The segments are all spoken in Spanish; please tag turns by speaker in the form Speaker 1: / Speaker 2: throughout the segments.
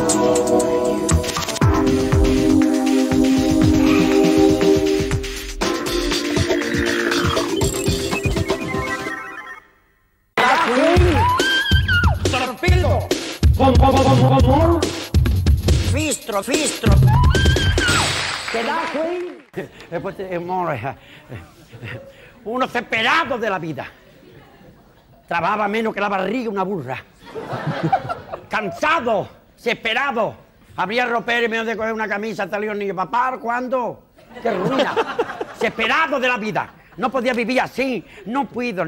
Speaker 1: Fistro. ¿Te da uno desesperado de la vida. Trabajaba menos que la barriga una burra. Cansado, desesperado. Abría el ropero y me dio de coger una camisa, salió el niño. Papá, ¿cuándo? ¡Qué ruina! Desesperado de la vida. No podía vivir así. No puedo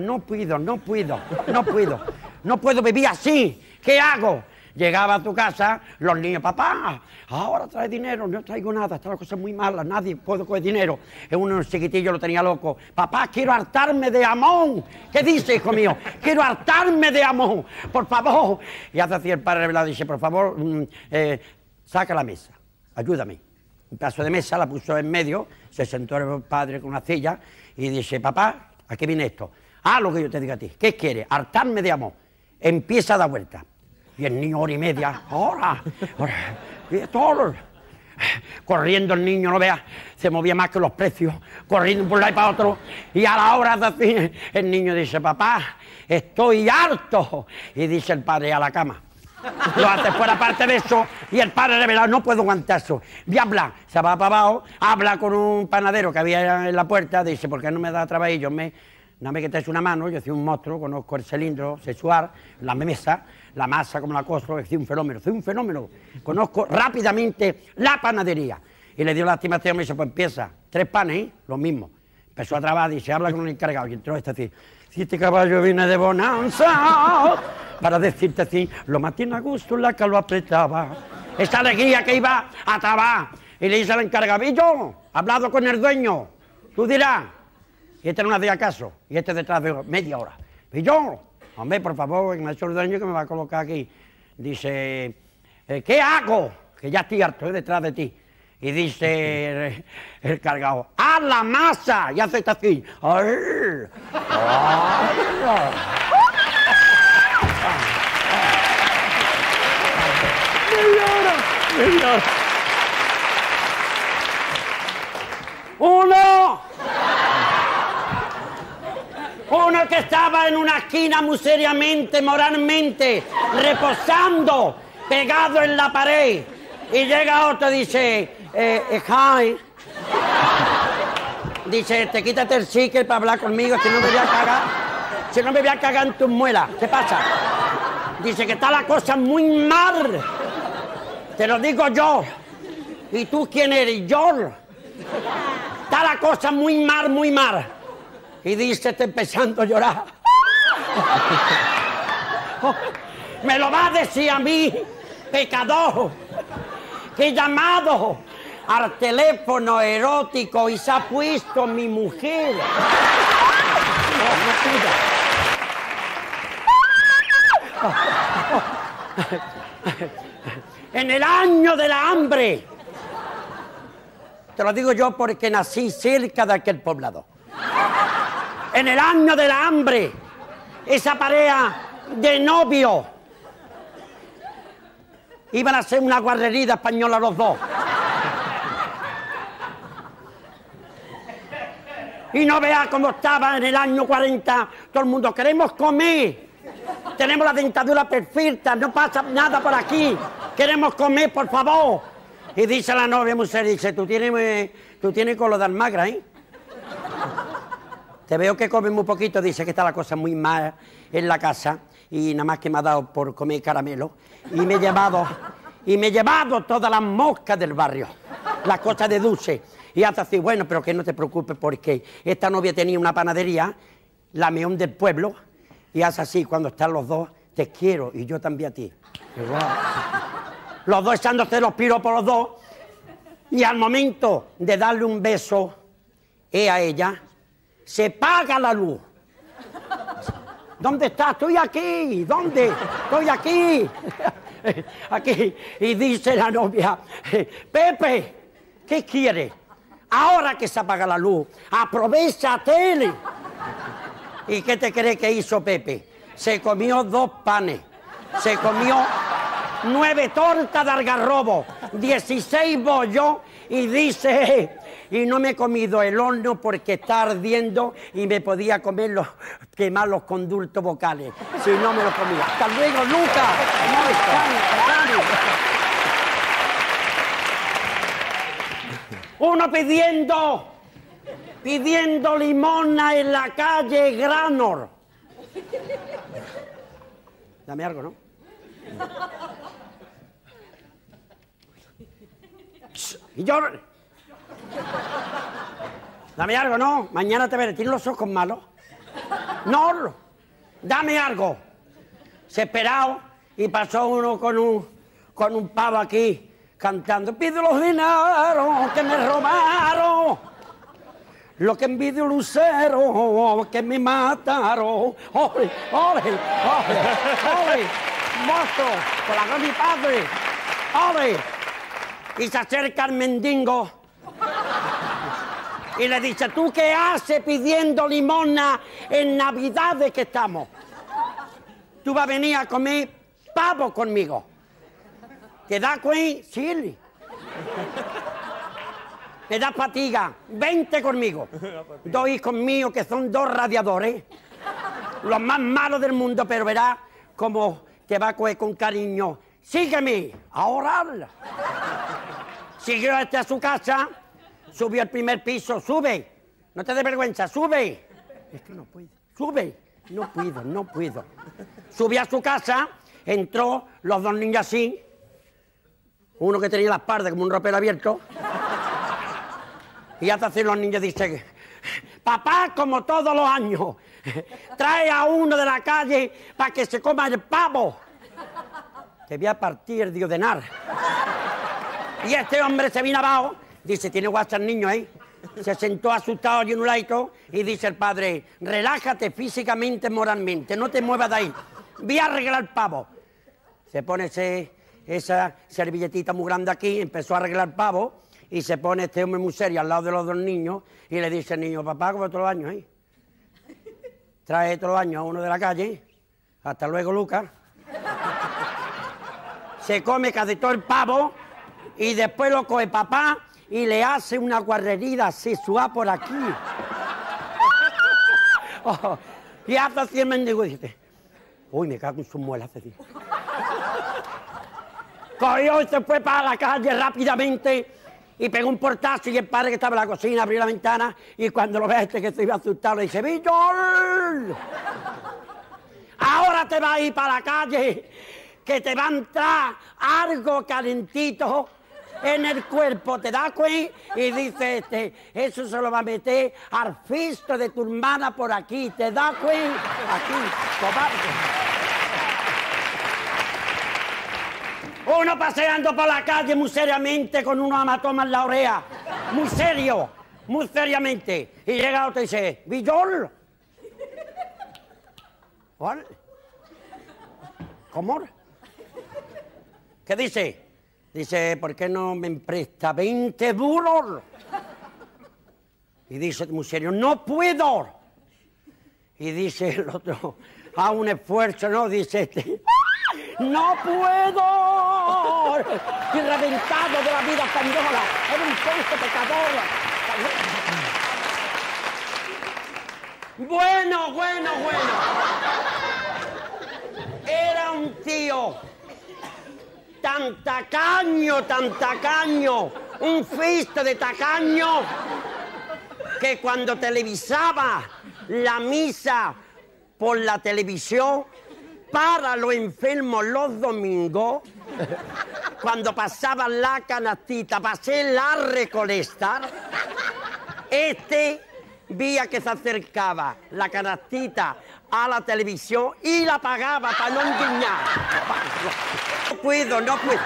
Speaker 1: vivir así. ¿Qué hago? Llegaba a tu casa, los niños, papá, ahora trae dinero, no traigo nada, esta cosa es muy mala, nadie puede coger dinero. Uno chiquitillo lo tenía loco. Papá, quiero hartarme de jamón. ¿Qué dice, hijo mío? Quiero hartarme de jamón, por favor. Y hace así el padre revelado, dice, por favor, saca la mesa, ayúdame. Un pedazo de mesa la puso en medio, se sentó el padre con una silla y dice, papá, ¿a qué viene esto? Ah, lo que yo te digo a ti. ¿Qué quieres? Hartarme de jamón. Empieza a dar vuelta. Y el niño, hora y media, ahora, y todo. Corriendo el niño, no veas, se movía más que los precios, corriendo por un lado y para otro. Y a la hora de así, el niño dice, papá, estoy harto. Y dice el padre, a la cama. Lo hace fuera parte de eso, y el padre revelado, no puedo aguantar eso. Y habla, se va para abajo, habla con un panadero que había en la puerta, dice, ¿por qué no me da trabajo? Nada más que te eche una mano, yo soy un monstruo, conozco el cilindro sexual, la mesa, la masa como la cosa, soy un fenómeno, conozco rápidamente la panadería. Y le dio lástima a este hombre y dice, pues empieza, 3 panes, ¿eh? Lo mismo. Empezó a trabajar, dice, habla con un encargado, y entró así, si este caballo viene de bonanza, para decirte así, lo más tiene a gusto la que lo apretaba. Esa alegría que iba a trabajar. Y le dice al encargado, y yo, hablado con el dueño, tú dirás, y este no me hacía caso, y este detrás de media hora. Y yo, hombre, por favor, me ha hecho el daño que me va a colocar aquí. Dice, ¿qué hago? Que ya estoy harto, detrás de ti. Y dice el cargado, ¡a la masa! Y hace así. ¡Ay! Uno que estaba en una esquina muy seriamente, moralmente, reposando, pegado en la pared. Y llega otro y dice, hi. Dice, te quítate el chicle para hablar conmigo, si no me voy a cagar. Si no me voy a cagar en tus muelas. ¿Qué pasa? Dice que está la cosa muy mal. Te lo digo yo. ¿Y tú quién eres? Yo. Está la cosa muy mal, muy mal. Y dice, está empezando a llorar. Me lo va a decir a mí, pecador, que he llamado al teléfono erótico y se ha puesto mi mujer. En el año de la hambre. Te lo digo yo porque nací cerca de aquel poblado. En el año de la hambre, esa pareja de novio iban a hacer una guarrería española los dos. Y no veas cómo estaba en el año 40, todo el mundo, queremos comer, tenemos la dentadura perfecta, no pasa nada por aquí, queremos comer, por favor. Y dice la novia, mujer, dice, tú tienes color de almagra, ¿eh? Te veo que comes muy poquito, dice que está la cosa muy mal en la casa y nada más que me ha dado por comer caramelo y me he llevado todas las moscas del barrio, las cosas de dulce. Y hace así, bueno, pero que no te preocupes porque esta novia tenía una panadería, la meón del pueblo, y hace así, cuando están los dos, te quiero y yo también a ti. Los dos echándose los piropos los dos y al momento de darle un beso a ella, se paga la luz. ¿Dónde estás? Estoy aquí. ¿Dónde? Estoy aquí. Aquí. Y dice la novia, Pepe, ¿qué quieres? Ahora que se apaga la luz, aprovecha tele. ¿Y qué te crees que hizo Pepe? Se comió 2 panes. Se comió 9 tortas de algarrobo, 16 bollos y dice, y no me he comido el horno porque está ardiendo y me podía quemar los conductos vocales, si no me lo comía. Hasta luego, Lucas. Uno pidiendo limosna en la calle Granor. Dame algo, ¿no? Y yo... Dame algo, ¿no? Mañana te veré. ¿Tienes los ojos malos? No. Dame algo. Desesperado. Y pasó uno con un pavo aquí cantando. Pido los dineros que me robaron. Lo que envidio lucero que me mataron. ¡Ole, ole, ole, ole! ¡Monstruo! ¡Con la gran mi padre! ¡Ole! Y se acerca el mendigo y le dice, ¿tú qué haces pidiendo limosna en Navidades que estamos? Tú vas a venir a comer pavo conmigo. ¿Te da cuenta? Sí. Me da fatiga. 20 conmigo. 2 hijos míos que son 2 radiadores. Los más malos del mundo, pero verás cómo te va a coger con cariño. Sígueme a orar. Siguió a su casa, subió al primer piso, sube. No te dé vergüenza, sube. Es que no puedo. Sube. No puedo. Subió a su casa, entró, los 2 niños así. Uno que tenía la espalda como un ropero abierto. Y hasta así los niños dicen, papá, como todos los años, trae a uno de la calle para que se coma el pavo. Te voy a partir de ordenar. Y este hombre se vino abajo, dice, tiene WhatsApp niño, ¿eh? Se sentó asustado y en un ladito y dice el padre, relájate físicamente, moralmente, no te muevas de ahí. Voy a arreglar el pavo. Se pone esa servilletita muy grande aquí, empezó a arreglar el pavo y se pone este hombre muy serio al lado de los 2 niños y le dice al niño, papá, como todos los años, ¿eh? Trae todos los años a uno de la calle. Hasta luego, Lucas. Se come casi todo el pavo y después lo coge papá y le hace una guarrerida sexual por aquí. Oh, y hasta así el mendigo dice, uy, me cago en sus muelas. Cogió y se fue para la calle rápidamente y pegó un portazo y el padre que estaba en la cocina abrió la ventana y cuando lo ve este que se iba asustado le dice, ¡Víctor! Ahora te vas a ir para la calle que te va a entrar algo calentito en el cuerpo, ¿te das cuenta? Y dice eso se lo va a meter al fisto de tu hermana por aquí, ¿te das cuenta? Aquí, cobarde. Uno paseando por la calle muy seriamente con unos amatomas en la oreja, muy serio, muy seriamente. Y llega otro y dice, Villol. ¿Cuál? ¿Cómo? ¿Qué dice? Dice, ¿por qué no me presta 20 duros? Y dice muy serio, no puedo. Y dice el otro, a un esfuerzo, ¿no? Dice ¡no puedo! Estoy reventado de la vida española. Era un poco pecador. Bueno. Era un tío tan tacaño, un fisto de tacaño, que cuando televisaba la misa por la televisión, para los enfermos los domingos, cuando pasaban la canastita para hacer la recolecta, veía que se acercaba la canastita a la televisión y la pagaba para no engañar. No puedo.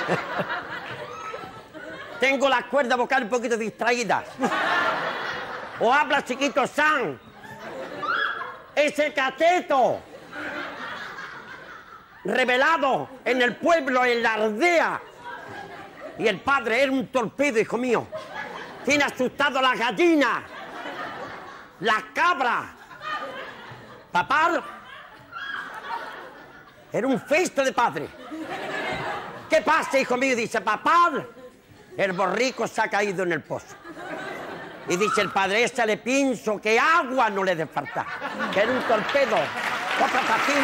Speaker 1: Tengo las cuerdas vocales un poquito distraídas. O habla chiquito San. Ese cateto revelado en el pueblo, en la aldea. Y el padre era un torpedo, hijo mío. Tiene asustado a las gallinas, las cabras. Papá era un festo de padre. ¿Qué pasa, hijo mío? Y dice, papá, el borrico se ha caído en el pozo. Y dice el padre, ese le pienso que agua no le debe faltar, que era un torpedo. Otra para ti.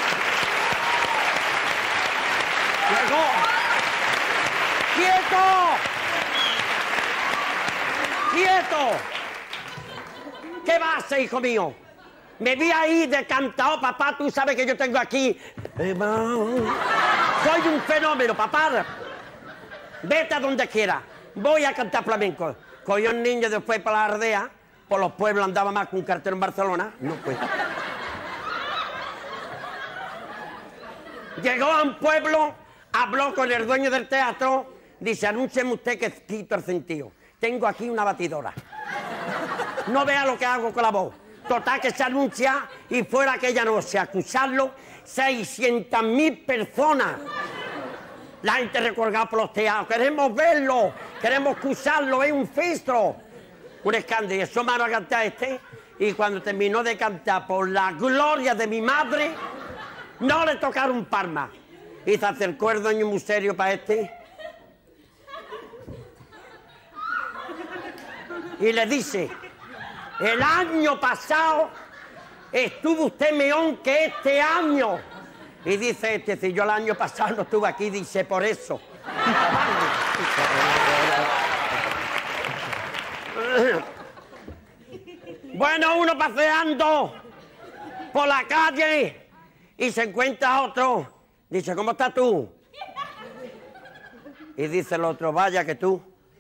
Speaker 1: Llegó. ¡Quieto! ¡Quieto! ¿Qué va a hacer, hijo mío? Me vi ahí decantado, papá, tú sabes que yo tengo aquí... Soy un fenómeno, papá. Vete a donde quiera. Voy a cantar flamenco. Cogió un niño después para la aldea, por los pueblos andaba más con un cartero en Barcelona. No puede. Llegó a un pueblo, habló con el dueño del teatro, dice, anúncieme usted que quito el sentido. Tengo aquí una batidora. No vea lo que hago con la voz. Total que se anuncia y fuera aquella noche a acusarlo 600.000 personas. La gente recolgada por los teatros. Queremos verlo, queremos acusarlo, es un fistro. Un escándalo. Y eso me va a cantar y cuando terminó de cantar por la gloria de mi madre, no le tocaron palmas. Y se acercó el dueño muy serio para y le dice, el año pasado estuvo usted mejor que este año. Y dice si yo el año pasado no estuve aquí, dice, por eso. Bueno, uno paseando por la calle y se encuentra otro. Dice, ¿cómo estás tú? Y dice el otro, vaya que tú.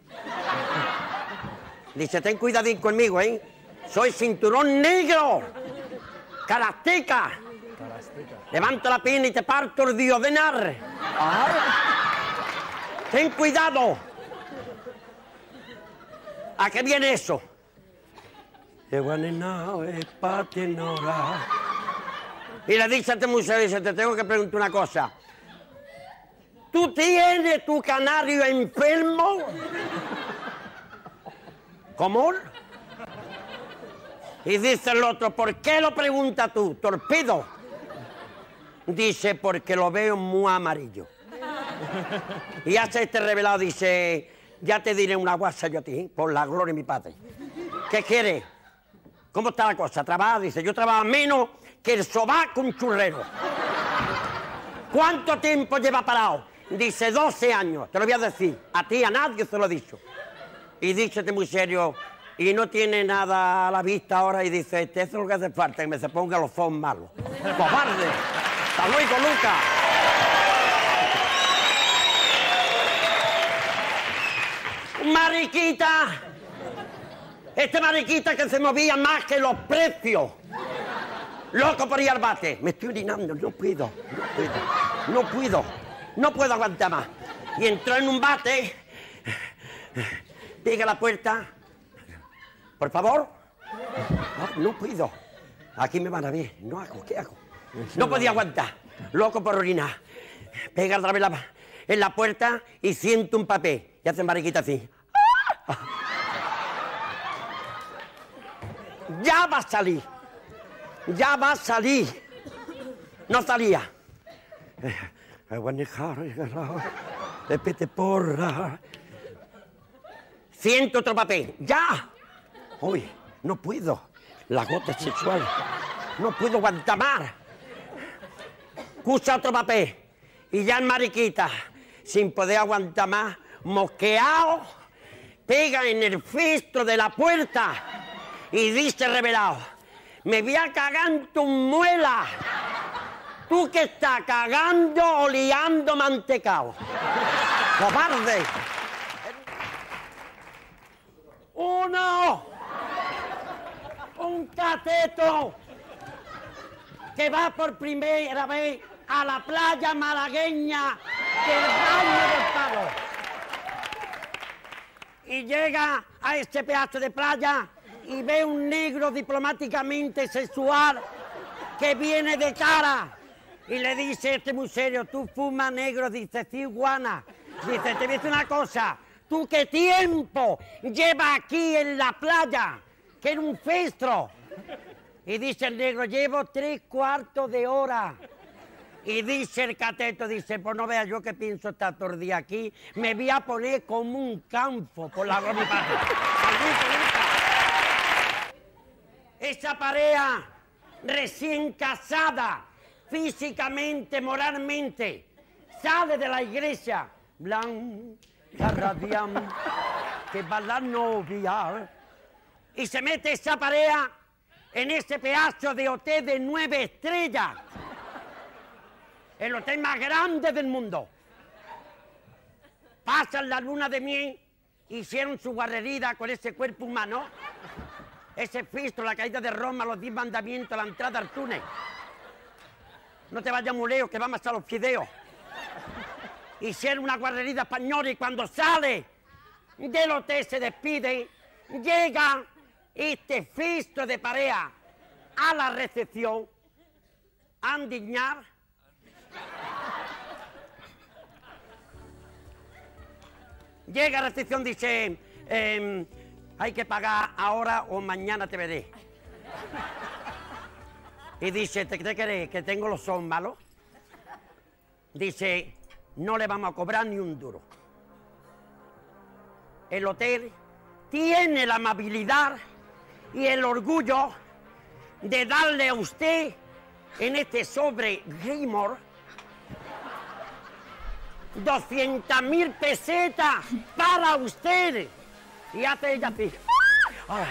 Speaker 1: Dice, ten cuidadín conmigo, ¿eh? Soy cinturón negro. Karateka. Levanto la pierna y te parto el diodenar. Ten cuidado. ¿A qué viene eso? Y le dice a este museo, dice, te tengo que preguntar una cosa. ¿Tú tienes tu canario enfermo? ¿Cómo? Y dice el otro, ¿por qué lo preguntas tú, torpedo? Dice, porque lo veo muy amarillo. Y hace este revelado, dice, ya te diré una guasa yo a ti, por la gloria de mi padre. ¿Qué quieres? ¿Cómo está la cosa? ¿Trabaja? Dice, yo trabajo menos que el sobaco un churrero. ¿Cuánto tiempo lleva parado? Dice, 12 años, te lo voy a decir. A ti, a nadie se lo he dicho. Y dice muy serio, y no tiene nada a la vista ahora, y dice, eso es lo que hace falta, que me se ponga los ojos malos. ¡Cobarde! ¡Hasta luego, Lucas! ¡Mariquita! Este mariquita que se movía más que los precios. Loco por ir al bate. Me estoy orinando, no puedo aguantar más. Y entró en un bate, pega la puerta. Por favor. No puedo. Aquí me van a ver. No hago, ¿qué hago? No podía aguantar. Loco por orinar. Pega otra vez en la puerta y siento un papel. Y hace mariquita así. Ya va a salir. Ya va a salir. No salía. Siento otro papel. ¡Ya! Uy, no puedo. La gota sexual. No puedo aguantar más. Escucha otro papel. Y ya en mariquita, sin poder aguantar más, mosqueado, pega en el fistro de la puerta y dice revelado, me voy a cagar en tu muela. Tú que estás cagando o liando mantecao. ¡Cobarde! ¡Uno! Un cateto que va por primera vez a la playa malagueña del Baño del Palo. Y llega a este pedazo de playa y ve un negro diplomáticamente sexual que viene de cara. Y le dice este muy serio, tú fumas negro, dice, sí, guana. Dice, te voy a decir una cosa, ¿tú qué tiempo llevas aquí en la playa? Que era un festro. Y dice el negro, llevo 3/4 de hora. Y dice el cateto, dice, pues no vea yo que pienso estar todo el día aquí, me voy a poner como un campo por la gloria de mi padre. Esa pareja recién casada, físicamente, moralmente, sale de la iglesia, blanca, radiante, que va la novia, y se mete esa pareja en ese pedazo de hotel de 9 estrellas, el hotel más grande del mundo. Pasan la luna de miel, hicieron su guarrería con ese cuerpo humano, ese Cristo, la caída de Roma, los 10 mandamientos, la entrada al túnel. No te vayas muy lejos, que vamos a los fideos. Hicieron una guarrería española y cuando sale del hotel se despide, llega este Cristo de pareja a la recepción, a endiñar. Llega a la recepción, dice, hay que pagar ahora o mañana te veré. Y dice, ¿te crees que tengo los ojos malos? Dice, no le vamos a cobrar ni un duro. El hotel tiene la amabilidad y el orgullo de darle a usted en este sobre Gaymore 200.000 pesetas para usted. Y hace ella así. Ay.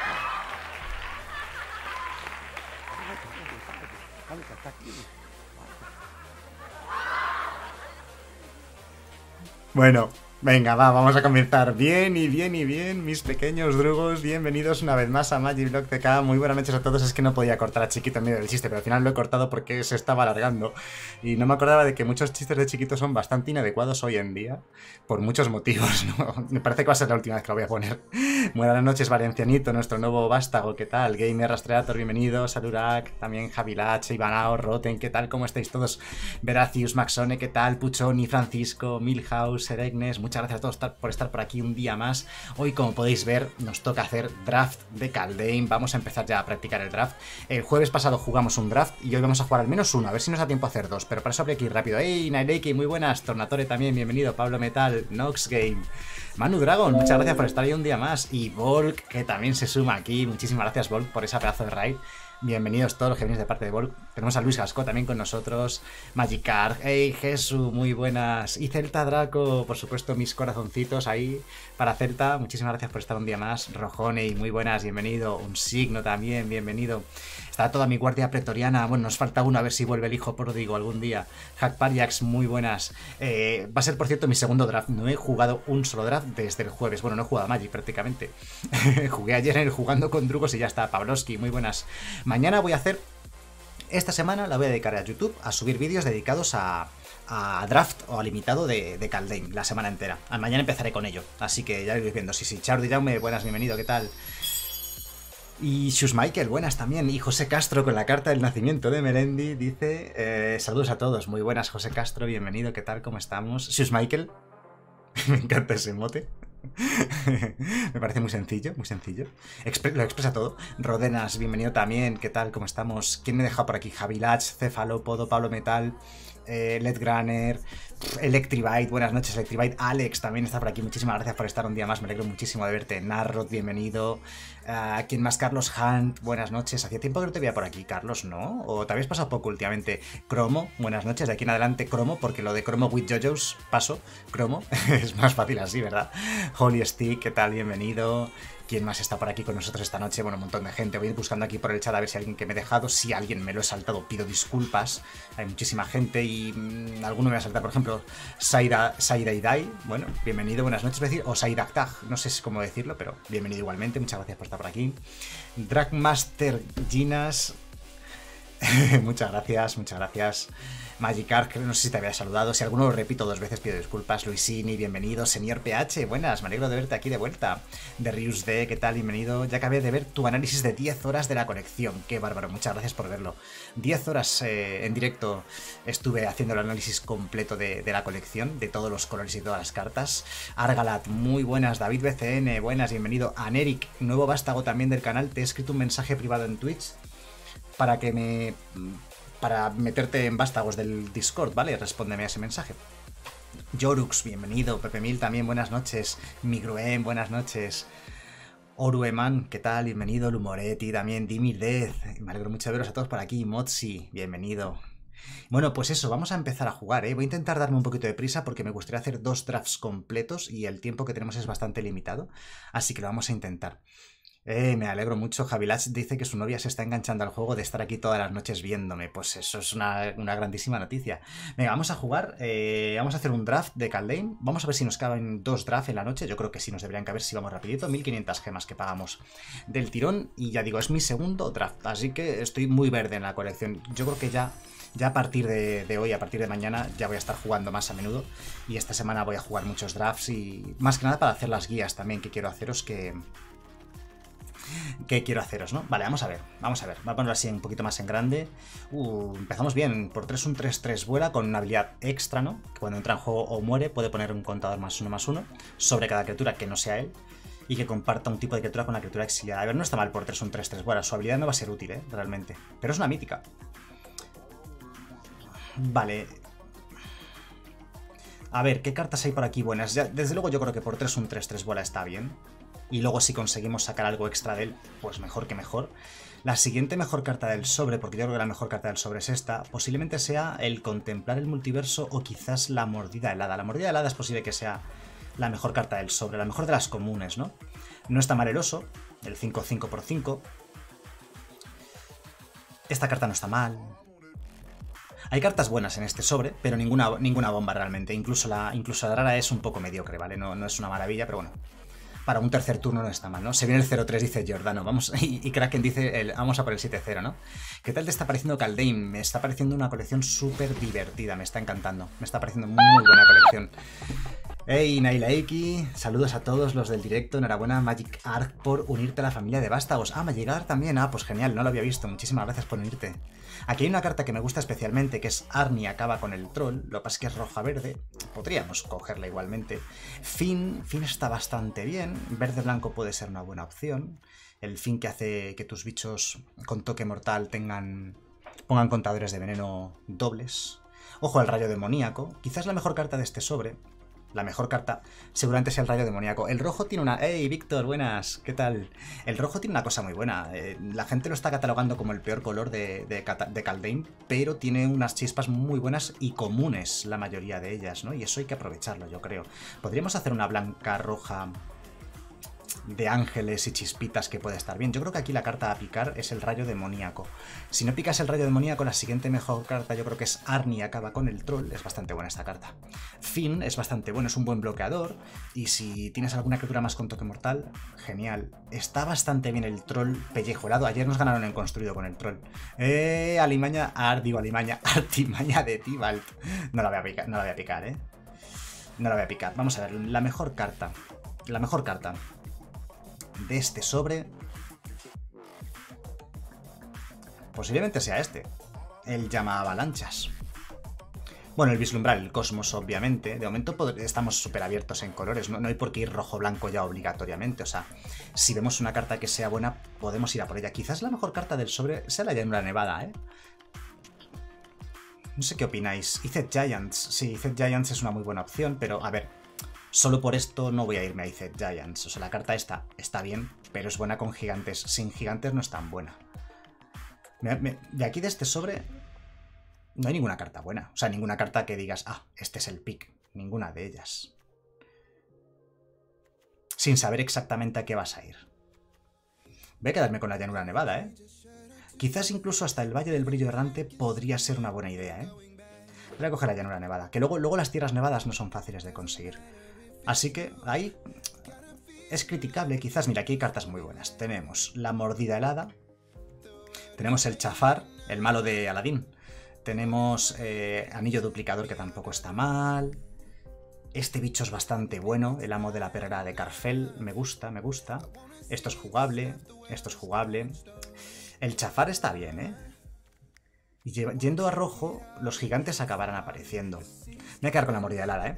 Speaker 2: Bueno, venga, vamos a comenzar bien, mis pequeños drugos, bienvenidos una vez más a Magiblock TK, muy buenas noches a todos, es que no podía cortar a Chiquito en medio del chiste, pero al final lo he cortado porque se estaba alargando, y no me acordaba de que muchos chistes de Chiquito son bastante inadecuados hoy en día, por muchos motivos, ¿no? Me parece que va a ser la última vez que lo voy a poner. Buenas noches, Valencianito, nuestro nuevo vástago, ¿qué tal? Gamer Rastreator, bienvenido, Salurak, también Javilach, Ivanao, Roten, ¿qué tal? ¿Cómo estáis todos? Veracius, Maxone, ¿qué tal? Puchoni, Francisco, Milhouse, Eregnes, muchas gracias a todos por estar por aquí un día más. Hoy, como podéis ver, nos toca hacer draft de Kaldheim. Vamos a empezar ya a practicar el draft. El jueves pasado jugamos un draft y hoy vamos a jugar al menos uno, a ver si nos da tiempo a hacer dos, pero para eso habría que ir rápido. ¡Hey, Naireki! Muy buenas. Tornatore también, bienvenido. Pablo Metal, Nox Game, Manu Dragon, muchas gracias por estar ahí un día más. Y Volk, que también se suma aquí. Muchísimas gracias, Volk, por esa pedazo de raid. Bienvenidos todos los que venís de parte de Volk. Tenemos a Luis Gasco también con nosotros. Magikarp, hey Jesús, muy buenas. Y Celta Draco, por supuesto, mis corazoncitos ahí para Celta. Muchísimas gracias por estar un día más. Rojone, muy buenas, bienvenido. Un signo también, bienvenido. Está toda mi guardia pretoriana. Bueno, nos falta uno, a ver si vuelve el hijo pródigo algún día. Hackpariax, muy buenas. Va a ser, por cierto, mi segundo draft. No he jugado un solo draft desde el jueves. Bueno, no he jugado a Magic prácticamente. Jugué ayer en el jugando con Drugos y ya está. Pavlovsky, muy buenas. Mañana voy a hacer... Esta semana la voy a dedicar a YouTube a subir vídeos dedicados a draft o a limitado de Kaldheim la semana entera. Mañana empezaré con ello, así que ya lo iréis viendo. Sí, Chardy Jaume, buenas, bienvenido, ¿qué tal? Y Shus Michael, buenas también. Y José Castro con la carta del nacimiento de Melendi dice... saludos a todos, muy buenas, José Castro, bienvenido, ¿qué tal? ¿Cómo estamos? Shus Michael, me encanta ese mote. Me parece muy sencillo, muy sencillo. Lo expresa todo. Rodenas, bienvenido también. ¿Qué tal? ¿Cómo estamos? ¿Quién me deja por aquí? Javilach, Cefalópodo, Pablo Metal, Led Graner, Electribite, buenas noches Electribite. Alex también está por aquí. Muchísimas gracias por estar un día más. Me alegro muchísimo de verte. Narrot, bienvenido. ¿Quién más? Carlos Hunt, buenas noches. Hacía tiempo que no te veía por aquí, Carlos, ¿no? ¿O te habías pasado poco últimamente? Cromo, buenas noches. De aquí en adelante Cromo, porque lo de Cromo with JoJo's paso. Cromo, es más fácil así, ¿verdad? Holy Stick, ¿qué tal? Bienvenido. ¿Quién más está por aquí con nosotros esta noche? Bueno, un montón de gente. Voy a ir buscando aquí por el chat a ver si hay alguien que me he dejado. Si alguien me lo he saltado, pido disculpas. Hay muchísima gente y alguno me va a saltar. Por ejemplo, Saira Idai. Bueno, bienvenido, buenas noches, voy a decir. O Saira Tag, no sé cómo decirlo, pero bienvenido igualmente. Muchas gracias por estar por aquí. Dragmaster Ginas. Muchas gracias, muchas gracias. Magikarp, no sé si te había saludado. Si alguno lo repito 2 veces, pido disculpas. Luisini, bienvenido. Señor PH, buenas, me alegro de verte aquí de vuelta. De Rius D, ¿qué tal? Bienvenido. Ya acabé de ver tu análisis de 10 horas de la colección. Qué bárbaro, muchas gracias por verlo. 10 horas en directo estuve haciendo el análisis completo de la colección, de todos los colores y todas las cartas. Argalat, muy buenas. David BCN, buenas, bienvenido. Aneric, nuevo vástago también del canal. Te he escrito un mensaje privado en Twitch para que me para meterte en vástagos del Discord, ¿vale? Respóndeme a ese mensaje. Yorux, bienvenido. Pepe Mil también, buenas noches. Migruem, buenas noches. Orueman, ¿qué tal? Bienvenido. Lumoretti también. Dimir Death, me alegro mucho de veros a todos por aquí. Motsi, bienvenido. Bueno, pues eso, vamos a empezar a jugar, ¿eh? Voy a intentar darme un poquito de prisa porque me gustaría hacer 2 drafts completos y el tiempo que tenemos es bastante limitado, así que lo vamos a intentar. Me alegro mucho. Javilach dice que su novia se está enganchando al juego de estar aquí todas las noches viéndome. Pues eso es una grandísima noticia. Venga, vamos a jugar. Vamos a hacer un draft de Kaldheim. Vamos a ver si nos caben 2 drafts en la noche. Yo creo que sí nos deberían caber si vamos rapidito. 1500 gemas que pagamos del tirón. Y ya digo, es mi segundo draft. Así que estoy muy verde en la colección. Yo creo que ya a partir de hoy, a partir de mañana, ya voy a estar jugando más a menudo. Y esta semana voy a jugar muchos drafts. Y más que nada para hacer las guías también que quiero haceros ¿Qué quiero haceros, no? Vale, vamos a ver. Voy a ponerlo así un poquito más en grande. Empezamos bien. Por 3, un 3-3 vuela con una habilidad extra, ¿no? Que cuando entra en juego o muere puede poner un contador +1/+1 sobre cada criatura que no sea él y que comparta un tipo de criatura con una criatura exiliada. A ver, no está mal por 3, un 3-3 vuela. Su habilidad no va a ser útil, realmente. Pero es una mítica. Vale. A ver, ¿qué cartas hay por aquí buenas? Ya, desde luego yo creo que por 3, un 3-3 vuela está bien. Y luego si conseguimos sacar algo extra de él, pues mejor que mejor. La siguiente mejor carta del sobre, porque yo creo que la mejor carta del sobre es esta, posiblemente sea el contemplar el multiverso o quizás la mordida helada. La mordida helada es posible que sea la mejor carta del sobre, la mejor de las comunes, ¿no? No está mal el oso, el 5/5/5. Esta carta no está mal. Hay cartas buenas en este sobre, pero ninguna bomba realmente. Incluso la rara es un poco mediocre, ¿vale? No es una maravilla, pero bueno. Para un tercer turno no está mal, ¿no? Se viene el 0-3, dice Giordano, vamos, y Kraken dice, vamos a por el 7-0, ¿no? ¿Qué tal te está pareciendo Kaldheim? Me está pareciendo una colección súper divertida, me está encantando, me está pareciendo muy buena colección. Hey, Nailaiki, saludos a todos los del directo, enhorabuena Magic Arc por unirte a la familia de vástagos. Ah, Magic Arc también, pues genial, no lo había visto, muchísimas gracias por unirte. Aquí hay una carta que me gusta especialmente, que es Arni acaba con el troll, lo que pasa es que es roja-verde, podríamos cogerla igualmente. Finn está bastante bien, verde-blanco puede ser una buena opción. El Finn que hace que tus bichos con toque mortal pongan contadores de veneno dobles. Ojo al rayo demoníaco, quizás la mejor carta de este sobre. La mejor carta seguramente sea el rayo demoníaco. El rojo tiene una... ¡Hey, Víctor! Buenas, ¿qué tal? El rojo tiene una cosa muy buena. La gente lo está catalogando como el peor color de Kaldheim, pero tiene unas chispas muy buenas y comunes, la mayoría de ellas, ¿no? Y eso hay que aprovecharlo, yo creo. Podríamos hacer una blanca-roja de ángeles y chispitas que puede estar bien. Yo creo que aquí la carta a picar es el rayo demoníaco. Si no picas el rayo demoníaco, la siguiente mejor carta yo creo que es Arni acaba con el troll. Es bastante buena esta carta. Finn es bastante bueno, es un buen bloqueador. Y si tienes alguna criatura más con toque mortal, genial. Está bastante bien el troll pellejuelado. Ayer nos ganaron en construido con el troll. Artimaña de Tibalt. No la voy a picar, No la voy a picar. Vamos a ver, la mejor carta de este sobre posiblemente sea este, el llama avalanchas. Bueno, el vislumbrar el cosmos, obviamente. De momento estamos súper abiertos en colores, no hay por qué ir rojo-blanco ya obligatoriamente. O sea, si vemos una carta que sea buena, podemos ir a por ella. Quizás la mejor carta del sobre sea la llanura nevada, No sé qué opináis. Izzet Giants, sí, Izzet Giants es una muy buena opción, pero a ver, solo por esto no voy a irme a Izzet Giants. O sea, la carta esta está bien, pero es buena con gigantes. Sin gigantes no es tan buena. De aquí de este sobre no hay ninguna carta buena. O sea, ninguna carta que digas, este es el pick. Ninguna de ellas. Sin saber exactamente a qué vas a ir. Voy a quedarme con la llanura nevada, Quizás incluso hasta el Valle del Brillo Errante podría ser una buena idea, Voy a coger la llanura nevada. Que luego las tierras nevadas no son fáciles de conseguir. Así que ahí es criticable, quizás. Mira, aquí hay cartas muy buenas. Tenemos la mordida helada. Tenemos el chafar, el malo de Aladín. Tenemos anillo duplicador, que tampoco está mal. Este bicho es bastante bueno, el amo de la perrera de Carfel. Me gusta. Esto es jugable. El chafar está bien, Y yendo a rojo, los gigantes acabarán apareciendo. Me voy a quedar con la mordida helada,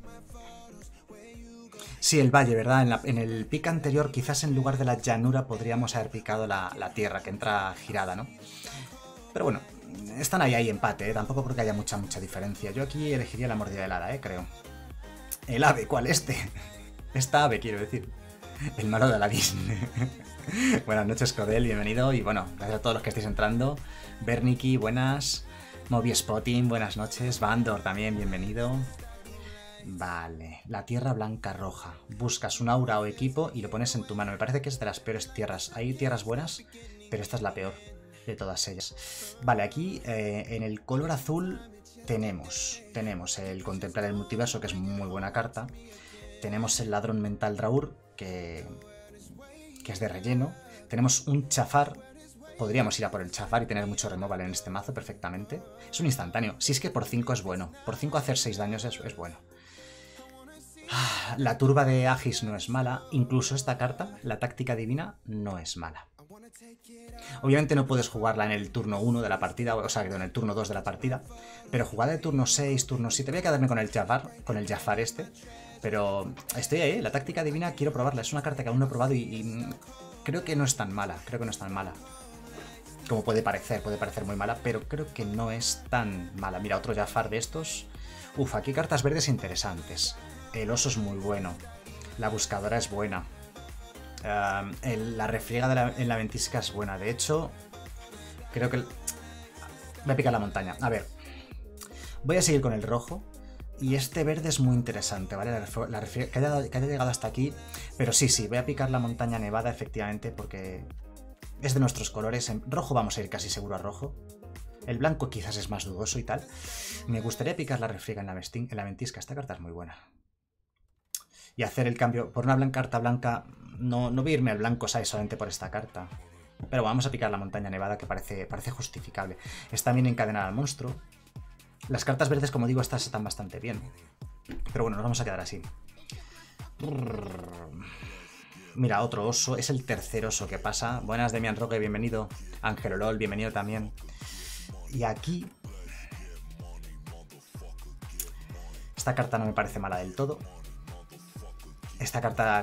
Speaker 2: Sí, el valle, ¿verdad? En el pick anterior, quizás en lugar de la llanura podríamos haber picado la tierra, que entra girada, ¿no? Pero bueno, están ahí empate, ¿eh? Tampoco creo que haya mucha diferencia. Yo aquí elegiría la mordida helada, creo. El ave, ¿cuál este? Esta ave, quiero decir. El malo de Aladdin. Buenas noches, Codel, bienvenido. Y bueno, gracias a todos los que estáis entrando. Berniki, buenas. Moby Spotting, buenas noches. Bandor también, bienvenido. Vale, la tierra blanca roja. Buscas un aura o equipo y lo pones en tu mano. Me parece que es de las peores tierras. Hay tierras buenas, pero esta es la peor de todas ellas. Vale, aquí en el color azul tenemos el contemplar el multiverso, que es muy buena carta. Tenemos el ladrón mental Draur, que es de relleno. Tenemos un chafar. Podríamos ir a por el chafar y tener mucho removal en este mazo perfectamente. Es un instantáneo. Si es que por 5 es bueno. Por 5 hacer 6 daños es bueno. La turba de Agis no es mala. Incluso esta carta, la táctica divina, no es mala. Obviamente no puedes jugarla en el turno 1 de la partida, o sea, en el turno 2 de la partida. Pero jugada de turno 6, turno 7. Voy a quedarme con el Jafar este. Pero estoy ahí, la táctica divina quiero probarla. Es una carta que aún no he probado y creo que no es tan mala. Creo que no es tan mala. Como puede parecer muy mala, pero creo que no es tan mala. Mira, otro Jafar de estos. Uf, aquí cartas verdes interesantes. El oso es muy bueno. La buscadora es buena. La refriega en la ventisca es buena. De hecho, creo que... Voy a picar la montaña. A ver. Voy a seguir con el rojo. Y este verde es muy interesante, ¿vale? La refriega, que haya llegado hasta aquí. Pero sí, voy a picar la montaña nevada, efectivamente, porque es de nuestros colores. En rojo vamos a ir casi seguro a rojo. El blanco quizás es más dudoso y tal. Me gustaría picar la refriega en la ventisca. Esta carta es muy buena. Y hacer el cambio por una carta blanca. No voy a irme al blanco, ¿sabes? Solamente por esta carta. Pero vamos a picar la montaña nevada, que parece justificable. Está bien encadenada al monstruo. Las cartas verdes, como digo, estas están bastante bien. Pero bueno, nos vamos a quedar así. Mira, otro oso. Es el tercer oso que pasa. Buenas, Demian Roque, bienvenido. Ángel Olol, bienvenido también. Y aquí... Esta carta no me parece mala del todo. Esta carta...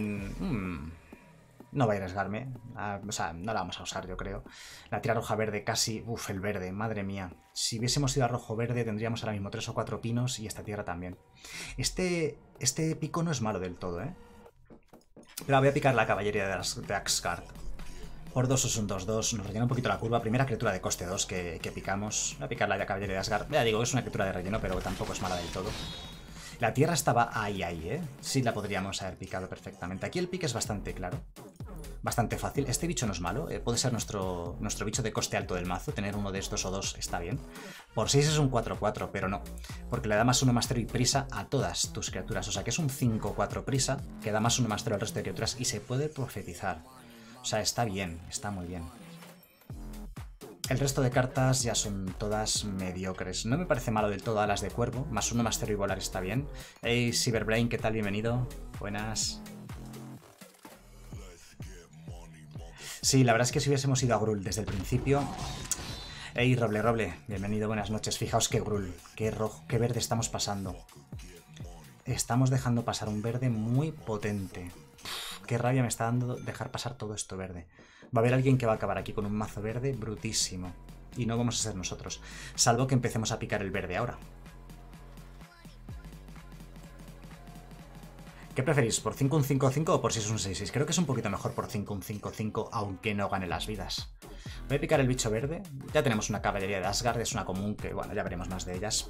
Speaker 2: no voy a arriesgarme. O sea, no la vamos a usar, yo creo. La tira roja verde casi... Uf, el verde, madre mía. Si hubiésemos ido a rojo verde tendríamos ahora mismo 3 o 4 pinos y esta tierra también. Este pico no es malo del todo, ¿eh? Pero voy a picar la caballería de Axgard. Por 2 es un 2-2. Nos rellena un poquito la curva. Primera criatura de coste 2 que picamos. Voy a picar la caballería de Asgard. Ya digo, es una criatura de relleno, pero tampoco es mala del todo. La tierra estaba ahí, ¿eh? Sí la podríamos haber picado perfectamente. Aquí el pique es bastante claro. Bastante fácil. Este bicho no es malo. Puede ser nuestro bicho de coste alto del mazo. Tener uno de estos o dos está bien. Por 6 es un 4-4, pero no. Porque le da más 1 más 0 y prisa a todas tus criaturas. O sea que es un 5-4 prisa que da más 1 más 0 al resto de criaturas y se puede profetizar. O sea, está bien. Está muy bien. El resto de cartas ya son todas mediocres. No me parece malo del todo Alas de Cuervo. Más 1 más 0 y volar está bien. Hey, Cyberbrain, ¿qué tal? Bienvenido. Buenas. Sí, la verdad es que si hubiésemos ido a Gruul desde el principio... Hey, Roble, bienvenido, buenas noches. Fijaos qué Gruul, qué rojo, qué verde estamos pasando. Estamos dejando pasar un verde muy potente. Uf, qué rabia me está dando dejar pasar todo esto verde. Va a haber alguien que va a acabar aquí con un mazo verde brutísimo. Y no vamos a ser nosotros. Salvo que empecemos a picar el verde ahora. ¿Qué preferís? ¿Por 5 un 5-5 o por 6 un 6-6? Creo que es un poquito mejor por 5 un 5-5, aunque no gane las vidas. Voy a picar el bicho verde. Ya tenemos una caballería de Asgard, es una común que, bueno, ya veremos más de ellas.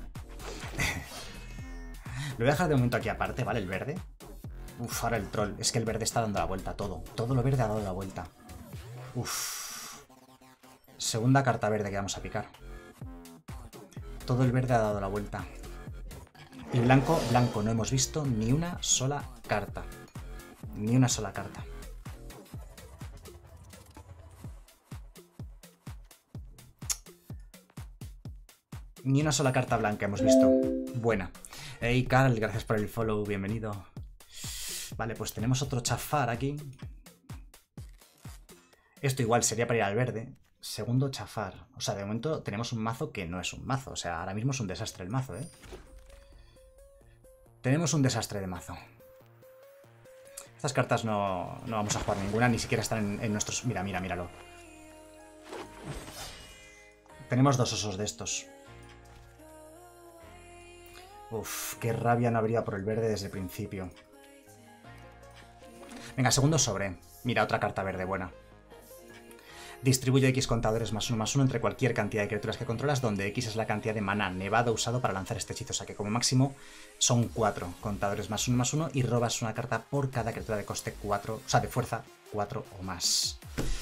Speaker 2: Lo voy a dejar de momento aquí aparte, ¿vale? El verde. Uf, ahora el troll. Es que el verde está dando la vuelta a todo. Todo lo verde ha dado la vuelta. Uf. Segunda carta verde que vamos a picar. Todo el verde ha dado la vuelta. Y blanco, no hemos visto ni una sola carta. Ni una sola carta. Ni una sola carta blanca hemos visto. Buena. Hey, Carl, gracias por el follow, bienvenido. Vale, pues tenemos otro chafar aquí. Esto igual sería para ir al verde. Segundo chafar. O sea, de momento tenemos un mazo que no es un mazo. O sea, ahora mismo es un desastre el mazo, ¿eh? Tenemos un desastre de mazo. Estas cartas no vamos a jugar ninguna, ni siquiera están en nuestros... Míralo. Tenemos dos osos de estos. Uf, qué rabia no habría por el verde desde el principio. Venga, segundo sobre. Mira, otra carta verde buena. Distribuye X contadores +1/+1 entre cualquier cantidad de criaturas que controlas, donde X es la cantidad de maná nevado usado para lanzar este hechizo. O sea que como máximo son 4 contadores +1/+1 y robas una carta por cada criatura de coste 4, o sea, de fuerza 4 o más.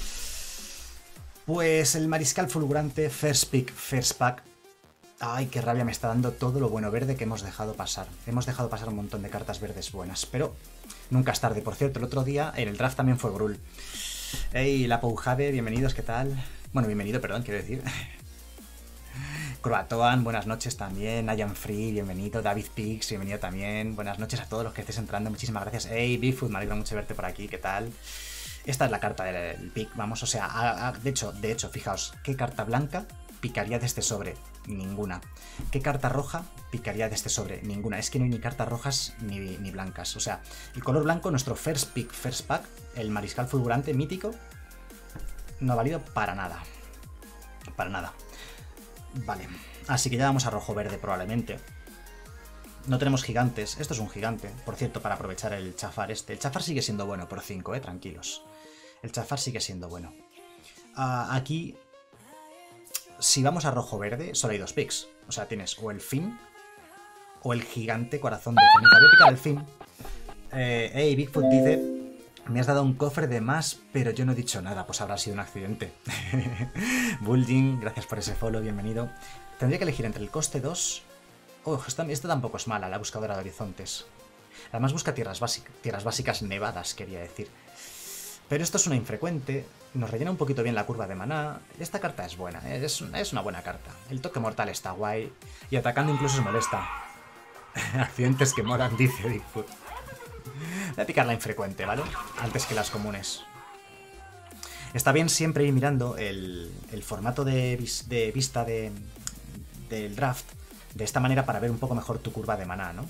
Speaker 2: Pues el Mariscal Fulgurante, First Pick, First Pack. Ay, qué rabia me está dando todo lo bueno verde que hemos dejado pasar. Hemos dejado pasar un montón de cartas verdes buenas, pero nunca es tarde. Por cierto, el otro día en el draft también fue Gruul. Hey, la Poujade, bienvenidos, ¿qué tal? Bueno, bienvenido, perdón, quiero decir. Croatoan, buenas noches también. Nayan Free, bienvenido. David Pix, bienvenido también. Buenas noches a todos los que estéis entrando, muchísimas gracias. Hey, Bigfoot, me alegra mucho verte por aquí, ¿qué tal? Esta es la carta del pick, vamos, o sea, de hecho, fijaos, ¿qué carta blanca picaría de este sobre? Ninguna. ¿Qué carta roja picaría de este sobre? Ninguna. Es que no hay ni cartas rojas ni blancas. O sea, el color blanco, nuestro first pick, first pack, el Mariscal Fulgurante mítico, no ha valido para nada. Para nada. Vale, así que ya vamos a rojo-verde probablemente. No tenemos gigantes. Esto es un gigante, por cierto, para aprovechar el chafar este. El chafar sigue siendo bueno por 5, tranquilos. El chafar sigue siendo bueno. Aquí, si vamos a rojo-verde, solo hay dos picks. O sea, tienes o el Fin o el gigante corazón de ceniza. Voy a picar el Fin. Hey, Bigfoot dice: me has dado un cofre de más, pero yo no he dicho nada. Pues habrá sido un accidente. Bulging, gracias por ese follow, bienvenido. Tendría que elegir entre el coste 2... Oh, esta tampoco es mala, la buscadora de horizontes. Además busca tierras básicas nevadas, quería decir. Pero esto es una infrecuente, nos rellena un poquito bien la curva de maná. Esta carta es buena, es una buena carta. El toque mortal está guay, y atacando incluso se molesta. Accidentes que moran, dice Bigfoot. Voy a picar la infrecuente, ¿vale? Antes que las comunes. Está bien siempre ir mirando el formato de vista del draft de esta manera para ver un poco mejor tu curva de maná, ¿no?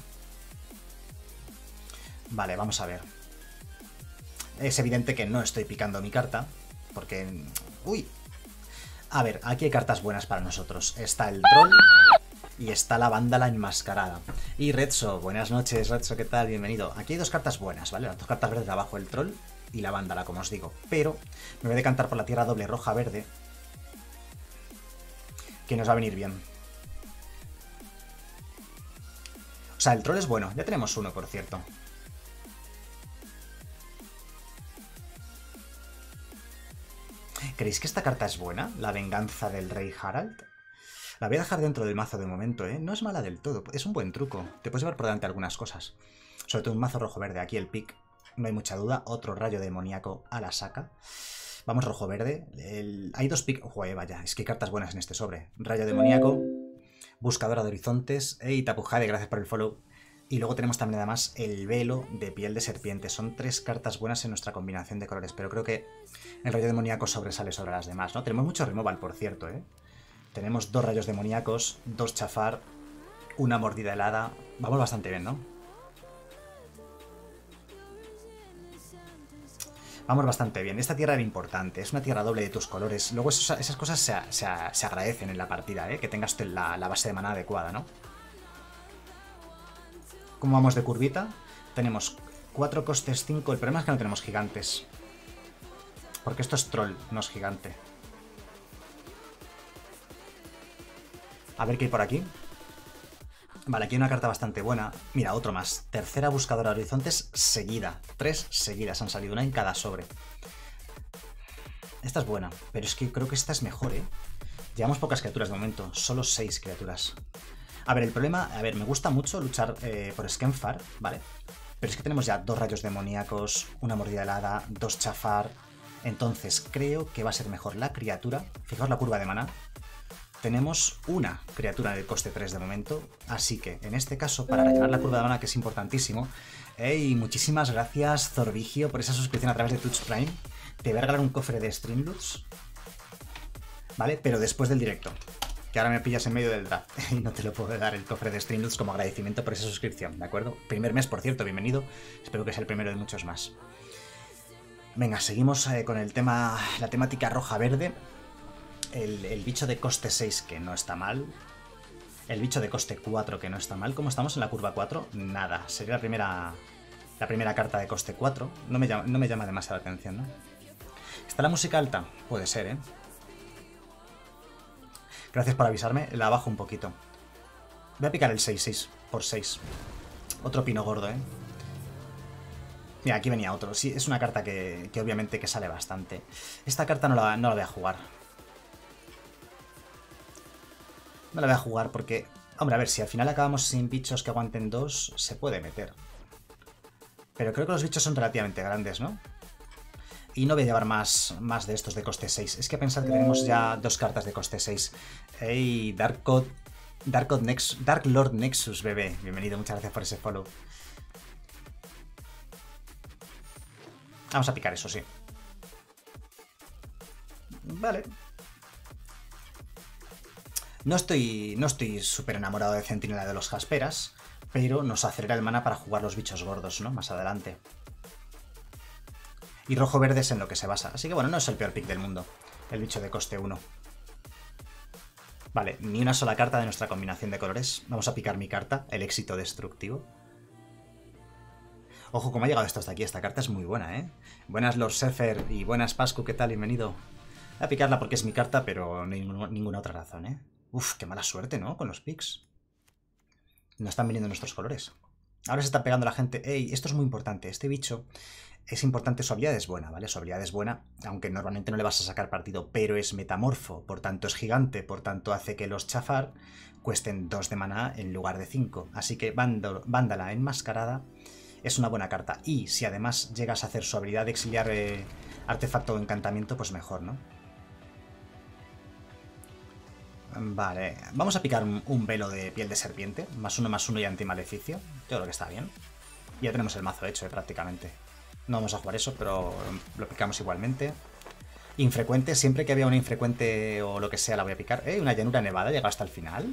Speaker 2: Vale, vamos a ver. Es evidente que no estoy picando mi carta, porque... ¡Uy! A ver, aquí hay cartas buenas para nosotros. Está el troll y está la vándala enmascarada. Y Redso, buenas noches, Redso, ¿qué tal? Bienvenido. Aquí hay dos cartas buenas, ¿vale? Las dos cartas verdes de abajo, el troll y la vándala, como os digo. Pero me voy a decantar por la tierra doble roja-verde, que nos va a venir bien. O sea, el troll es bueno. Ya tenemos uno, por cierto. ¿Creéis que esta carta es buena? La venganza del rey Harald. La voy a dejar dentro del mazo de momento, ¿eh? No es mala del todo. Es un buen truco. Te puedes llevar por delante algunas cosas. Sobre todo un mazo rojo-verde. Aquí el pick. No hay mucha duda. Otro rayo demoníaco a la saca. Vamos rojo-verde. Hay dos pick... Joder, vaya. Es que hay cartas buenas en este sobre. Rayo demoníaco. Buscadora de horizontes. Ey, Tapujade, gracias por el follow. Y luego tenemos también además el velo de piel de serpiente. Son tres cartas buenas en nuestra combinación de colores, pero creo que el rayo demoníaco sobresale sobre las demás, ¿no? Tenemos mucho removal, por cierto, ¿eh? Tenemos dos rayos demoníacos, dos chafar, una mordida helada. Vamos bastante bien, ¿no? Vamos bastante bien. Esta tierra era importante, es una tierra doble de tus colores. Luego esas cosas se agradecen en la partida, ¿eh? Que tengas la base de maná adecuada, ¿no? ¿Cómo vamos de curvita? Tenemos 4 costes 5. El problema es que no tenemos gigantes. Porque esto es troll, no es gigante. A ver qué hay por aquí. Vale, aquí hay una carta bastante buena. Mira, otro más. Tercera buscadora de horizontes seguida. 3 seguidas han salido, una en cada sobre. Esta es buena, pero es que creo que esta es mejor, ¿eh? Llevamos pocas criaturas de momento, solo 6 criaturas. A ver, el problema... A ver, me gusta mucho luchar por Skemfar, ¿vale? Pero es que tenemos ya 2 rayos demoníacos, una mordida helada, 2 chafar. Entonces creo que va a ser mejor la criatura. Fijaos la curva de maná. Tenemos una criatura de coste 3 de momento. Así que, en este caso, para rellenar la curva de maná, que es importantísimo... ¡Ey! Muchísimas gracias, Zorvigio, por esa suscripción a través de Twitch Prime. Te voy a regalar un cofre de Streamloots, ¿vale? Pero después del directo. Que ahora me pillas en medio del draft y no te lo puedo dar el cofre de Streamloots como agradecimiento por esa suscripción, ¿de acuerdo? Primer mes, por cierto, bienvenido. Espero que sea el primero de muchos más. Venga, seguimos con el tema, la temática roja-verde. El bicho de coste 6, que no está mal. El bicho de coste 4, que no está mal. ¿Cómo estamos en la curva 4? Nada. Sería la primera carta de coste 4. No me llama demasiada atención, ¿no? ¿Está la música alta? Puede ser, ¿eh? Gracias por avisarme. La bajo un poquito. Voy a picar el 6-6 por 6. Otro pino gordo, ¿eh? Mira, aquí venía otro. Sí, es una carta que obviamente que sale bastante. Esta carta no la voy a jugar. No la voy a jugar porque... Hombre, a ver, si al final acabamos sin bichos que aguanten 2, se puede meter. Pero creo que los bichos son relativamente grandes, ¿no? Y no voy a llevar más de estos de coste 6. Es que pensad que tenemos ya 2 cartas de coste 6. ¡Ey! Dark Lord Nexus, bebé. Bienvenido, muchas gracias por ese follow. Vamos a picar eso, sí. Vale. No estoy súper enamorado de Centinela de los Jasperas, pero nos acelera el mana para jugar los bichos gordos, ¿no? Más adelante. Y rojo-verde es en lo que se basa. Así que bueno, no es el peor pick del mundo. El bicho de coste 1. Vale, ni una sola carta de nuestra combinación de colores. Vamos a picar mi carta, el éxito destructivo. Ojo, cómo ha llegado esto hasta aquí. Esta carta es muy buena, ¿eh? Buenas Lord Sefer y buenas Pascu, ¿qué tal? Bienvenido. Voy a picarla porque es mi carta, pero no ninguna otra razón, ¿eh? Uf, qué mala suerte, ¿no? Con los picks. No están viniendo nuestros colores. Ahora se está pegando la gente. ¡Ey! Esto es muy importante. Este bicho es importante. Su habilidad es buena, ¿vale? Su habilidad es buena, aunque normalmente no le vas a sacar partido, pero es metamorfo, por tanto es gigante, por tanto hace que los chafar cuesten 2 de maná en lugar de 5. Así que Vándala enmascarada es una buena carta. Y si además llegas a hacer su habilidad de exiliar artefacto o encantamiento, pues mejor, ¿no? Vale, vamos a picar un velo de piel de serpiente, +1/+1 y antimaleficio. Yo creo que está bien. Ya tenemos el mazo hecho, prácticamente. No vamos a jugar eso, pero lo picamos igualmente. Infrecuente, siempre que había una infrecuente o lo que sea la voy a picar. Una llanura nevada, llega hasta el final.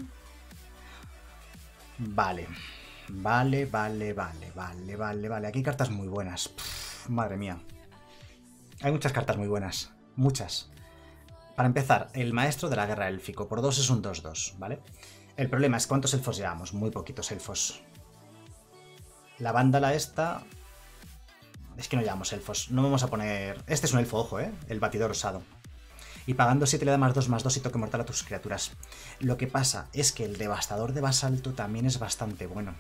Speaker 2: Vale. Vale. Aquí hay cartas muy buenas. Pff, madre mía. Hay muchas cartas muy buenas. Muchas. Para empezar, el maestro de la guerra élfico. Por 2 es un 2-2, ¿vale? El problema es cuántos elfos llevamos. Muy poquitos elfos. La vándala esta... Es que no llevamos elfos. No vamos a poner... Este es un elfo, ojo, ¿eh? El batidor osado. Y pagando 7 le da +2/+2 y toque mortal a tus criaturas. Lo que pasa es que el devastador de basalto también es bastante bueno.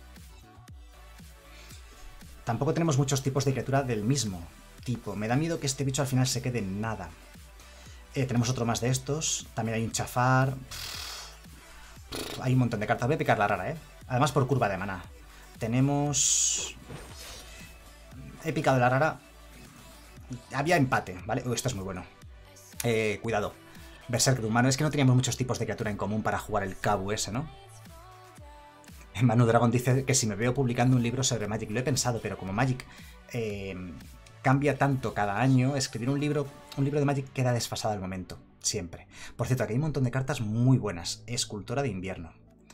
Speaker 2: Tampoco tenemos muchos tipos de criatura del mismo tipo. Me da miedo que este bicho al final se quede en nada. Tenemos otro más de estos. También hay un chafar. Hay un montón de cartas. Voy a picar la rara, ¿eh? Además por curva de maná. Tenemos... He picado la rara. Había empate, ¿vale? Esto es muy bueno. Cuidado. Berserker humano. Es que no teníamos muchos tipos de criatura en común para jugar el Kabu ese, ¿no? Manu Dragon dice que si me veo publicando un libro sobre Magic. Lo he pensado, pero como Magic... cambia tanto cada año, escribir un libro de Magic queda desfasado al momento, siempre. Por cierto, aquí hay un montón de cartas muy buenas. Escultora de invierno.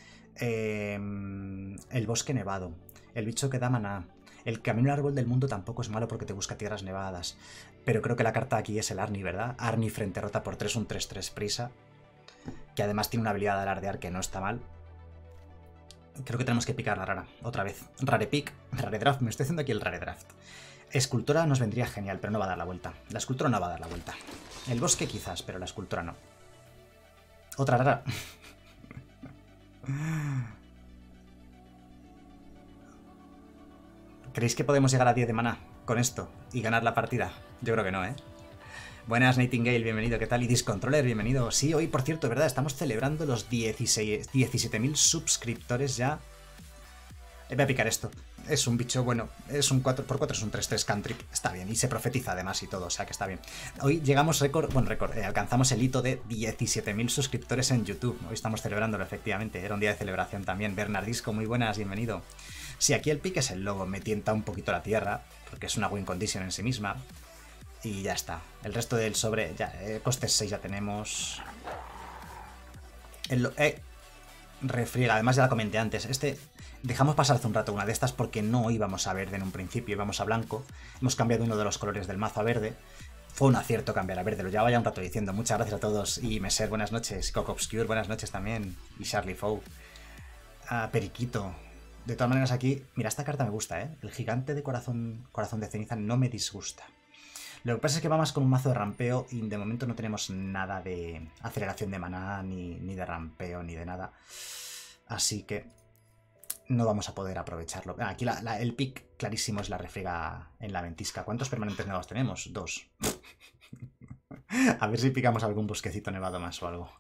Speaker 2: El bosque nevado. El bicho que da maná. El camino al árbol del mundo tampoco es malo porque te busca tierras nevadas. Pero creo que la carta aquí es el Arni, ¿verdad? Arni frente rota por 3, un 3-3 prisa. Que además tiene una habilidad de alardear que no está mal. Creo que tenemos que picar la rara, otra vez. Rare pick, rare draft, me estoy haciendo aquí el rare draft. Escultura nos vendría genial, pero no va a dar la vuelta. La escultura no va a dar la vuelta. El bosque quizás, pero la escultura no. Otra rara. ¿Creéis que podemos llegar a 10 de maná con esto y ganar la partida? Yo creo que no, ¿eh? Buenas, Nightingale, bienvenido, ¿qué tal? Y Discontroller, bienvenido. Sí, hoy, por cierto, ¿verdad? Estamos celebrando los 17.000 suscriptores ya. Voy a picar esto. Es un bicho, bueno, es un 4x4, es un 3-3 cantrip. Está bien, y se profetiza además y todo, o sea que está bien. Hoy llegamos alcanzamos el hito de 17.000 suscriptores en YouTube. Hoy estamos celebrándolo, efectivamente. Era un día de celebración también. Bernardisco, muy buenas, bienvenido. Sí, aquí el pick es el logo. Me tienta un poquito la tierra, porque es una win condition en sí misma. Y ya está. El resto del sobre, ya, costes 6 ya tenemos. Refriega, además ya la comenté antes. Dejamos pasar hace un rato una de estas porque no íbamos a verde en un principio, íbamos a blanco. Hemos cambiado uno de los colores del mazo a verde. Fue un acierto cambiar a verde, lo llevaba ya un rato diciendo. Muchas gracias a todos. Y Meser, buenas noches. Coco Obscure, buenas noches también. Y Charlie Fow. Periquito. De todas maneras aquí... Mira, esta carta me gusta, ¿eh? El gigante de corazón de ceniza no me disgusta. Lo que pasa es que va más con un mazo de rampeo y de momento no tenemos nada de aceleración de maná, ni de rampeo, ni de nada. Así que no vamos a poder aprovecharlo. Aquí el pick clarísimo es la refriega en la ventisca. ¿Cuántos permanentes nevados tenemos? 2. A ver si picamos algún bosquecito nevado más o algo.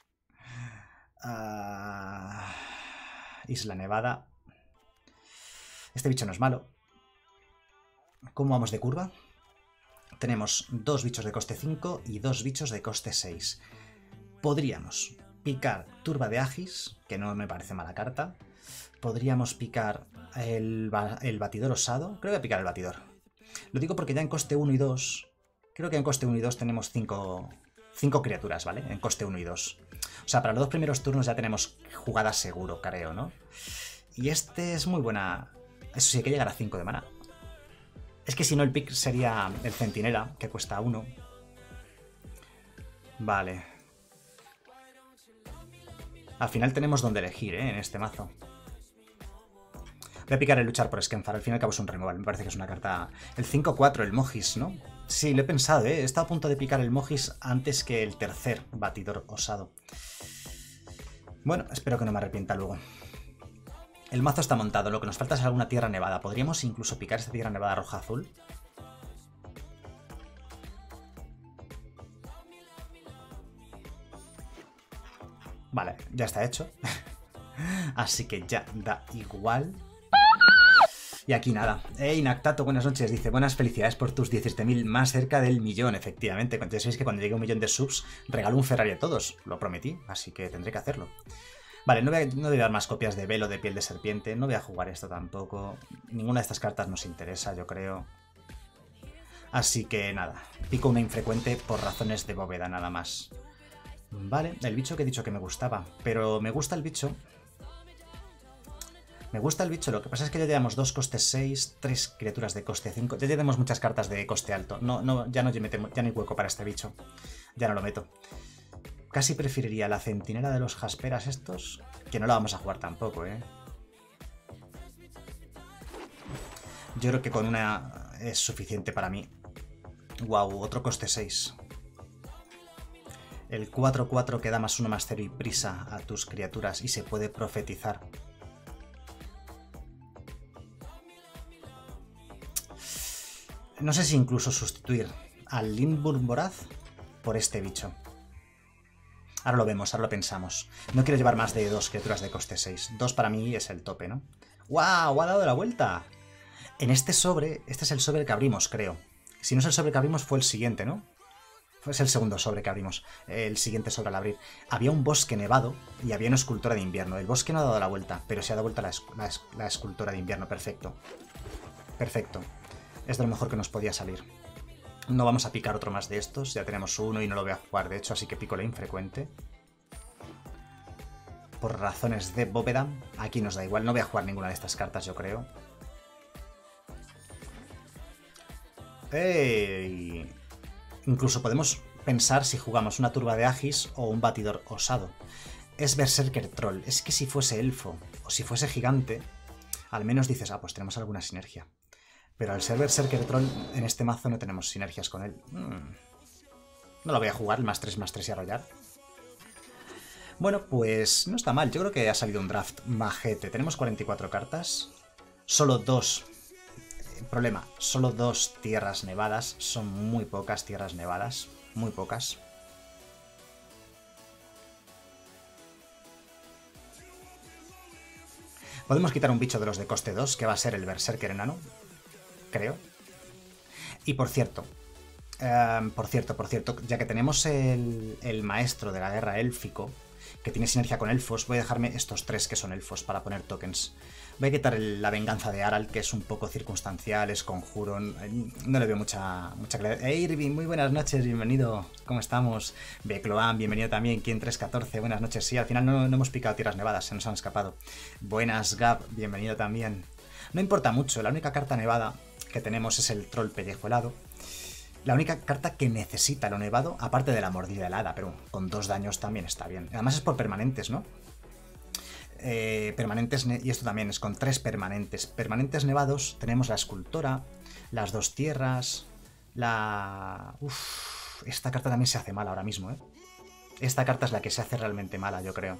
Speaker 2: Isla Nevada. Este bicho no es malo. ¿Cómo vamos de curva? Tenemos 2 bichos de coste 5 y 2 bichos de coste 6. Podríamos picar Turba de Agis, que no me parece mala carta. Podríamos picar el batidor osado. Creo que voy a picar el batidor. Lo digo porque ya en coste 1 y 2... Creo que en coste 1 y 2 tenemos 5 criaturas, ¿vale? En coste 1 y 2. O sea, para los 2 primeros turnos ya tenemos jugada seguro, creo, ¿no? Y este es muy buena... Eso sí, hay que llegar a 5 de mana. Es que si no el pick sería el centinela, que cuesta 1. Vale. Al final tenemos donde elegir, ¿eh? En este mazo. Voy a picar el luchar por Skemfar. Al fin y al cabo es un removal. Me parece que es una carta... El 5-4, el Mogis, ¿no? Sí, lo he pensado, ¿eh? He estado a punto de picar el Mogis antes que el tercer batidor osado. Bueno, espero que no me arrepienta luego. El mazo está montado, lo que nos falta es alguna tierra nevada. ¿Podríamos incluso picar esta tierra nevada roja-azul? Vale, ya está hecho. Así que ya da igual. Y aquí nada. Inactato, buenas noches. Dice, buenas felicidades por tus 17.000 más cerca del millón. Efectivamente, ya sabéis que cuando llegue a 1.000.000 de subs regalo un Ferrari a todos. Lo prometí, así que tendré que hacerlo. Vale, no voy a dar más copias de Velo de piel de serpiente. No voy a jugar esto tampoco. Ninguna de estas cartas nos interesa, yo creo. Así que nada. Pico una infrecuente por razones de bóveda, nada más. Vale, el bicho que he dicho que me gustaba. Pero me gusta el bicho. Me gusta el bicho. Lo que pasa es que ya llevamos 2 costes 6, 3 criaturas de coste 5. Ya tenemos muchas cartas de coste alto. Ya no hay hueco para este bicho. Ya no lo meto. Casi preferiría la centinela de los jasperas estos, que no la vamos a jugar tampoco, ¿eh? Yo creo que con una es suficiente para mí. Wow, otro coste 6. El 4-4 que da +1/+0 y prisa a tus criaturas y se puede profetizar. No sé si incluso sustituir al Lindburn Voraz por este bicho. Ahora lo vemos, ahora lo pensamos. No quiero llevar más de 2 criaturas de coste 6. 2 para mí es el tope, ¿no? ¡Wow! ¡Ha dado la vuelta! En este sobre, este es el sobre que abrimos, creo. Si no es el sobre que abrimos, fue el siguiente, ¿no? Es el segundo sobre que abrimos. El siguiente sobre al abrir. Había un bosque nevado y había una escultora de invierno. El bosque no ha dado la vuelta, pero se ha dado vuelta la escultora de invierno. Perfecto. Perfecto. Es de lo mejor que nos podía salir. No vamos a picar otro más de estos, ya tenemos uno y no lo voy a jugar, de hecho, así que pico la infrecuente. Por razones de bóveda, aquí nos da igual, no voy a jugar ninguna de estas cartas, yo creo. ¡Ey! Incluso podemos pensar si jugamos una turba de Agis o un batidor osado. Es Berserker Troll, es que si fuese elfo o si fuese gigante, al menos dices, ah, pues tenemos alguna sinergia. Pero al ser Berserker Troll, en este mazo no tenemos sinergias con él. No lo voy a jugar, el +3/+3 y arrollar. Bueno, pues no está mal. Yo creo que ha salido un draft majete. Tenemos 44 cartas. Solo 2. Problema, solo 2 tierras nevadas. Son muy pocas tierras nevadas. Muy pocas. Podemos quitar un bicho de los de coste 2, que va a ser el Berserker enano. Creo. Y por cierto, ya que tenemos el maestro de la guerra élfico, que tiene sinergia con elfos, voy a dejarme estos 3 que son elfos para poner tokens. Voy a quitar la venganza de Harald, que es un poco circunstancial, es conjuro, no le veo mucha claridad. Hey Irving, muy buenas noches, bienvenido, ¿cómo estamos? Becloan, bienvenido también, Quien 314, buenas noches. Sí, al final no hemos picado tierras nevadas, se nos han escapado. Buenas Gab, bienvenido también. No importa mucho, la única carta nevada que tenemos es el troll pellejo helado. La única carta que necesita lo nevado, aparte de la mordida helada, pero con 2 daños también está bien. Además es por permanentes, ¿no? Permanentes, y esto también es con 3 permanentes. Permanentes nevados, tenemos la escultora, las 2 tierras, la... Uf, esta carta también se hace mala ahora mismo, ¿eh? Esta carta es la que se hace realmente mala, yo creo.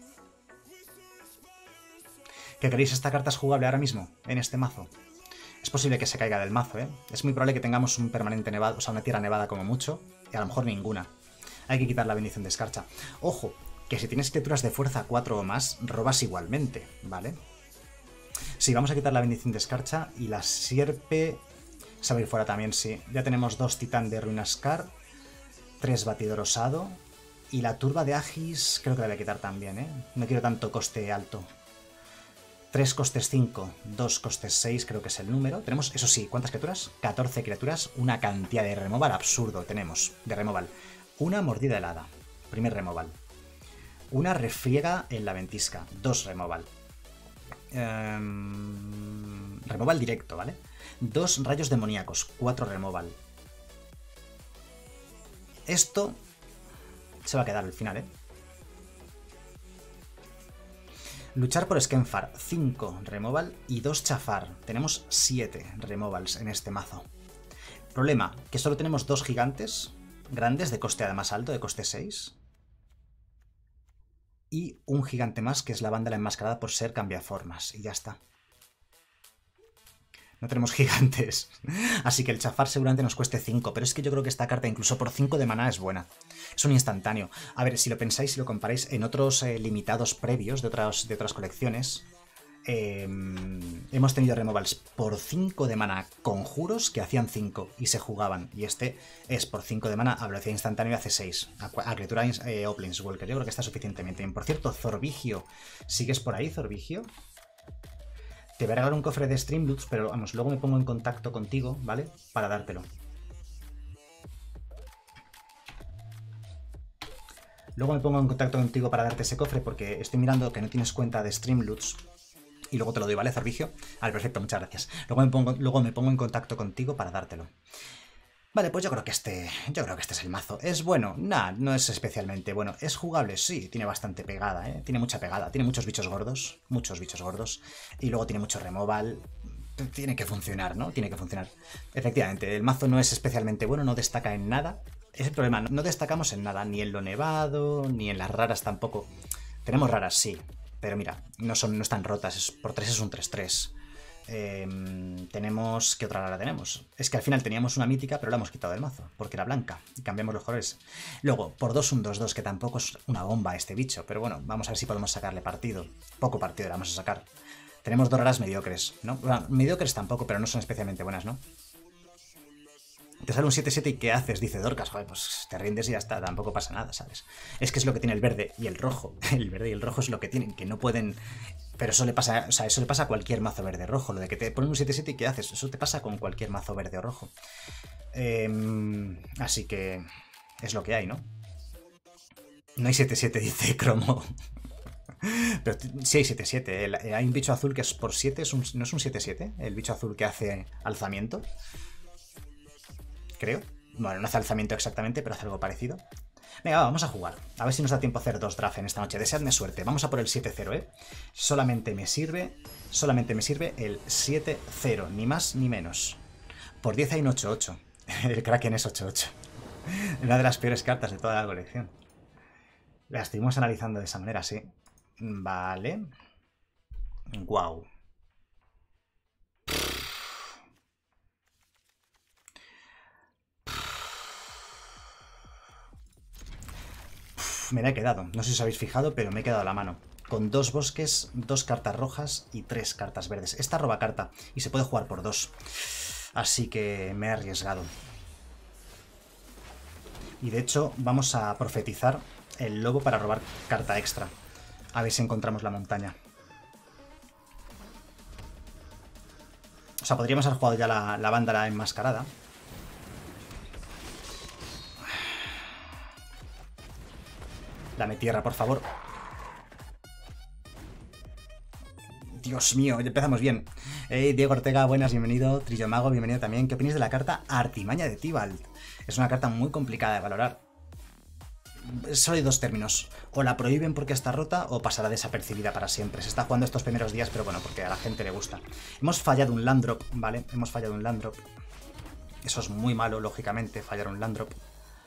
Speaker 2: ¿Qué queréis? ¿Esta carta es jugable ahora mismo, en este mazo? Es posible que se caiga del mazo, ¿eh? Es muy probable que tengamos un permanente nevado, o sea, una tierra nevada como mucho, y a lo mejor ninguna. Hay que quitar la bendición de escarcha. Ojo, que si tienes criaturas de fuerza 4 o más, robas igualmente, ¿vale? Sí, vamos a quitar la bendición de escarcha y la sierpe... Se va a ir fuera también, sí. Ya tenemos 2 titán de Ruinascar, 3 batidor osado, y la turba de Agis creo que la voy a quitar también, ¿eh? No quiero tanto coste alto. 3 costes 5, 2 costes 6 creo que es el número. Tenemos, eso sí, ¿cuántas criaturas? 14 criaturas, una cantidad de removal absurdo tenemos, de removal. Una mordida helada, primer removal. Una refriega en la ventisca, 2 removal. Removal directo, ¿vale? 2 rayos demoníacos, 4 removal. Esto se va a quedar al final, ¿eh? Luchar por Skenfar, 5 removal y 2 chafar. Tenemos 7 removals en este mazo. Problema, que solo tenemos 2 gigantes grandes de coste además alto, de coste 6. Y un gigante más que es la vándala enmascarada por ser cambiaformas. Y ya está. No tenemos gigantes. Así que el chafar seguramente nos cueste 5. Pero es que yo creo que esta carta incluso por 5 de maná es buena. Es un instantáneo. A ver, si lo pensáis y lo comparáis en otros limitados previos de otras colecciones, hemos tenido removals por 5 de mana conjuros que hacían 5 y se jugaban. Y este es por 5 de mana a velocidad instantánea y hace 6. A criatura o Planeswalker. Yo creo que está suficientemente bien. Por cierto, Zorbigio. ¿Sigues por ahí, Zorbigio? Te voy a regalar un cofre de Streamloots, pero vamos, luego me pongo en contacto contigo, ¿vale? Para dártelo. Luego me pongo en contacto contigo para darte ese cofre porque estoy mirando que no tienes cuenta de Streamloots. Y luego te lo doy, ¿vale, Zorbigio? Vale, perfecto, muchas gracias. Luego me pongo en contacto contigo para dártelo. Vale, pues yo creo que este es el mazo. ¿Es bueno? Nah, no es especialmente bueno. ¿Es jugable? Sí, tiene bastante pegada, ¿eh? Tiene mucha pegada. Tiene muchos bichos gordos. Muchos bichos gordos. Y luego tiene mucho removal. Tiene que funcionar, ¿no? Tiene que funcionar. Efectivamente, el mazo no es especialmente bueno, no destaca en nada. Es el problema, no destacamos en nada. Ni en lo nevado, ni en las raras tampoco. Tenemos raras, sí. Pero mira, no están rotas. Por 3 es un 3-3. Tenemos... ¿Qué otra rara tenemos? Es que al final teníamos una mítica, pero la hemos quitado del mazo, porque era blanca, y cambiamos los colores. Luego, por 2 un 2-2, que tampoco es una bomba este bicho, pero bueno, vamos a ver si podemos sacarle partido. Poco partido le vamos a sacar. Tenemos 2 raras mediocres, ¿no? Bueno, mediocres tampoco, pero no son especialmente buenas, ¿no? Te sale un 7-7 y ¿qué haces? Dice Dorcas. Joder, pues te rindes y ya está, tampoco pasa nada, ¿sabes? Es que es lo que tiene el verde y el rojo. El verde y el rojo es lo que tienen, que no pueden... Pero eso le pasa, o sea, eso le pasa a cualquier mazo verde o rojo. Lo de que te ponen un 7-7 y ¿qué haces? Eso te pasa con cualquier mazo verde o rojo. Así que es lo que hay, ¿no? No hay 7-7, dice Cromo. Pero sí hay 7-7. Hay un bicho azul que es por 7, ¿no es un 7-7? El bicho azul que hace alzamiento. Creo. Bueno, no hace alzamiento exactamente, pero hace algo parecido. Venga, vamos a jugar. A ver si nos da tiempo a hacer 2 drafts en esta noche. Deseadme suerte. Vamos a por el 7-0, ¿eh? Solamente me sirve el 7-0. Ni más ni menos. Por 10 hay un 8-8. El Kraken es 8-8. Una de las peores cartas de toda la colección. La estuvimos analizando de esa manera, sí. Vale. Guau. Me la he quedado, no sé si os habéis fijado, pero me he quedado a la mano. Con 2 bosques, 2 cartas rojas y 3 cartas verdes. Esta roba carta y se puede jugar por 2. Así que me he arriesgado. Y de hecho vamos a profetizar el lobo para robar carta extra. A ver si encontramos la montaña. O sea, podríamos haber jugado ya la vándala enmascarada. Dame tierra, por favor. Dios mío, ya empezamos bien. Hey, Diego Ortega, buenas, bienvenido. Trillo Mago, bienvenido también. ¿Qué opinas de la carta Artimaña de Tibalt? Es una carta muy complicada de valorar. Solo hay dos términos. O la prohíben porque está rota o pasará desapercibida para siempre. Se está jugando estos primeros días, pero bueno, porque a la gente le gusta. Hemos fallado un land drop, ¿vale? Hemos fallado un land drop. Eso es muy malo, lógicamente, fallar un land drop.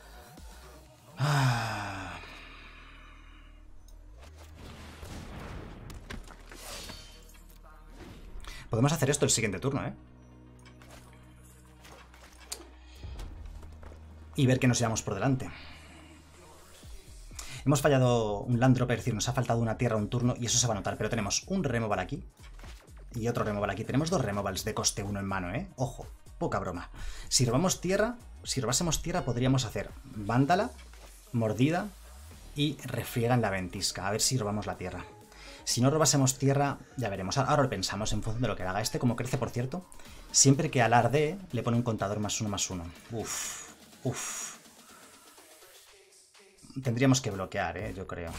Speaker 2: Podemos hacer esto el siguiente turno, ¿eh? Y ver que nos llevamos por delante. Hemos fallado un land drop, es decir, nos ha faltado una tierra un turno y eso se va a notar. Pero tenemos un removal aquí y otro removal aquí. Tenemos dos removals de coste 1 en mano, ¿eh? Ojo, poca broma. Si robamos tierra, si robásemos tierra podríamos hacer vándala, mordida y refriega en la ventisca. A ver si robamos la tierra. Si no robásemos tierra, ya veremos. Ahora lo pensamos en función de lo que haga este. Como crece, por cierto, siempre que alardee le pone un contador +1/+1. Uf, uf. Tendríamos que bloquear, yo creo.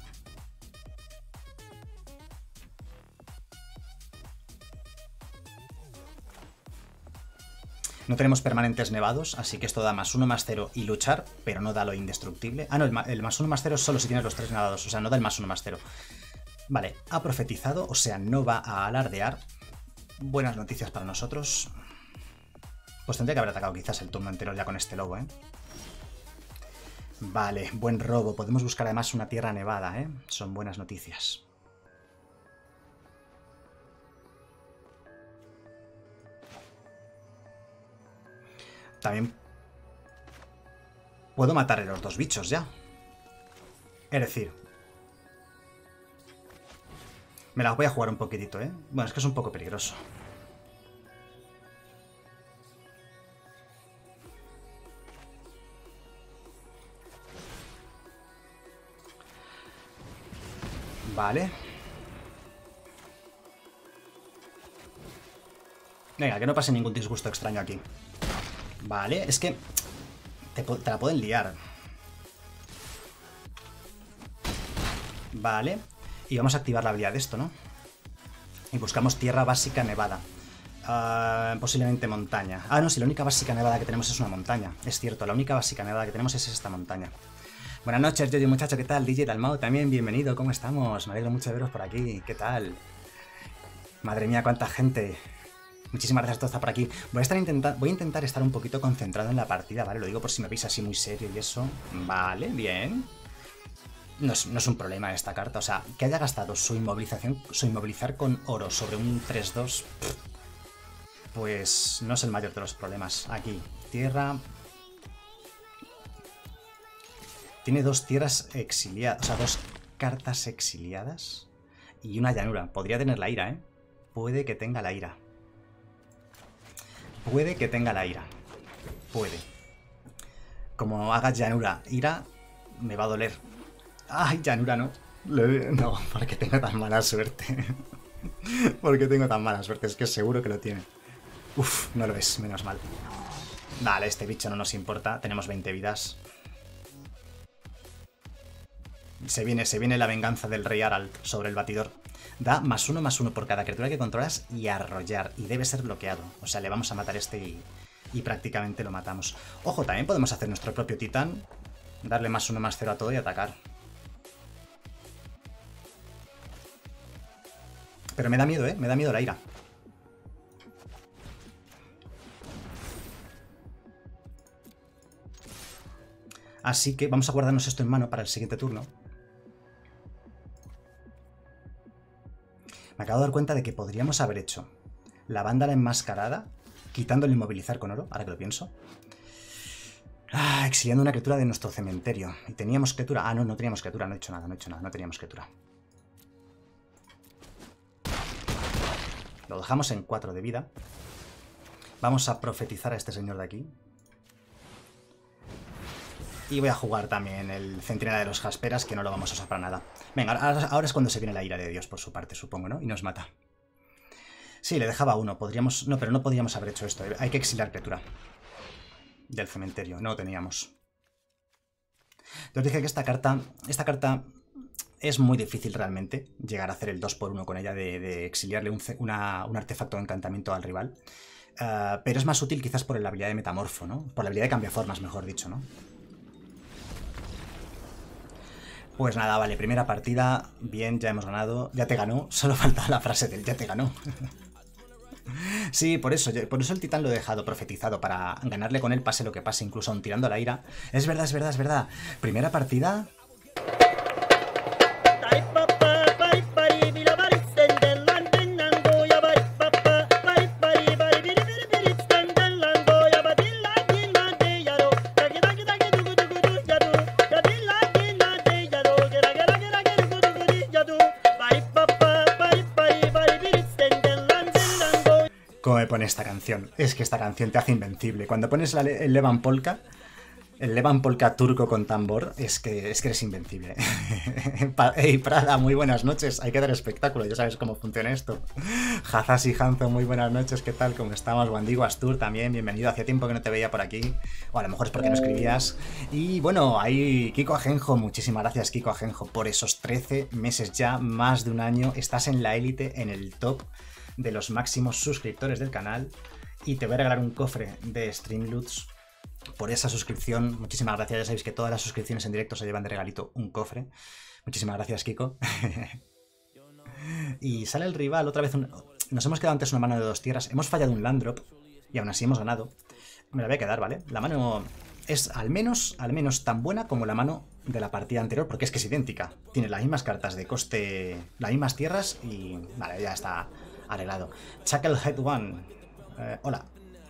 Speaker 2: No tenemos permanentes nevados, así que esto da +1/+0 y luchar, pero no da lo indestructible. Ah, no, el +1/+0 es solo si tienes los 3 nevados, o sea, no da el +1/+0. Vale, ha profetizado, o sea, no va a alardear. Buenas noticias para nosotros. Pues tendría que haber atacado quizás el turno entero ya con este lobo, Vale, buen robo. Podemos buscar además una tierra nevada, Son buenas noticias. También puedo matar a los dos bichos ya. Es decir, me la voy a jugar un poquitito, Bueno, es que es un poco peligroso. Vale. Venga, que no pase ningún disgusto extraño aquí. Vale, es que te la pueden liar. Vale. Y vamos a activar la habilidad de esto, ¿no? Y buscamos tierra básica nevada. Posiblemente montaña. Ah, no, si la única básica nevada que tenemos es una montaña. Es cierto, la única básica nevada que tenemos es esta montaña. Buenas noches, Yoyo muchacho, ¿qué tal? DJ Dalmao también, bienvenido, ¿cómo estamos? Me alegro mucho de veros por aquí, ¿qué tal? Madre mía, cuánta gente. Muchísimas gracias a todos por aquí. Voy a intentar estar un poquito concentrado en la partida, ¿vale? Lo digo por si me veis así muy serio y eso. Vale, bien. No es un problema esta carta, o sea, que haya gastado su inmovilizar con oro sobre un 3-2, pues no es el mayor de los problemas. Aquí, tierra. Tiene dos tierras exiliadas, o sea, dos cartas exiliadas y una llanura. Podría tener la ira, Puede que tenga la ira. Puede que tenga la ira. Puede. Como haga llanura, ira, me va a doler. ¡Ay, llanura no! No, porque tengo tan mala suerte. Porque tengo tan mala suerte, es que seguro que lo tiene. Uf, no lo es, menos mal. Vale, este bicho no nos importa, tenemos 20 vidas. Se viene la venganza del rey Harald sobre el batidor. Da +1/+1 por cada criatura que controlas y arrollar. Y debe ser bloqueado. O sea, le vamos a matar este y prácticamente lo matamos. Ojo, también podemos hacer nuestro propio titán. Darle +1/+0 a todo y atacar. Pero me da miedo, me da miedo la ira. Así que vamos a guardarnos esto en mano para el siguiente turno. Me acabo de dar cuenta de que podríamos haber hecho la vándala enmascarada, quitando el inmovilizar con oro, ahora que lo pienso. Exiliando una criatura de nuestro cementerio. Y teníamos criatura. Ah, no, no teníamos criatura, no he hecho nada, no teníamos criatura. Lo dejamos en 4 de vida. Vamos a profetizar a este señor de aquí. Y voy a jugar también el Centinela de los Jasperas, que no lo vamos a usar para nada. Venga, ahora es cuando se viene la ira de Dios por su parte, supongo, ¿no? Y nos mata. Sí, le dejaba uno. Podríamos... No, pero no podríamos haber hecho esto. Hay que exiliar criatura del cementerio. No lo teníamos. Yo os dije que esta carta Es muy difícil realmente llegar a hacer el 2x1 con ella, de exiliarle un artefacto de encantamiento al rival. Pero es más útil quizás por la habilidad de metamorfo, ¿no? Por la habilidad de cambiaformas, mejor dicho, ¿no? Pues nada, vale, primera partida, bien, ya hemos ganado, ya te ganó, solo falta la frase del ya te ganó. Sí, por eso el titán lo he dejado profetizado, para ganarle con él pase lo que pase, incluso aun tirando la ira. Es verdad, es verdad, es verdad. Primera partida... ¿Cómo me pone esta canción? Es que esta canción te hace invencible. Cuando pones el Levan Polka, el Levan Polka turco con tambor, es que eres invencible. Hey, Prada, muy buenas noches. Hay que dar espectáculo, ya sabes cómo funciona esto. Hazas y Hanzo, muy buenas noches. ¿Qué tal? ¿Cómo estamos? Wandigo Astur también, bienvenido. Hacía tiempo que no te veía por aquí. O a lo mejor es porque no escribías. Y bueno, ahí Kiko Ajenjo, muchísimas gracias Kiko Ajenjo por esos 13 meses ya, más de un año. Estás en la élite, en el top de los máximos suscriptores del canal, y te voy a regalar un cofre de Streamloots por esa suscripción. Muchísimas gracias, ya sabéis que todas las suscripciones en directo se llevan de regalito un cofre. Muchísimas gracias, Kiko. Y sale el rival otra vez. Nos hemos quedado antes una mano de 2 tierras, hemos fallado un land drop y aún así hemos ganado. Me la voy a quedar, ¿vale? La mano es al menos tan buena como la mano de la partida anterior, porque es que es idéntica. Tiene las mismas cartas de coste, las mismas tierras y... Vale, ya está arreglado. Chucklehead One. Hola.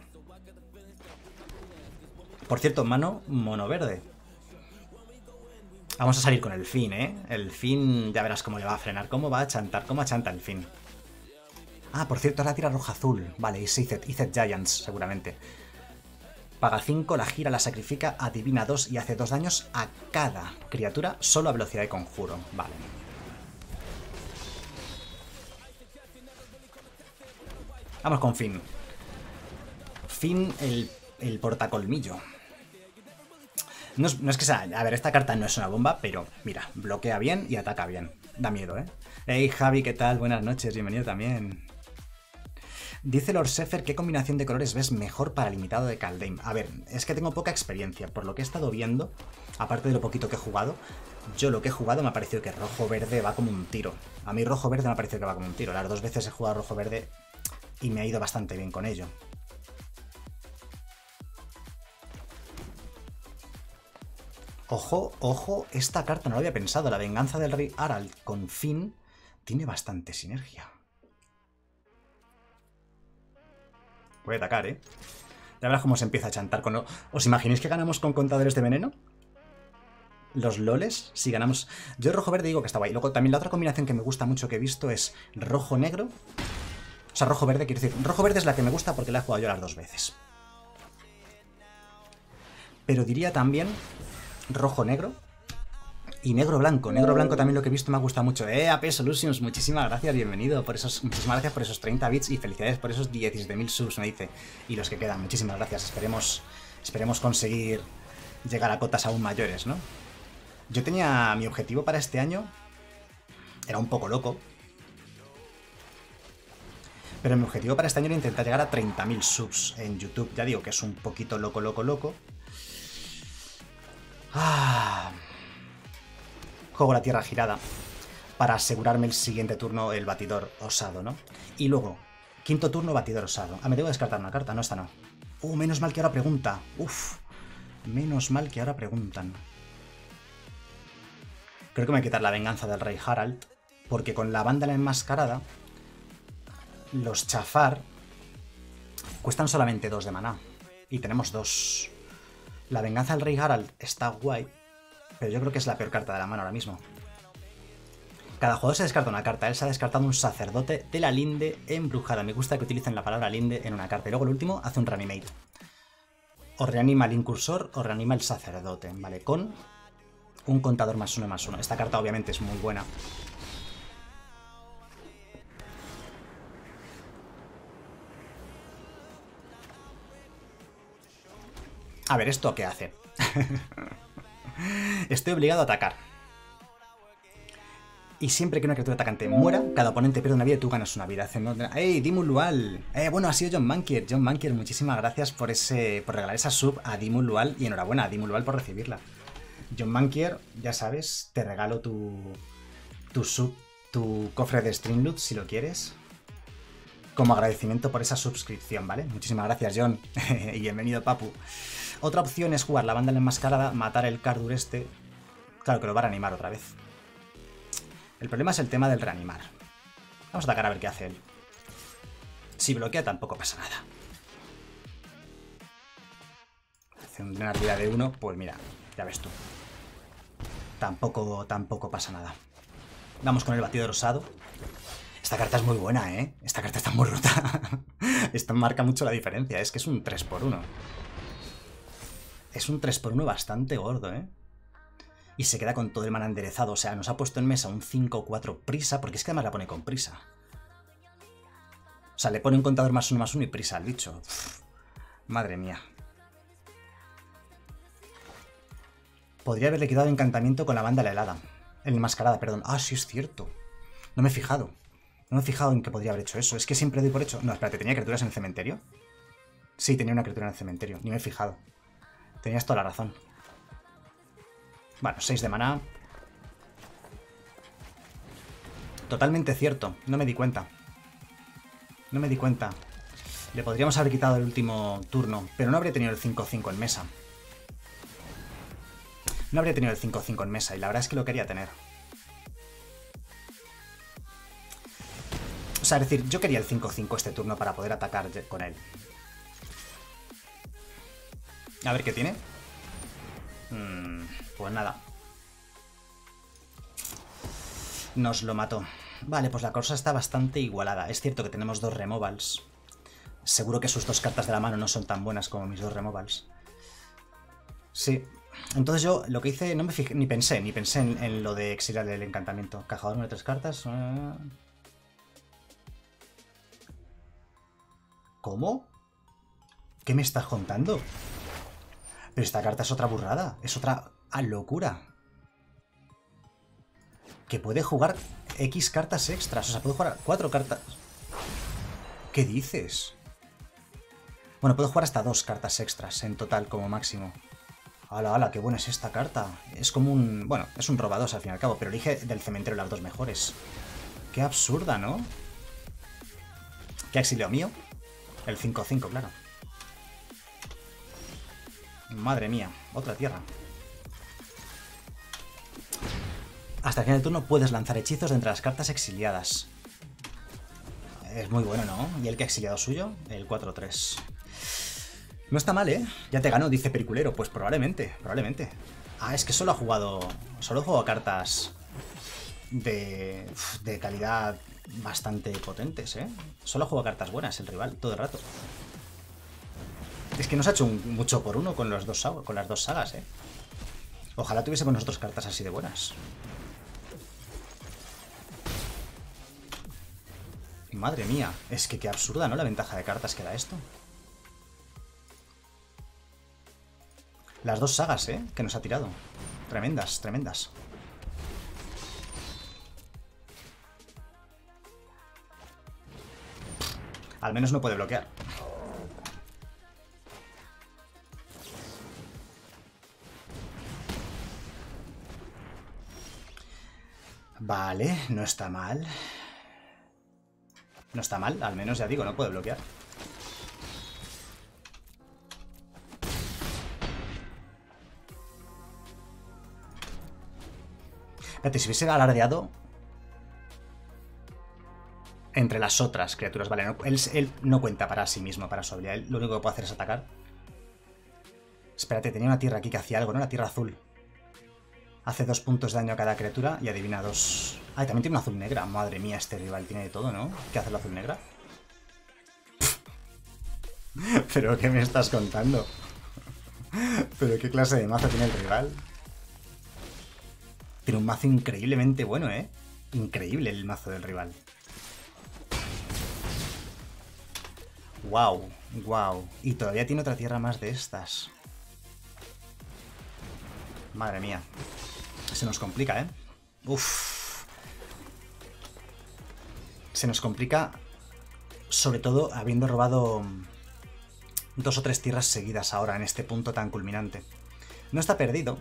Speaker 2: Por cierto, mano mono verde. Vamos a salir con el Fin, ¿eh? El Fin, ya verás cómo le va a frenar. Cómo va a chantar, cómo achanta el Fin. Ah, por cierto, ahora tira roja-azul. Vale, es Izzet Giants, seguramente. Paga 5, la gira, la sacrifica, adivina 2 y hace 2 daños a cada criatura, solo a velocidad de conjuro. Vale. Vamos con Fin. Fin, el portacolmillo. No es que sea... A ver, esta carta no es una bomba, pero mira, bloquea bien y ataca bien. Da miedo, ¿eh? Hey, Javi, ¿qué tal? Buenas noches, bienvenido también. Dice Lord Sefer, ¿qué combinación de colores ves mejor para limitado de Kaldheim? A ver, es que tengo poca experiencia. Por lo que he estado viendo, aparte de lo poquito que he jugado, yo lo que he jugado me ha parecido que rojo-verde va como un tiro. A mí rojo-verde me ha parecido que va como un tiro. Las 2 veces he jugado rojo-verde y me ha ido bastante bien con ello. Ojo, ojo, esta carta no lo había pensado. La venganza del rey Harald con Finn tiene bastante sinergia. Voy a atacar, ¿eh? Ya verás cómo se empieza a chantar con... ¿Os imagináis que ganamos con contadores de veneno? Los loles, si ganamos... Yo rojo-verde digo que está guay. Luego también la otra combinación que me gusta mucho que he visto es rojo-negro. O sea, rojo-verde, quiero decir... Rojo-verde es la que me gusta porque la he jugado yo las 2 veces. Pero diría también rojo-negro y negro-blanco. Negro-blanco también lo que he visto me ha gustado mucho. AP Solutions, muchísimas gracias, bienvenido. Muchísimas gracias por esos 30 bits y felicidades por esos 17.000 subs, me dice. Y los que quedan, muchísimas gracias. Esperemos conseguir llegar a cotas aún mayores, ¿no? Yo tenía... Mi objetivo para este año era un poco loco. Pero mi objetivo para este año era intentar llegar a 30.000 subs en YouTube. Ya digo que es un poquito loco. Juego la tierra girada para asegurarme el siguiente turno el batidor osado, ¿no? Y luego, quinto turno batidor osado. Ah, me debo descartar una carta, no, esta no. Menos mal que ahora pregunta. Menos mal que ahora preguntan. Creo que me voy a quitar la venganza del rey Harald, porque con la vándala enmascarada, los chafar cuestan solamente 2 de maná. Y tenemos 2. La venganza del rey Harald está guay, pero yo creo que es la peor carta de la mano ahora mismo. Cada jugador se descarta una carta. Él se ha descartado un sacerdote de la linde embrujada. Me gusta que utilicen la palabra linde en una carta. Y luego el último hace un reanimate. O reanima el incursor o reanima el sacerdote, ¿vale? Con un contador +1/+1. Esta carta obviamente es muy buena. A ver, ¿esto qué hace? Estoy obligado a atacar. Y siempre que una criatura atacante muera, cada oponente pierde una vida y tú ganas una vida. ¡Ey, Dimulual! Bueno, ha sido John Mankier. John Mankier, muchísimas gracias por regalar esa sub a Dimulual. Y enhorabuena a Dimulual por recibirla. John Mankier, ya sabes, te regalo tu sub, tu cofre de Streamloot, si lo quieres. Como agradecimiento por esa suscripción, ¿vale? Muchísimas gracias, John. Y bienvenido, Papu. Otra opción es jugar la Vándala enmascarada, matar el Cardur este. Claro que lo va a reanimar otra vez. El problema es el tema del reanimar. Vamos a atacar a ver qué hace él. Si bloquea tampoco pasa nada. Hace una vida de 1, pues mira, ya ves tú. Tampoco pasa nada. Vamos con el batido rosado. Esta carta es muy buena, ¿eh? Esta carta está muy rota. Esto marca mucho la diferencia. Es que es un 3x1. Es un 3x1 bastante gordo, ¿eh? Y se queda con todo el mana enderezado. O sea, nos ha puesto en mesa un 5-4 prisa, porque es que además la pone con prisa. O sea, le pone un contador +1/+1 y prisa al bicho. Uf, madre mía. Podría haberle quitado encantamiento con la Vándala helada. Enmascarada, perdón. Ah, sí, es cierto. No me he fijado. No me he fijado en que podría haber hecho eso. Es que siempre doy por hecho. No, espérate, ¿tenía criaturas en el cementerio? Sí, tenía una criatura en el cementerio. Ni me he fijado. Tenías toda la razón. Bueno, 6 de maná. Totalmente cierto. No me di cuenta. No me di cuenta. Le podríamos haber quitado el último turno, pero no habría tenido el 5-5 en mesa. No habría tenido el 5-5 en mesa y la verdad es que lo quería tener. O sea, es decir, yo quería el 5-5 este turno para poder atacar con él. A ver qué tiene. Pues nada. Nos lo mató. Vale, pues la cosa está bastante igualada. Es cierto que tenemos 2 removals. Seguro que sus 2 cartas de la mano no son tan buenas como mis 2 removals. Sí. Entonces yo lo que hice, no me fijé, ni pensé en lo de exiliar el encantamiento. Cajador de 3 cartas. ¿Cómo? ¿Qué me estás contando? Pero esta carta es otra burrada. Es otra locura. Que puede jugar X cartas extras. O sea, puede jugar 4 cartas. ¿Qué dices? Bueno, puedo jugar hasta 2 cartas extras en total como máximo. ¡Hala, hala! ¡Qué buena es esta carta! Es como un... Bueno, es un roba 2 al fin y al cabo, pero elige del cementerio las 2 mejores. ¡Qué absurda!, ¿no? ¿Qué exilio mío? El 5-5, claro. Madre mía, otra tierra. Hasta el final del turno puedes lanzar hechizos de entre las cartas exiliadas. Es muy bueno, ¿no? ¿Y el que ha exiliado suyo? El 4-3. No está mal, ¿eh? Ya te ganó, dice Periculero. Pues probablemente, probablemente. Ah, es que solo ha jugado... Solo ha jugado cartas de calidad bastante potentes, ¿eh? Solo ha jugado cartas buenas el rival, todo el rato. Es que nos ha hecho un mucho por uno con las dos sagas, ¿eh? Ojalá tuviésemos nosotros cartas así de buenas. Madre mía, es que qué absurda, ¿no? La ventaja de cartas que da esto. Las 2 sagas, ¿eh? Que nos ha tirado. Tremendas, tremendas. Al menos no puede bloquear. Vale, no está mal. No está mal, al menos ya digo, no puede bloquear. Espérate, si hubiese alardeado entre las otras criaturas, vale, no, él no cuenta para sí mismo, para su habilidad. Él lo único que puede hacer es atacar. Espérate, tenía una tierra aquí que hacía algo, ¿no? La tierra azul. Hace 2 puntos de daño a cada criatura y adivina 2. Ah, y también tiene una azul negra. Madre mía, este rival tiene de todo, ¿no? ¿Qué hace la azul negra? ¿Pero qué me estás contando? ¿Pero qué clase de mazo tiene el rival? Tiene un mazo increíblemente bueno, ¿eh? Increíble el mazo del rival. Wow, wow. Y todavía tiene otra tierra más de estas. Madre mía. Se nos complica, ¿eh? Uf. se nos complica, sobre todo habiendo robado 2 o 3 tierras seguidas ahora en este punto tan culminante. No está perdido.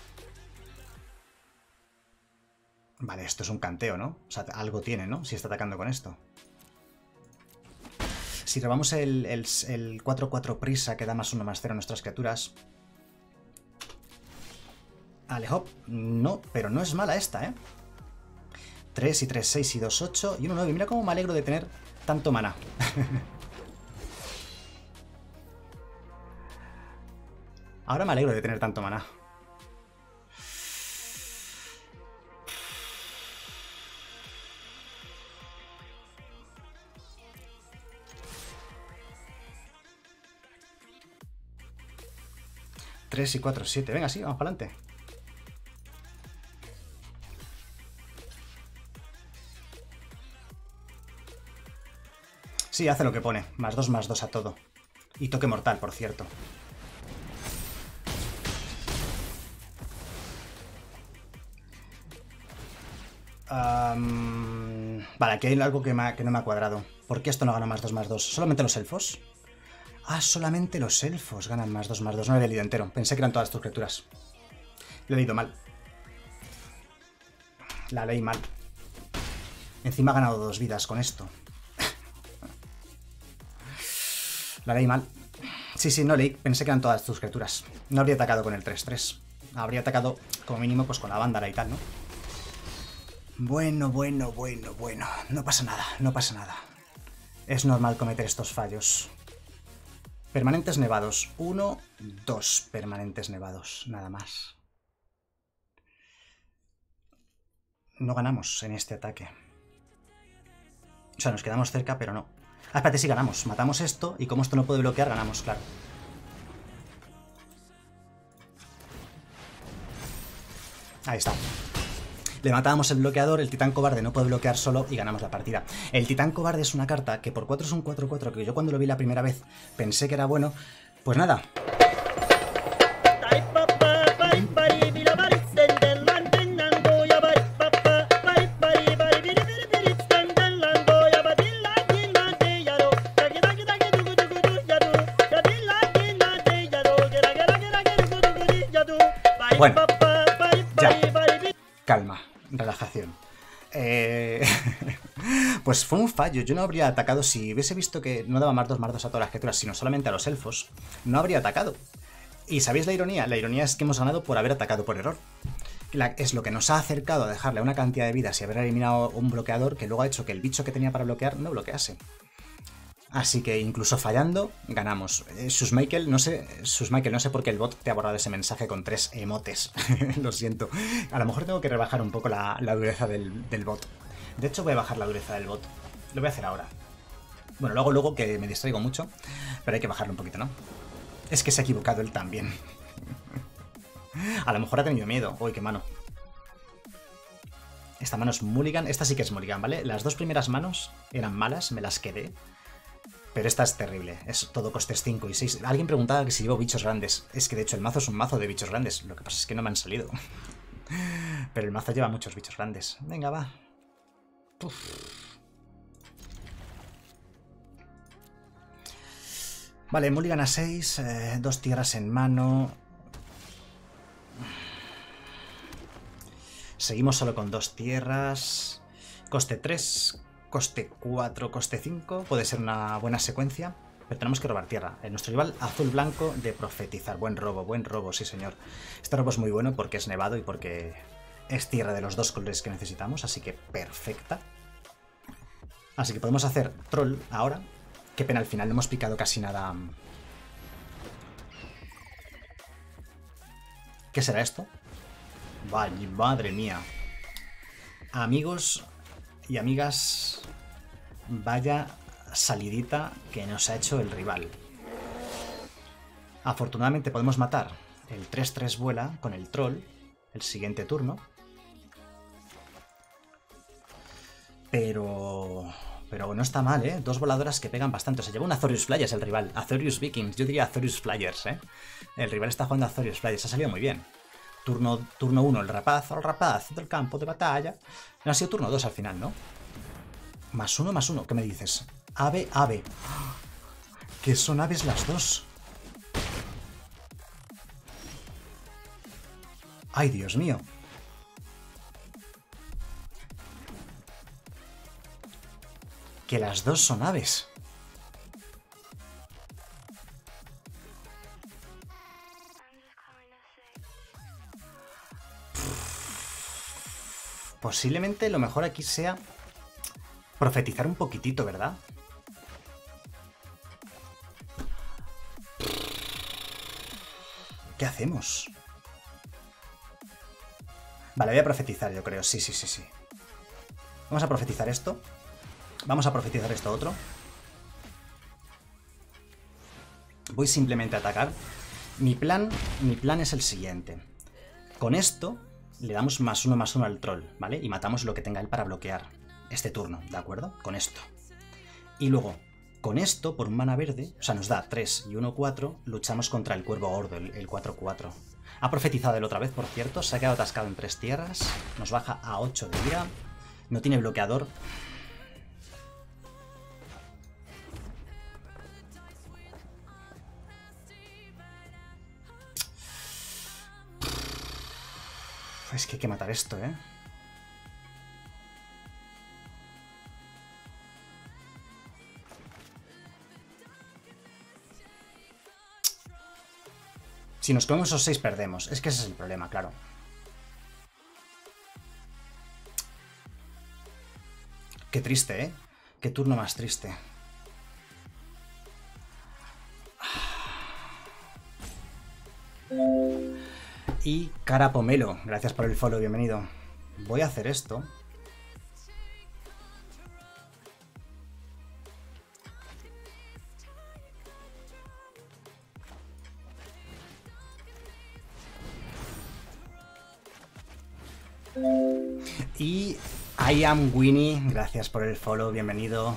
Speaker 2: Vale, esto es un canteo, ¿no? O sea, algo tiene, ¿no? Si está atacando con esto. Si robamos el 4-4 prisa que da +1/+0 a nuestras criaturas. Alejop, no, pero no es mala esta, ¿eh? 3 y 3, 6 y 2, 8 y 1, 9. Mira cómo me alegro de tener tanto maná. Ahora me alegro de tener tanto maná. Tres y 4, 7. Venga, sí, vamos para adelante. Sí, hace lo que pone. +2/+2 a todo. Y toque mortal, por cierto. Vale, aquí hay algo que no me ha cuadrado. ¿Por qué esto no gana +2/+2? ¿Solamente los elfos? Ah, solamente los elfos ganan +2/+2. No lo había leído entero. Pensé que eran todas tus criaturas. Lo he leído mal. La leí mal. Encima ha ganado 2 vidas con esto. La leí mal. Sí, no leí. Pensé que eran todas tus criaturas. No habría atacado con el 3-3. Habría atacado, como mínimo, pues con la vándala y tal, ¿no? Bueno. No pasa nada, no pasa nada. Es normal cometer estos fallos. Permanentes nevados. 1, 2 permanentes nevados. Nada más. No ganamos en este ataque. O sea, nos quedamos cerca, pero no. Ah, espérate, sí ganamos. Matamos esto y como esto no puede bloquear, ganamos, claro. Ahí está. Le matábamos el bloqueador, el titán cobarde no puede bloquear solo y ganamos la partida. El titán cobarde es una carta que por 4 es un 4-4, que yo cuando lo vi la primera vez pensé que era bueno. Pues nada. Bueno, ya. Calma, relajación. Pues fue un fallo. Yo no habría atacado si hubiese visto que no daba +2/+2 a todas las criaturas, sino solamente a los elfos. No habría atacado. ¿Y sabéis la ironía? La ironía es que hemos ganado por haber atacado por error. Es lo que nos ha acercado a dejarle una cantidad de vidas y haber eliminado un bloqueador que luego ha hecho que el bicho que tenía para bloquear no bloquease. Así que incluso fallando, ganamos. Susmichael, no sé por qué el bot te ha borrado ese mensaje con 3 emotes. Lo siento. A lo mejor tengo que rebajar un poco la dureza del bot. De hecho, voy a bajar la dureza del bot. Lo voy a hacer ahora. Bueno, lo hago luego que me distraigo mucho, pero hay que bajarlo un poquito, ¿no? Es que se ha equivocado él también. A lo mejor ha tenido miedo. Uy, qué mano. Esta mano es mulligan. Esta sí que es mulligan, ¿vale? Las 2 primeras manos eran malas, me las quedé. Pero esta es terrible, es todo costes 5 y 6. Alguien preguntaba que si llevo bichos grandes. Es que de hecho el mazo es un mazo de bichos grandes. Lo que pasa es que no me han salido. Pero el mazo lleva muchos bichos grandes. Venga, va. Uf. Vale, mulligan a 6. 2 tierras en mano. Seguimos solo con 2 tierras. Coste 3. Coste 4, coste 5, puede ser una buena secuencia, pero tenemos que robar tierra. Nuestro rival azul-blanco de profetizar. Buen robo, sí señor. Este robo es muy bueno porque es nevado y porque es tierra de los 2 colores que necesitamos, así que perfecta. Así que podemos hacer troll ahora. Qué pena, al final no hemos picado casi nada. ¿Qué será esto? Vaya, madre mía. Amigos y amigas, vaya salidita que nos ha hecho el rival. Afortunadamente podemos matar. El 3-3 vuela con el troll el siguiente turno. Pero no está mal, ¿eh? 2 voladoras que pegan bastante. Se lleva un Azorius Flyers el rival. Azorius Vikings, yo diría Azorius Flyers, ¿eh? El rival está jugando Azorius Flyers. Ha salido muy bien. Turno 1, el rapaz del campo de batalla. No, ha sido turno 2 al final, ¿no? +1/+1. ¿Qué me dices? Ave, ave. Que son aves las dos. ¡Ay, Dios mío! Que las dos son aves. Posiblemente lo mejor aquí sea profetizar un poquitito, ¿verdad? ¿Qué hacemos? Vale, voy a profetizar, yo creo. Sí, sí, sí, sí. Vamos a profetizar esto. Vamos a profetizar esto otro. Voy simplemente a atacar. Mi plan es el siguiente. Con esto le damos +1/+1 al troll, ¿vale? Y matamos lo que tenga él para bloquear este turno, ¿de acuerdo? Con esto. Y luego, con esto, por un mana verde, o sea, nos da 3 y 1, 4, luchamos contra el cuervo gordo, el 4-4. Ha profetizado él otra vez, por cierto, se ha quedado atascado en 3 tierras, nos baja a 8 de vida, no tiene bloqueador. Es que hay que matar esto, ¿eh? Si nos comemos esos 6 perdemos. Es que ese es el problema, claro. Qué triste, ¿eh? Qué turno más triste. Y Cara Pomelo, gracias por el follow, bienvenido. Voy a hacer esto. Y I am Winnie, gracias por el follow, bienvenido.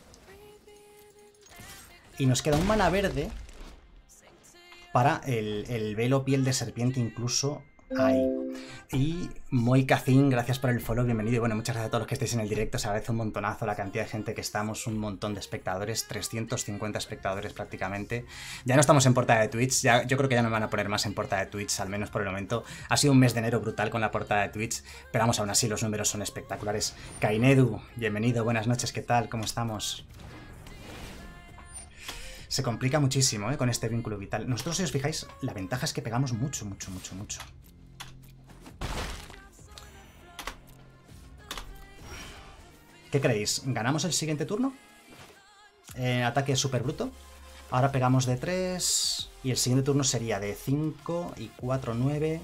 Speaker 2: Y nos queda un mana verde para el velo piel de serpiente incluso hay. Y Moikazin, gracias por el follow, bienvenido. Y bueno, muchas gracias a todos los que estéis en el directo, se agradece un montonazo la cantidad de gente que estamos, un montón de espectadores, 350 espectadores prácticamente. Ya no estamos en portada de Twitch, yo creo que ya no me van a poner más en portada de Twitch, al menos por el momento. Ha sido un mes de enero brutal con la portada de Twitch, pero vamos, aún así los números son espectaculares. Kainedu, bienvenido, buenas noches, ¿qué tal? ¿Cómo estamos? Se complica muchísimo, ¿eh? Con este vínculo vital. Nosotros, si os fijáis, la ventaja es que pegamos mucho, mucho, mucho, mucho. ¿Qué creéis? ¿Ganamos el siguiente turno? Ataque súper bruto. Ahora pegamos de 3. Y el siguiente turno sería de 5 y 4, 9.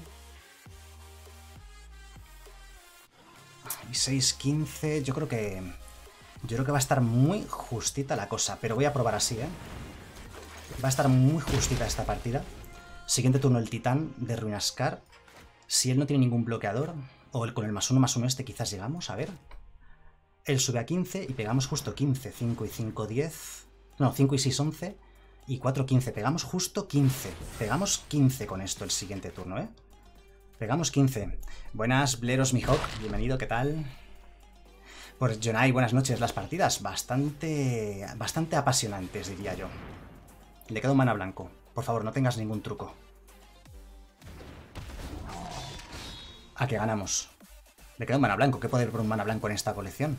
Speaker 2: Y 6, 15. Yo creo que va a estar muy justita la cosa. Pero voy a probar así, ¿eh? Va a estar muy justita esta partida. Siguiente turno el titán de Ruinascar. Si él no tiene ningún bloqueador, o el con el +1/+1 este quizás llegamos, a ver. Él sube a 15 y pegamos justo 15. 5 y 5, 10. No, 5 y 6, 11. Y 4, 15. Pegamos justo 15. Pegamos 15 con esto el siguiente turno, ¿eh? Pegamos 15. Buenas, Bleros Mihawk. Bienvenido, ¿qué tal? Pues Jonai, buenas noches. Las partidas bastante apasionantes, diría yo. Le queda un mana blanco. Por favor, no tengas ningún truco. ¿A qué ganamos? Le queda un mana blanco. ¿Qué puede haber por un mana blanco en esta colección?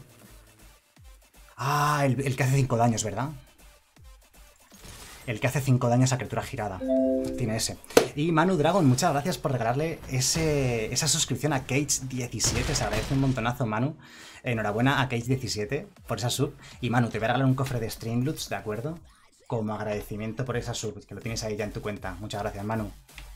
Speaker 2: Ah, el que hace 5 daños, ¿verdad? El que hace 5 daños a criatura girada. Tiene ese. Y Manu Dragon, muchas gracias por regalarle esa suscripción a Cage17. Se agradece un montonazo, Manu. Enhorabuena a Cage17 por esa sub. Y Manu, te voy a regalar un cofre de Streamloots, ¿de acuerdo? Como agradecimiento por esa sub, que lo tienes ahí ya en tu cuenta. Muchas gracias, Manu.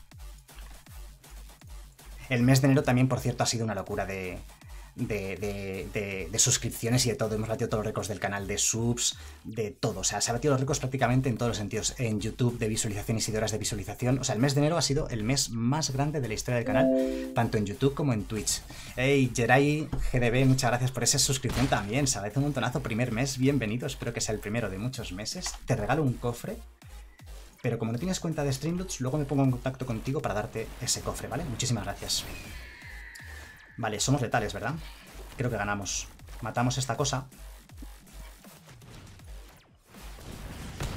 Speaker 2: El mes de enero también, por cierto, ha sido una locura de suscripciones y de todo. Hemos batido todos los récords del canal, de subs, de todo. O sea, se ha batido los récords prácticamente en todos los sentidos. En YouTube de visualizaciones y de horas de visualización. O sea, el mes de enero ha sido el mes más grande de la historia del canal, tanto en YouTube como en Twitch. Hey, Jerai GDB, muchas gracias por esa suscripción también. Se agradece un montonazo. Primer mes, bienvenido. Espero que sea el primero de muchos meses. Te regalo un cofre. Pero como no tienes cuenta de Streamloots, luego me pongo en contacto contigo para darte ese cofre, ¿vale? Muchísimas gracias. Vale, somos letales, ¿verdad? Creo que ganamos. Matamos esta cosa.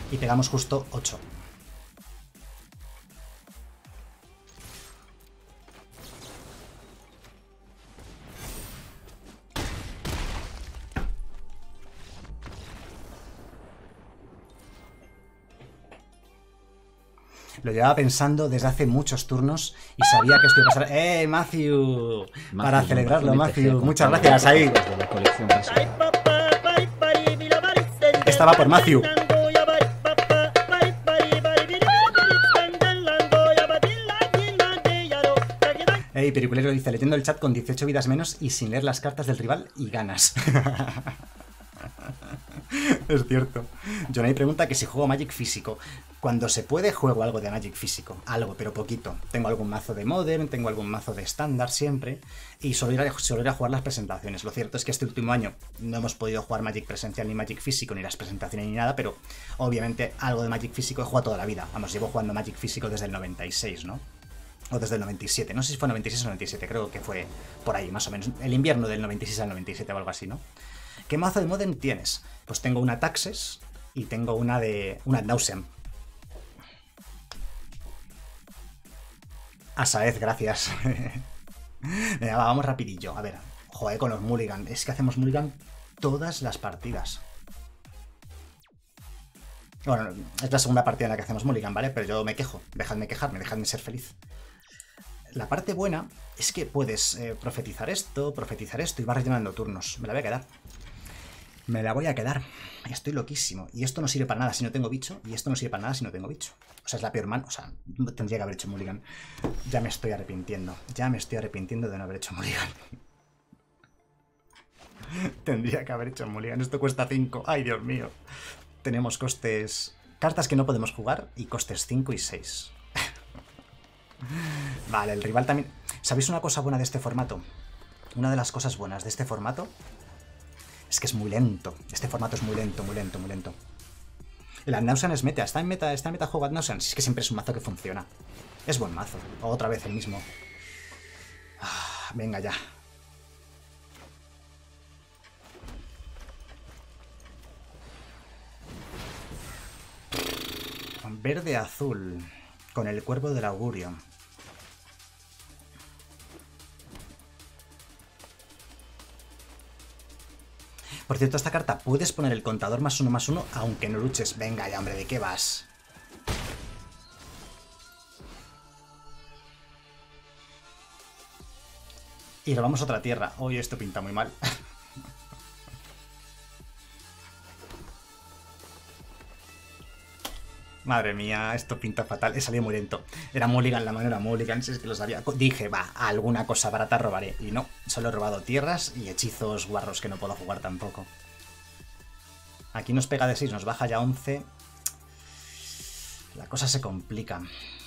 Speaker 2: Y pegamos justo 8. Lo llevaba pensando desde hace muchos turnos y sabía que esto iba a pasar. Matthew! Para celebrarlo, Matthew. Muchas gracias, ahí. Esta va por Matthew. Periculero dice, leyendo el chat con 18 vidas menos y sin leer las cartas del rival y ganas. Es cierto. Jonay pregunta que si juego Magic físico. Cuando se puede, juego algo de Magic físico. Algo, pero poquito. Tengo algún mazo de Modern, tengo algún mazo de estándar siempre. Y suelo ir a jugar las presentaciones. Lo cierto es que este último año no hemos podido jugar Magic presencial ni Magic físico, ni las presentaciones ni nada, pero obviamente algo de Magic físico he jugado toda la vida. Vamos, llevo jugando Magic físico desde el 96, ¿no? O desde el 97. No sé si fue 96 o 97, creo que fue por ahí, más o menos. El invierno del 96 al 97 o algo así, ¿no? ¿Qué mazo de Modern tienes? Pues tengo una Taxes y tengo una Ad Nauseam. A Saez, gracias. Venga, vamos rapidillo. A ver, joder con los Mulligan. Es que hacemos Mulligan todas las partidas. Bueno, es la segunda partida en la que hacemos Mulligan, ¿vale? Pero yo me quejo. Dejadme quejarme, dejadme ser feliz. La parte buena es que puedes profetizar esto y vas rellenando turnos. Me la voy a quedar. Me la voy a quedar. Estoy loquísimo. Y esto no sirve para nada si no tengo bicho. Y esto no sirve para nada si no tengo bicho. O sea, es la peor mano. O sea, tendría que haber hecho Mulligan. Ya me estoy arrepintiendo. Ya me estoy arrepintiendo de no haber hecho Mulligan. Tendría que haber hecho Mulligan. Esto cuesta 5. Ay, Dios mío. Tenemos costes... Cartas que no podemos jugar y costes 5 y 6. Vale, el rival también... ¿Sabéis una cosa buena de este formato? Una de las cosas buenas de este formato es que es muy lento. Este formato es muy lento, muy lento, muy lento. El Ad Nauseam es meta. Está en meta juego Ad Nauseam. Si es que siempre es un mazo que funciona. Es buen mazo. Otra vez el mismo. Venga ya. Verde azul. Con el cuervo del augurio. Por cierto, esta carta puedes poner el contador +1/+1 aunque no luches. Venga ya, hombre, ¿de qué vas? Y robamos otra tierra. Hoy esto pinta muy mal. Madre mía, esto pinta fatal. He salido muy lento. Era Mulligan, la mano era Mulligan, si es que lo sabía. Dije, va, alguna cosa barata robaré. Y no, solo he robado tierras y hechizos guarros que no puedo jugar tampoco. Aquí nos pega de 6, nos baja ya 11. La cosa se complica.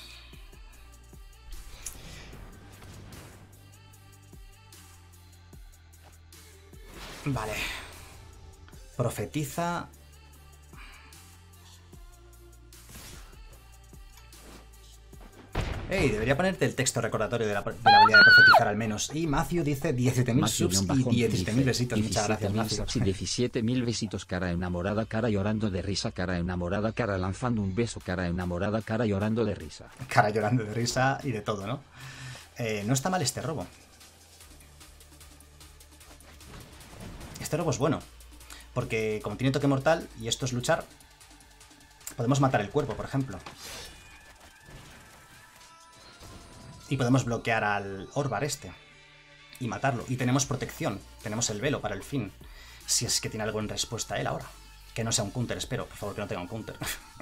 Speaker 2: Vale. Profetiza... Ey, debería ponerte el texto recordatorio de la habilidad de profetizar al menos. Y Matthew dice 17.000 subs y 17.000 besitos. Muchas gracias, Matthew.
Speaker 3: 17.000 besitos, cara enamorada, cara llorando de risa, cara enamorada, cara lanzando un beso, cara enamorada, cara llorando de risa.
Speaker 2: Cara llorando de risa y de todo, ¿no? No está mal este robo. Este robo es bueno. Porque como tiene toque mortal y esto es luchar, podemos matar el cuerpo, por ejemplo. Y podemos bloquear al Orvar este. Y matarlo. Y tenemos protección. Tenemos el velo para el fin. Si es que tiene algo en respuesta a él ahora. Que no sea un counter, espero. Por favor, que no tenga un counter.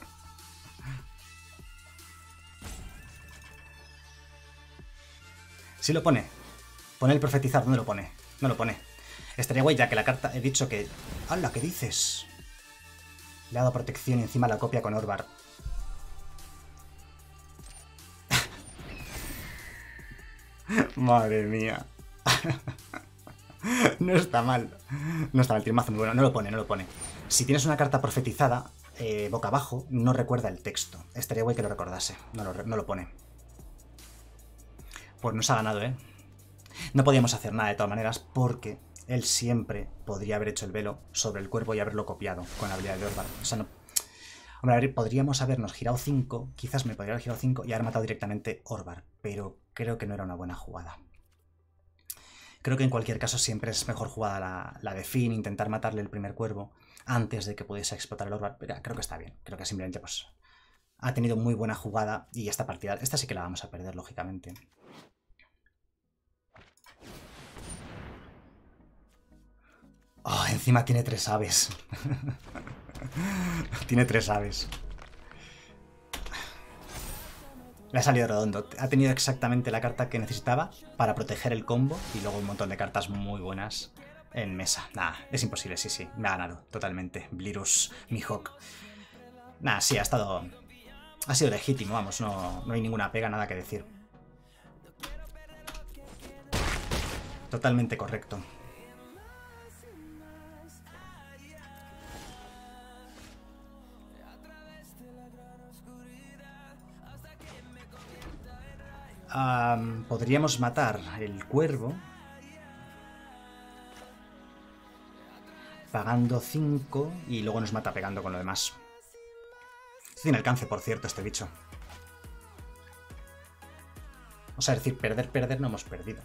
Speaker 2: Sí lo pone. Pone el profetizar. ¿Dónde lo pone? No lo pone. Estaría guay ya que la carta... He dicho que... ¡Hala! ¿Qué dices? Le ha dado protección y encima la copia con Orvar. Madre mía. No está mal. No está mal, tiene mazo muy bueno. No lo pone, no lo pone. Si tienes una carta profetizada, boca abajo, no recuerda el texto. Estaría guay que lo recordase. No lo pone. Pues nos ha ganado, ¿eh? No podíamos hacer nada de todas maneras porque él siempre podría haber hecho el velo sobre el cuerpo y haberlo copiado con la habilidad de Orvar. O sea, no... Hombre, a ver, podríamos habernos girado 5, quizás me podría haber girado 5 y haber matado directamente Orvar, pero creo que no era una buena jugada. Creo que en cualquier caso siempre es mejor jugada la de Finn, intentar matarle el primer cuervo antes de que pudiese explotar el Orvar, pero creo que está bien. Creo que simplemente pues ha tenido muy buena jugada y esta partida, esta sí que la vamos a perder, lógicamente. Oh, encima tiene 3 aves. Tiene 3 aves. Le ha salido redondo. Ha tenido exactamente la carta que necesitaba para proteger el combo y luego un montón de cartas muy buenas en mesa. Nah, es imposible, sí, sí. Me ha ganado totalmente. Blirus, Mihawk. Nah, sí, ha estado... Ha sido legítimo, vamos. No hay ninguna pega, nada que decir. Totalmente correcto. Podríamos matar el cuervo pagando 5 y luego nos mata pegando con lo demás. Tiene alcance, por cierto, este bicho. O sea, es decir, perder no hemos perdido.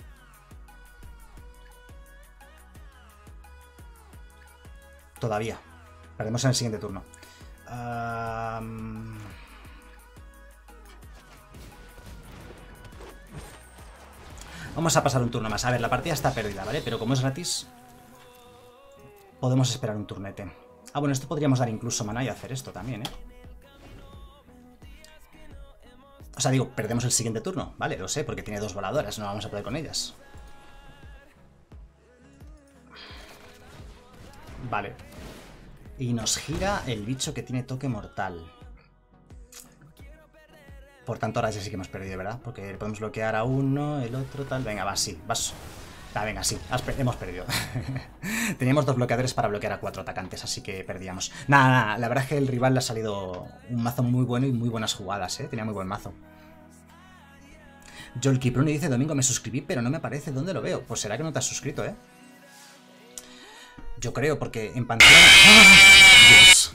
Speaker 2: Todavía. Perdemos en el siguiente turno. Vamos a pasar un turno más. A ver, la partida está perdida, ¿vale? Pero como es gratis, podemos esperar un turnete. Ah, bueno, esto podríamos dar incluso maná y hacer esto también, ¿eh? O sea, digo, perdemos el siguiente turno, ¿vale? Lo sé, porque tiene 2 voladoras, no vamos a poder con ellas. Vale. Y nos gira el bicho que tiene toque mortal. Por tanto, ahora ya sí que hemos perdido, ¿verdad? Porque podemos bloquear a uno, el otro, tal... Venga, va, sí, vas... Ah, venga, sí, hemos perdido. Teníamos 2 bloqueadores para bloquear a 4 atacantes, así que perdíamos. Nada, la verdad es que el rival le ha salido un mazo muy bueno y muy buenas jugadas, ¿eh? Tenía muy buen mazo. Joel Kipruni dice, Domingo, me suscribí, pero no me aparece. ¿Dónde lo veo? Pues será que no te has suscrito, ¿eh? Yo creo, porque en pantalla... ¡Ah! ¡Dios!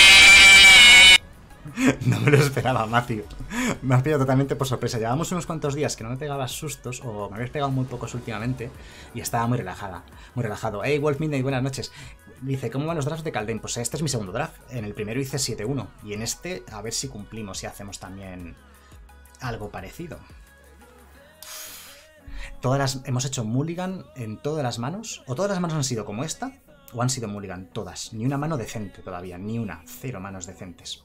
Speaker 2: No me lo esperaba, Matthew. Me has pillado totalmente por sorpresa. Llevábamos unos cuantos días que no me pegabas sustos, o me habéis pegado muy pocos últimamente, y estaba muy relajada, muy relajado. Hey, Wolf Midnight, buenas noches. Dice, ¿cómo van los drafts de Calden? Pues este es mi segundo draft. En el primero hice 7-1, y en este a ver si cumplimos y hacemos también algo parecido. Hemos hecho mulligan en todas las manos, o todas las manos han sido como esta, o han sido mulligan, todas. Ni una mano decente todavía, ni una. 0 manos decentes.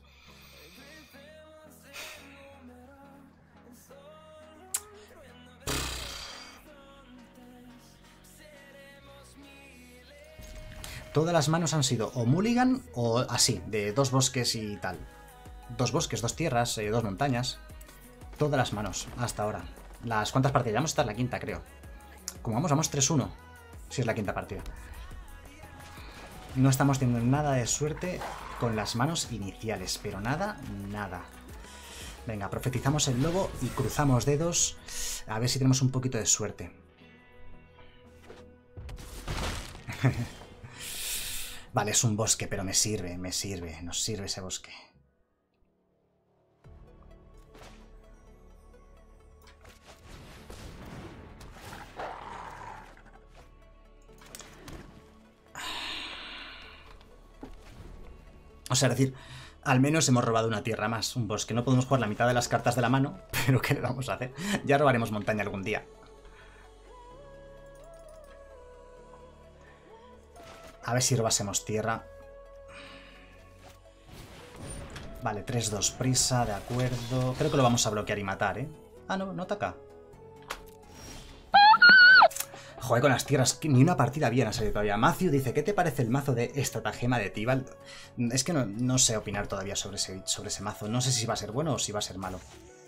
Speaker 2: Todas las manos han sido o mulligan o así, de 2 bosques y tal. 2 bosques, 2 tierras, 2 montañas. Todas las manos, hasta ahora. ¿Las cuántas partidas? Vamos a estar en la quinta, creo. Como vamos 3-1. Si es la quinta partida. No estamos teniendo nada de suerte con las manos iniciales, pero nada, nada. Venga, profetizamos el lobo y cruzamos dedos. A ver si tenemos un poquito de suerte. Vale, es un bosque, pero me sirve, nos sirve ese bosque. O sea, es decir, al menos hemos robado una tierra más, un bosque. No podemos jugar la mitad de las cartas de la mano, pero ¿qué le vamos a hacer? Ya robaremos montaña algún día. A ver si robásemos tierra. Vale, 3-2 prisa, de acuerdo. Creo que lo vamos a bloquear y matar, ¿eh? Ah, no, no ataca. Joder, con las tierras, ni una partida bien ha salido todavía. Matthew dice, ¿qué te parece el mazo de estratagema de Tibalt? Es que no sé opinar todavía sobre ese mazo. No sé si va a ser bueno o si va a ser malo.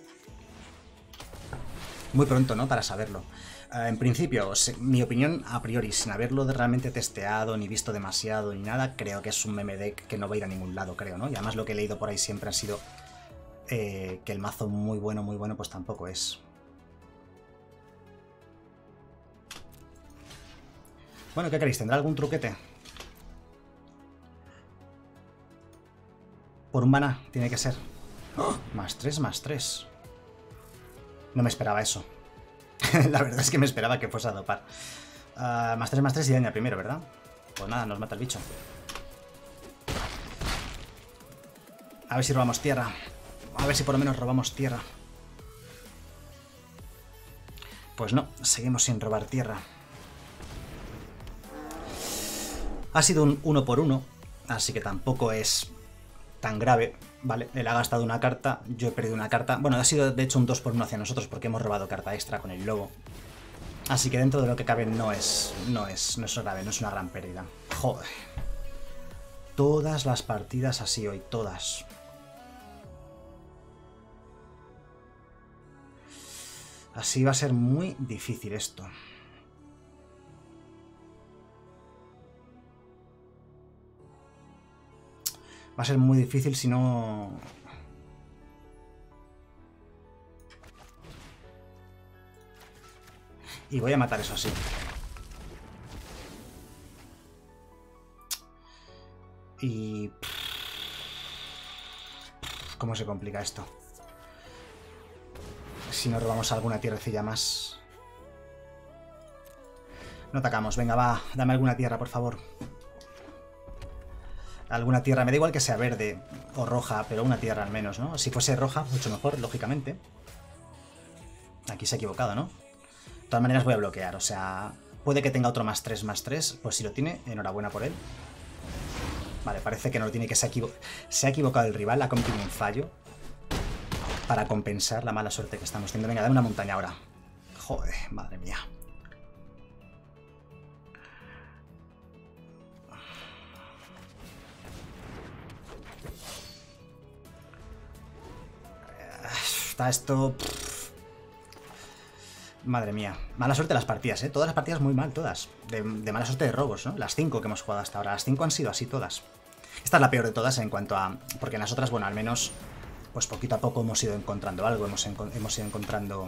Speaker 2: Muy pronto, ¿no? Para saberlo. En principio, mi opinión a priori, sin haberlo realmente testeado, ni visto demasiado, ni nada, creo que es un meme deck que no va a ir a ningún lado, creo, ¿no? Y además lo que he leído por ahí siempre ha sido que el mazo muy bueno, pues tampoco es. Bueno, ¿qué queréis? ¿Tendrá algún truquete? Por un maná, tiene que ser. ¡Oh! +3, +3. No me esperaba eso. La verdad es que me esperaba que fuese a dopar. +3, +3 y daña primero, ¿verdad? Pues nada, nos mata el bicho. A ver si robamos tierra. A ver si por lo menos robamos tierra. Pues no, seguimos sin robar tierra. Ha sido un 1 por 1, así que tampoco es tan grave, ¿vale? Él ha gastado una carta, yo he perdido una carta. Bueno, ha sido de hecho un 2 por 1 hacia nosotros porque hemos robado carta extra con el lobo. Así que dentro de lo que cabe no es grave, no es una gran pérdida. Joder. Todas las partidas así hoy, todas. Así va a ser muy difícil esto. Va a ser muy difícil si no... Y voy a matar eso así. Y... ¿Cómo se complica esto? Si no robamos alguna tierrecilla más. No atacamos. Venga, va. Dame alguna tierra, por favor. Alguna tierra. Me da igual que sea verde o roja, pero una tierra al menos, ¿no? Si fuese roja, mucho mejor, lógicamente. Aquí se ha equivocado, ¿no? De todas maneras voy a bloquear. O sea, puede que tenga otro +3/+3. Pues si lo tiene, enhorabuena por él. Vale, parece que no lo tiene, que se ha equivocado el rival. Ha cometido un fallo para compensar la mala suerte que estamos teniendo. Venga, dame una montaña ahora. Joder, madre mía. Está esto... Madre mía. Mala suerte las partidas, ¿eh? Todas las partidas muy mal, todas. De mala suerte de robos, ¿no? Las 5 que hemos jugado hasta ahora. Las 5 han sido así todas. Esta es la peor de todas en cuanto a... Porque en las otras, bueno, al menos... Pues poquito a poco hemos ido encontrando algo. Hemos ido encontrando...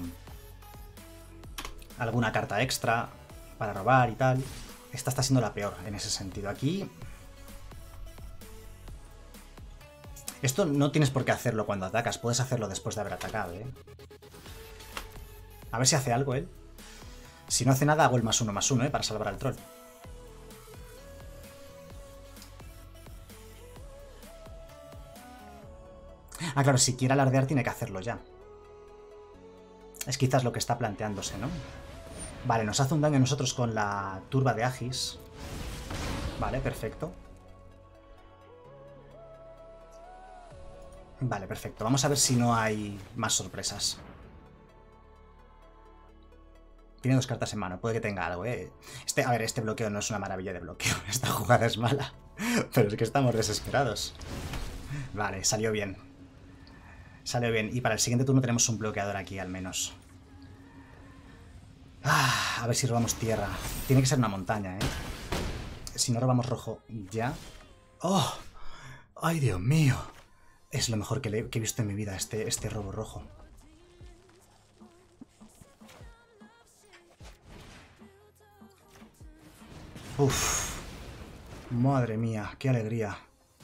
Speaker 2: alguna carta extra para robar y tal. Esta está siendo la peor en ese sentido. Aquí... Esto no tienes por qué hacerlo cuando atacas. Puedes hacerlo después de haber atacado, ¿eh? A ver si hace algo él. Si no hace nada, hago el +1/+1, ¿eh? Para salvar al troll. Ah, claro, si quiere alardear tiene que hacerlo ya. Es quizás lo que está planteándose, ¿no? Vale, nos hace un daño a nosotros con la turba de Agis. Vale, perfecto. Vale, perfecto. Vamos a ver si no hay más sorpresas. Tiene 2 cartas en mano, puede que tenga algo, ¿eh? A ver, este bloqueo no es una maravilla de bloqueo. Esta jugada es mala. Pero es que estamos desesperados. Vale, salió bien. Salió bien. Y para el siguiente turno tenemos un bloqueador aquí, al menos. A ver si robamos tierra. Tiene que ser una montaña, ¿eh? Si no robamos rojo ya... ¡Oh! ¡Ay, Dios mío! Es lo mejor que he visto en mi vida, este robo rojo. Uf, madre mía, qué alegría.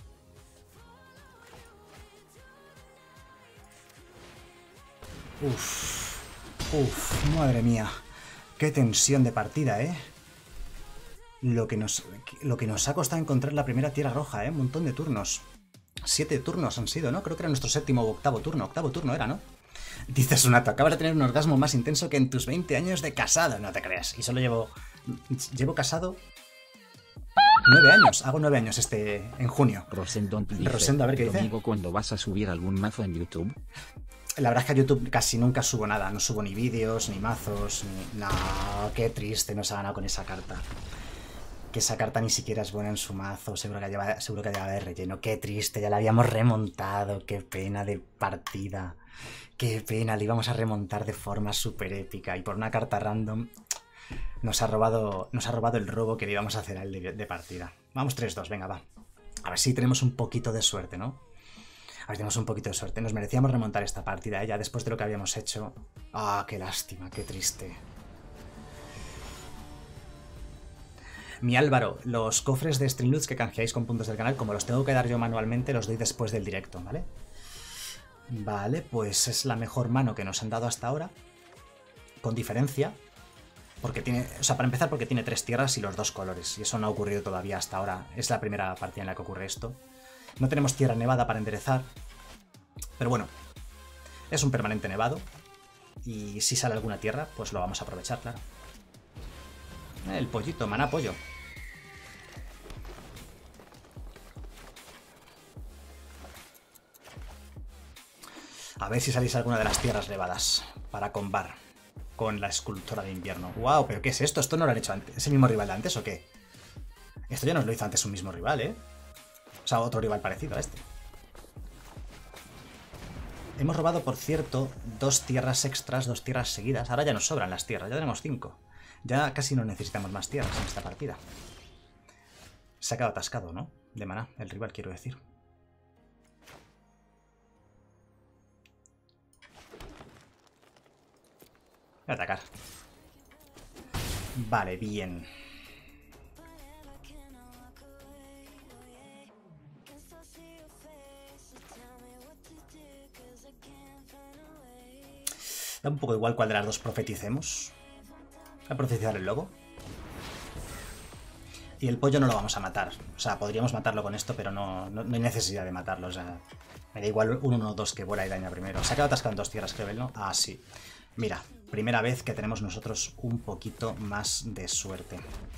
Speaker 2: Uf, madre mía, qué tensión de partida, ¿eh? Lo que nos ha costado encontrar la primera tierra roja, ¿eh? Un montón de turnos. 7 turnos han sido, ¿no? Creo que era nuestro 7º o 8º turno. 8º turno era, ¿no? Dice Sunato, acabas de tener un orgasmo más intenso que en tus 20 años de casado. No te creas. Y solo llevo casado 9 años. Hago 9 años en junio.
Speaker 3: Rosendon dice,
Speaker 2: Rosendo, a ver qué dice.
Speaker 3: Domingo, ¿cuándo vas a subir algún mazo en YouTube?
Speaker 2: La verdad es que a YouTube casi nunca subo nada. No subo ni vídeos, ni mazos, ni... No, qué triste nos ha ganado con esa carta. Que esa carta ni siquiera es buena en su mazo. Seguro que lleva de relleno. Qué triste, ya la habíamos remontado. Qué pena de partida. Qué pena, le íbamos a remontar de forma súper épica. Y por una carta random nos ha robado el robo que le íbamos a hacer a él de partida. Vamos 3-2, venga, va. A ver si tenemos un poquito de suerte, ¿no? A ver si tenemos un poquito de suerte. Nos merecíamos remontar esta partida, ¿eh? Ya después de lo que habíamos hecho. Ah, qué lástima, qué triste. Mi Álvaro, los cofres de Streamloots que canjeáis con puntos del canal, como los tengo que dar yo manualmente, los doy después del directo, ¿vale? Vale, pues es la mejor mano que nos han dado hasta ahora. Con diferencia. Porque tiene, o sea, para empezar porque tiene 3 tierras y los 2 colores. Y eso no ha ocurrido todavía hasta ahora. Es la primera partida en la que ocurre esto. No tenemos tierra nevada para enderezar. Pero bueno, es un permanente nevado. Y si sale alguna tierra, pues lo vamos a aprovechar, claro. El pollito, maná pollo. A ver si salís alguna de las tierras nevadas para combar con la escultora de invierno. ¡Wow! ¿Pero qué es esto? ¿Esto no lo han hecho antes? ¿Es el mismo rival de antes o qué? Esto ya nos lo hizo antes un mismo rival, ¿eh? O sea, otro rival parecido a este. Hemos robado, por cierto, 2 tierras extras, 2 tierras seguidas. Ahora ya nos sobran las tierras, ya tenemos 5. Ya casi no necesitamos más tierras en esta partida. Se ha quedado atascado, ¿no? De maná, el rival, quiero decir. Voy a atacar. Vale, bien. Da un poco igual cuál de las dos profeticemos. Voy a profetizar el lobo. Y el pollo no lo vamos a matar. O sea, podríamos matarlo con esto, pero no hay necesidad de matarlo. O sea, me da igual un 1-2 que vuela y daña primero. Se ha quedado atascado en 2 tierras, creo, ¿no? Ah, sí. Mira, primera vez que tenemos nosotros un poquito más de suerte.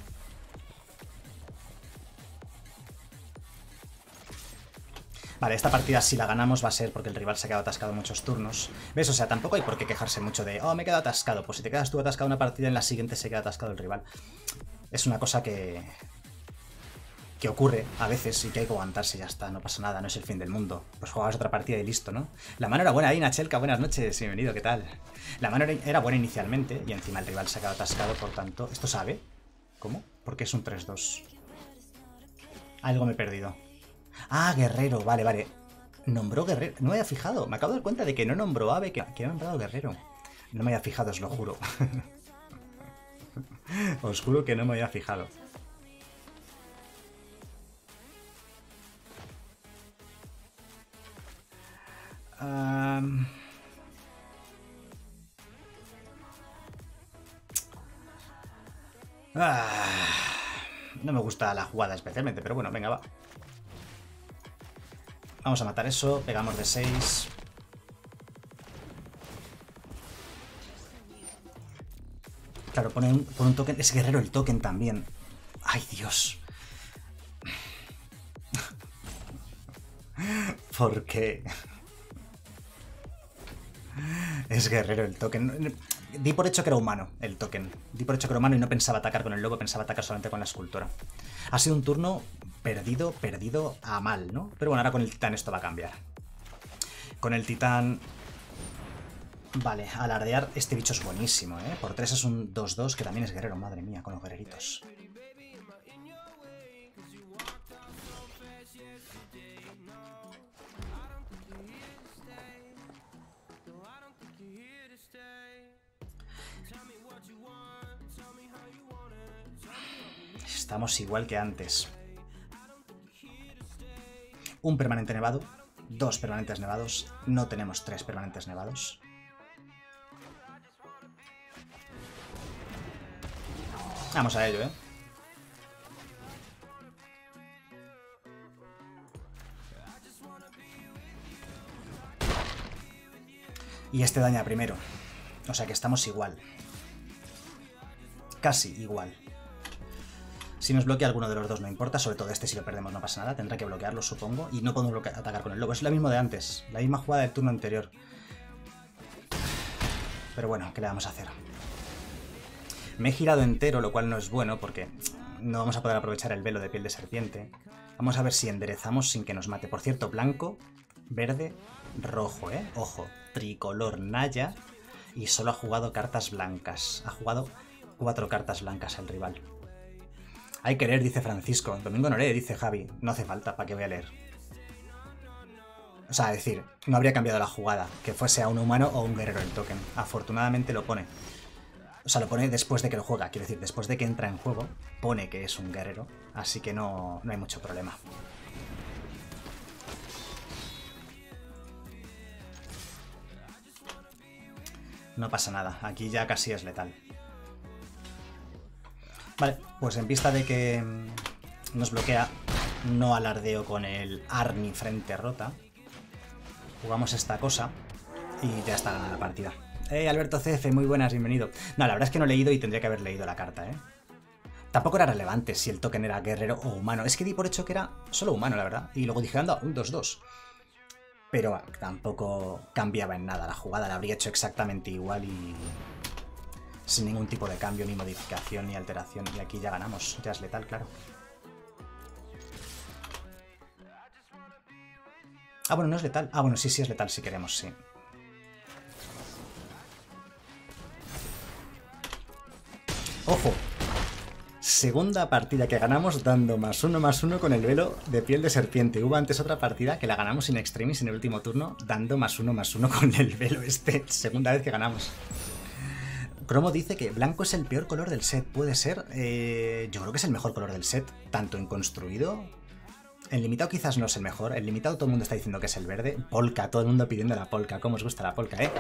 Speaker 2: Vale, esta partida si la ganamos va a ser porque el rival se ha quedado atascado muchos turnos. ¿Ves? O sea, tampoco hay por qué quejarse mucho de oh, me he quedado atascado. Pues si te quedas tú atascado en una partida, en la siguiente se queda atascado el rival. Es una cosa que ocurre a veces y que hay que aguantarse y ya está, no pasa nada, no es el fin del mundo. Pues jugabas otra partida y listo, ¿no? La mano era buena ahí, Nachelka, buenas noches, bienvenido, ¿qué tal? La mano era buena inicialmente y encima el rival se ha quedado atascado, por tanto... ¿Esto sabe? ¿Cómo? ¿Por qué es un 3-2? Algo me he perdido. Ah, guerrero, vale, vale. Nombró guerrero, no me había fijado, me acabo de dar cuenta de que no nombró ave, que ha nombrado guerrero. No me había fijado, os lo juro. Os juro que no me había fijado. No me gusta la jugada especialmente, pero bueno, venga, va. Vamos a matar eso, pegamos de 6. Claro, pone un token. Es guerrero el token también. ¡Ay, Dios! ¿Por qué? Es guerrero el token. Di por hecho que era humano el token. Di por hecho que era humano y no pensaba atacar con el lobo, pensaba atacar solamente con la escultora. Ha sido un turno perdido a mal, ¿no? Pero bueno, ahora con el titán esto va a cambiar. Con el titán... Vale, alardear, este bicho es buenísimo, ¿eh? Por 3 es un 2-2 que también es guerrero, madre mía, con los guerreritos. Estamos igual que antes. Un permanente nevado, 2 permanentes nevados, no tenemos 3 permanentes nevados. Vamos a ello, ¿eh? Y este daña primero. O sea que estamos igual. Casi igual. Si nos bloquea alguno de los dos no importa, sobre todo este si lo perdemos no pasa nada, tendrá que bloquearlo supongo, y no podemos atacar con el lobo, es lo mismo de antes, la misma jugada del turno anterior. Pero bueno, ¿qué le vamos a hacer? Me he girado entero, lo cual no es bueno porque no vamos a poder aprovechar el velo de piel de serpiente. Vamos a ver si enderezamos sin que nos mate. Por cierto, blanco, verde, rojo, ¿eh? Ojo, tricolor Naya y solo ha jugado cartas blancas. Ha jugado 4 cartas blancas el rival. Hay que leer, dice Francisco. Domingo no lee, dice Javi. No hace falta, ¿para qué voy a leer? O sea, es decir, no habría cambiado la jugada, que fuese a un humano o un guerrero el token. Afortunadamente lo pone. O sea, lo pone después de que lo juega, quiero decir, después de que entra en juego, pone que es un guerrero, así que no hay mucho problema. No pasa nada, aquí ya casi es letal. Vale, pues en vista de que nos bloquea, no alardeo con el Arni frente rota. Jugamos esta cosa y ya está ganada la partida. Alberto CF, muy buenas, bienvenido. No, la verdad es que no he leído y tendría que haber leído la carta, ¿eh? Tampoco era relevante si el token era guerrero o humano. Es que di por hecho que era solo humano, la verdad. Y luego dije, anda, un 2-2. Pero tampoco cambiaba en nada la jugada. La habría hecho exactamente igual y sin ningún tipo de cambio, ni modificación, ni alteración. Y aquí ya ganamos. Ya es letal, claro. Ah, bueno, no es letal. Ah, bueno, sí es letal si queremos, sí. ¡Ojo! Segunda partida que ganamos dando +1/+1 con el velo de piel de serpiente. Hubo antes otra partida que la ganamos in extremis en el último turno dando +1/+1 con el velo este. Segunda vez que ganamos. Cromo dice que blanco es el peor color del set. ¿Puede ser? Yo creo que es el mejor color del set. Tanto en construido... En limitado quizás no es el mejor. En limitado todo el mundo está diciendo que es el verde. Polka, todo el mundo pidiendo la polka. ¿Cómo os gusta la polka, eh?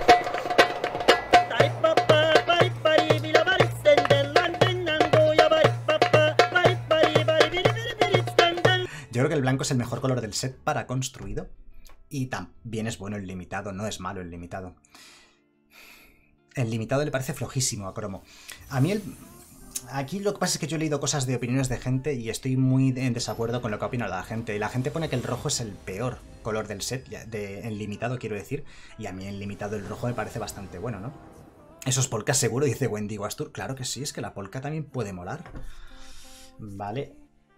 Speaker 2: Yo creo que el blanco es el mejor color del set para construido. Y también es bueno el limitado, no es malo el limitado. El limitado le parece flojísimo a Cromo. A mí aquí lo que pasa es que yo he leído cosas de opiniones de gente y estoy muy en desacuerdo con lo que opina la gente. Y la gente pone que el rojo es el peor color del set, en limitado quiero decir. Y a mí en limitado el rojo me parece bastante bueno, ¿no? Esos polkas seguro, dice Wendigo Astur. Claro que sí, es que la polka también puede molar. Vale.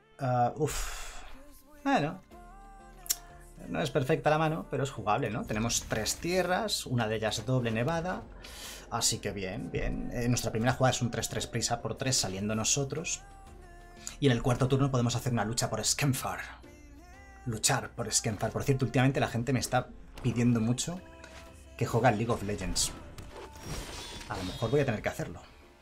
Speaker 2: Bueno. No es perfecta la mano, pero es jugable, ¿no? Tenemos 3 tierras, una de ellas doble nevada. Así que bien, bien. Nuestra primera jugada es un 3-3 prisa por 3 saliendo nosotros. Y en el cuarto turno podemos hacer una lucha por Skemfar. Luchar por Skemfar. Por cierto, últimamente la gente me está pidiendo mucho que juegue al League of Legends. A lo mejor voy a tener que hacerlo.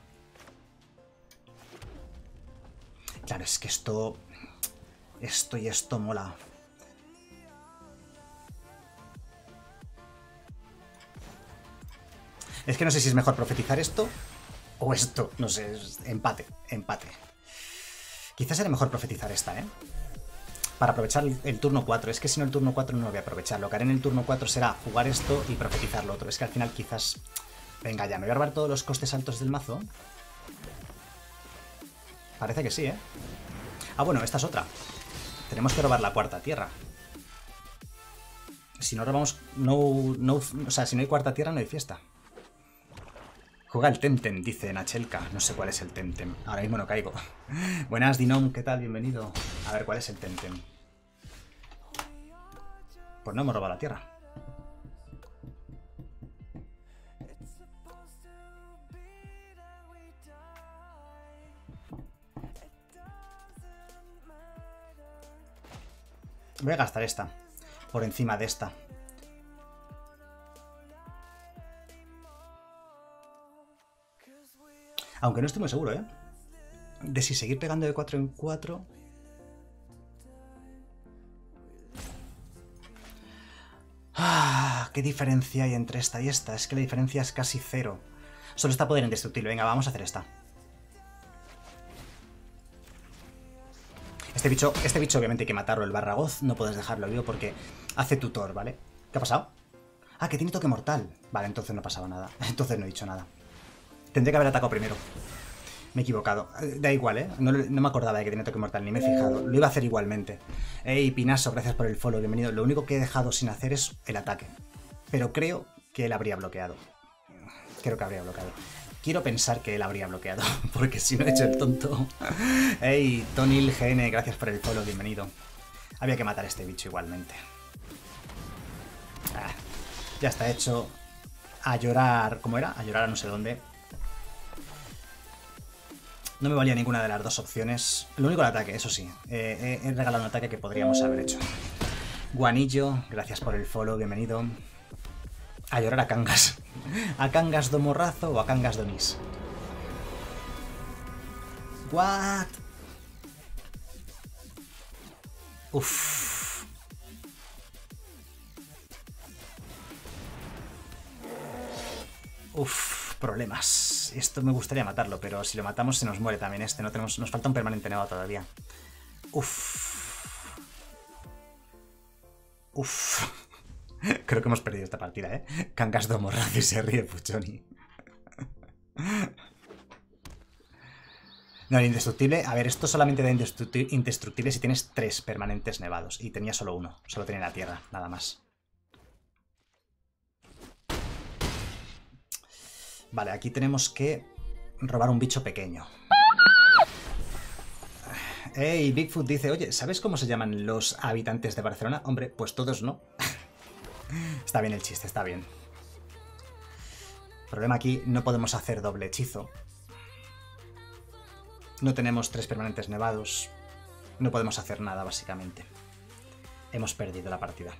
Speaker 2: Claro, es que esto y esto mola. Es que no sé si es mejor profetizar esto o esto. No sé, empate, empate. Quizás será mejor profetizar esta, ¿eh? Para aprovechar el turno 4. Es que si no el turno 4 no lo voy a aprovechar. Lo que haré en el turno 4 será jugar esto y profetizar lo otro. Es que al final quizás... Venga ya, me voy a robar todos los costes altos del mazo. Parece que sí, ¿eh? Ah, bueno, esta es otra. Tenemos que robar la cuarta tierra. Si no robamos... o sea, si no hay cuarta tierra no hay fiesta. Juega el Temtem, dice Nachelka. No sé cuál es el Temtem. Ahora mismo no caigo. Buenas, Dinom, ¿qué tal? Bienvenido. A ver, ¿cuál es el Temtem? Pues no hemos robado la tierra. Voy a gastar esta. Por encima de esta. Aunque no estoy muy seguro, ¿eh? De si seguir pegando de 4 en 4. ¿Qué diferencia hay entre esta y esta? Es que la diferencia es casi 0. Solo está poder indestructible. Venga, vamos a hacer esta. Este bicho obviamente hay que matarlo, el Barragoz. No puedes dejarlo vivo porque hace tutor, ¿vale? ¿Qué ha pasado? Ah, que tiene toque mortal. Vale, entonces no ha pasado nada. Entonces no he dicho nada. Tendría que haber atacado primero. Me he equivocado. Da igual, ¿eh? No me acordaba de que tenía toque mortal, ni me he fijado. Lo iba a hacer igualmente. Ey, Pinaso, gracias por el follow, bienvenido. Lo único que he dejado sin hacer es el ataque. Pero creo que él habría bloqueado. Creo que habría bloqueado. Quiero pensar que él habría bloqueado, porque si no he hecho el tonto. Ey, Tonil GN, gracias por el follow, bienvenido. Había que matar a este bicho igualmente. Ya está hecho. A llorar... ¿Cómo era? A llorar a no sé dónde. No me valía ninguna de las dos opciones. Lo único el ataque, eso sí. He regalado un ataque que podríamos haber hecho. Guanillo, gracias por el follow, bienvenido. A llorar a Cangas. ¿A Cangas do Morrazo o a Cangas do Nis? What? Uff. Uff, problemas. Esto me gustaría matarlo, pero si lo matamos se nos muere también este. No tenemos, nos falta un permanente nevado todavía. Uff. Uff. Creo que hemos perdido esta partida, ¿eh? Cangas Domorraz y se ríe Puchoni. No, el indestructible... A ver, esto solamente da indestructible si tienes 3 permanentes nevados. Y tenía solo uno. Solo tenía la tierra, nada más. Vale, aquí tenemos que robar un bicho pequeño. Hey, Bigfoot dice, oye, ¿sabes cómo se llaman los habitantes de Barcelona? Hombre, pues todos no. Está bien el chiste, está bien. Problema aquí, no podemos hacer doble hechizo. No tenemos 3 permanentes nevados. No podemos hacer nada, básicamente. Hemos perdido la partida.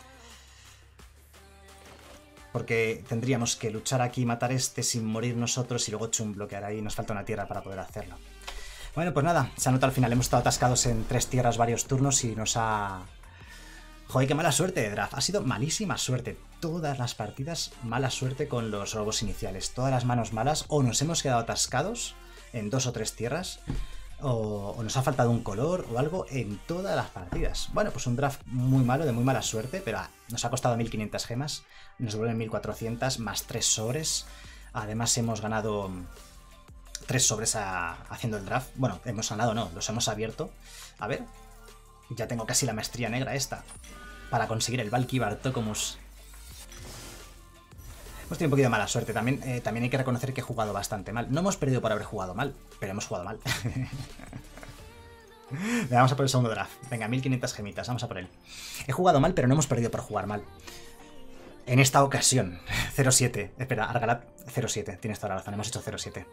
Speaker 2: Porque tendríamos que luchar aquí y matar este sin morir nosotros y luego chum bloquear ahí. Nos falta una tierra para poder hacerlo. Bueno, pues nada, se anota al final. Hemos estado atascados en 3 tierras varios turnos y nos ha... Joder, qué mala suerte de draft. Ha sido malísima suerte. Todas las partidas, mala suerte con los robos iniciales. Todas las manos malas. O nos hemos quedado atascados en 2 o 3 tierras. O nos ha faltado un color o algo en todas las partidas. Bueno, pues un draft muy malo, de muy mala suerte, pero nos ha costado 1500 gemas, nos devuelven 1400 más 3 sobres. Además hemos ganado 3 sobres haciendo el draft. Bueno, hemos ganado, no, los hemos abierto. A ver, ya tengo casi la maestría negra esta para conseguir el Valky Bartokomus. Hemos tenido un poquito de mala suerte. También hay que reconocer que he jugado bastante mal. No hemos perdido por haber jugado mal, pero hemos jugado mal. Venga, vamos a por el segundo draft. Venga, 1500 gemitas, vamos a por él. He jugado mal, pero no hemos perdido por jugar mal. En esta ocasión, 0-7. Espera, Argalat, 0-7. Tienes toda la razón, hemos hecho 0-7.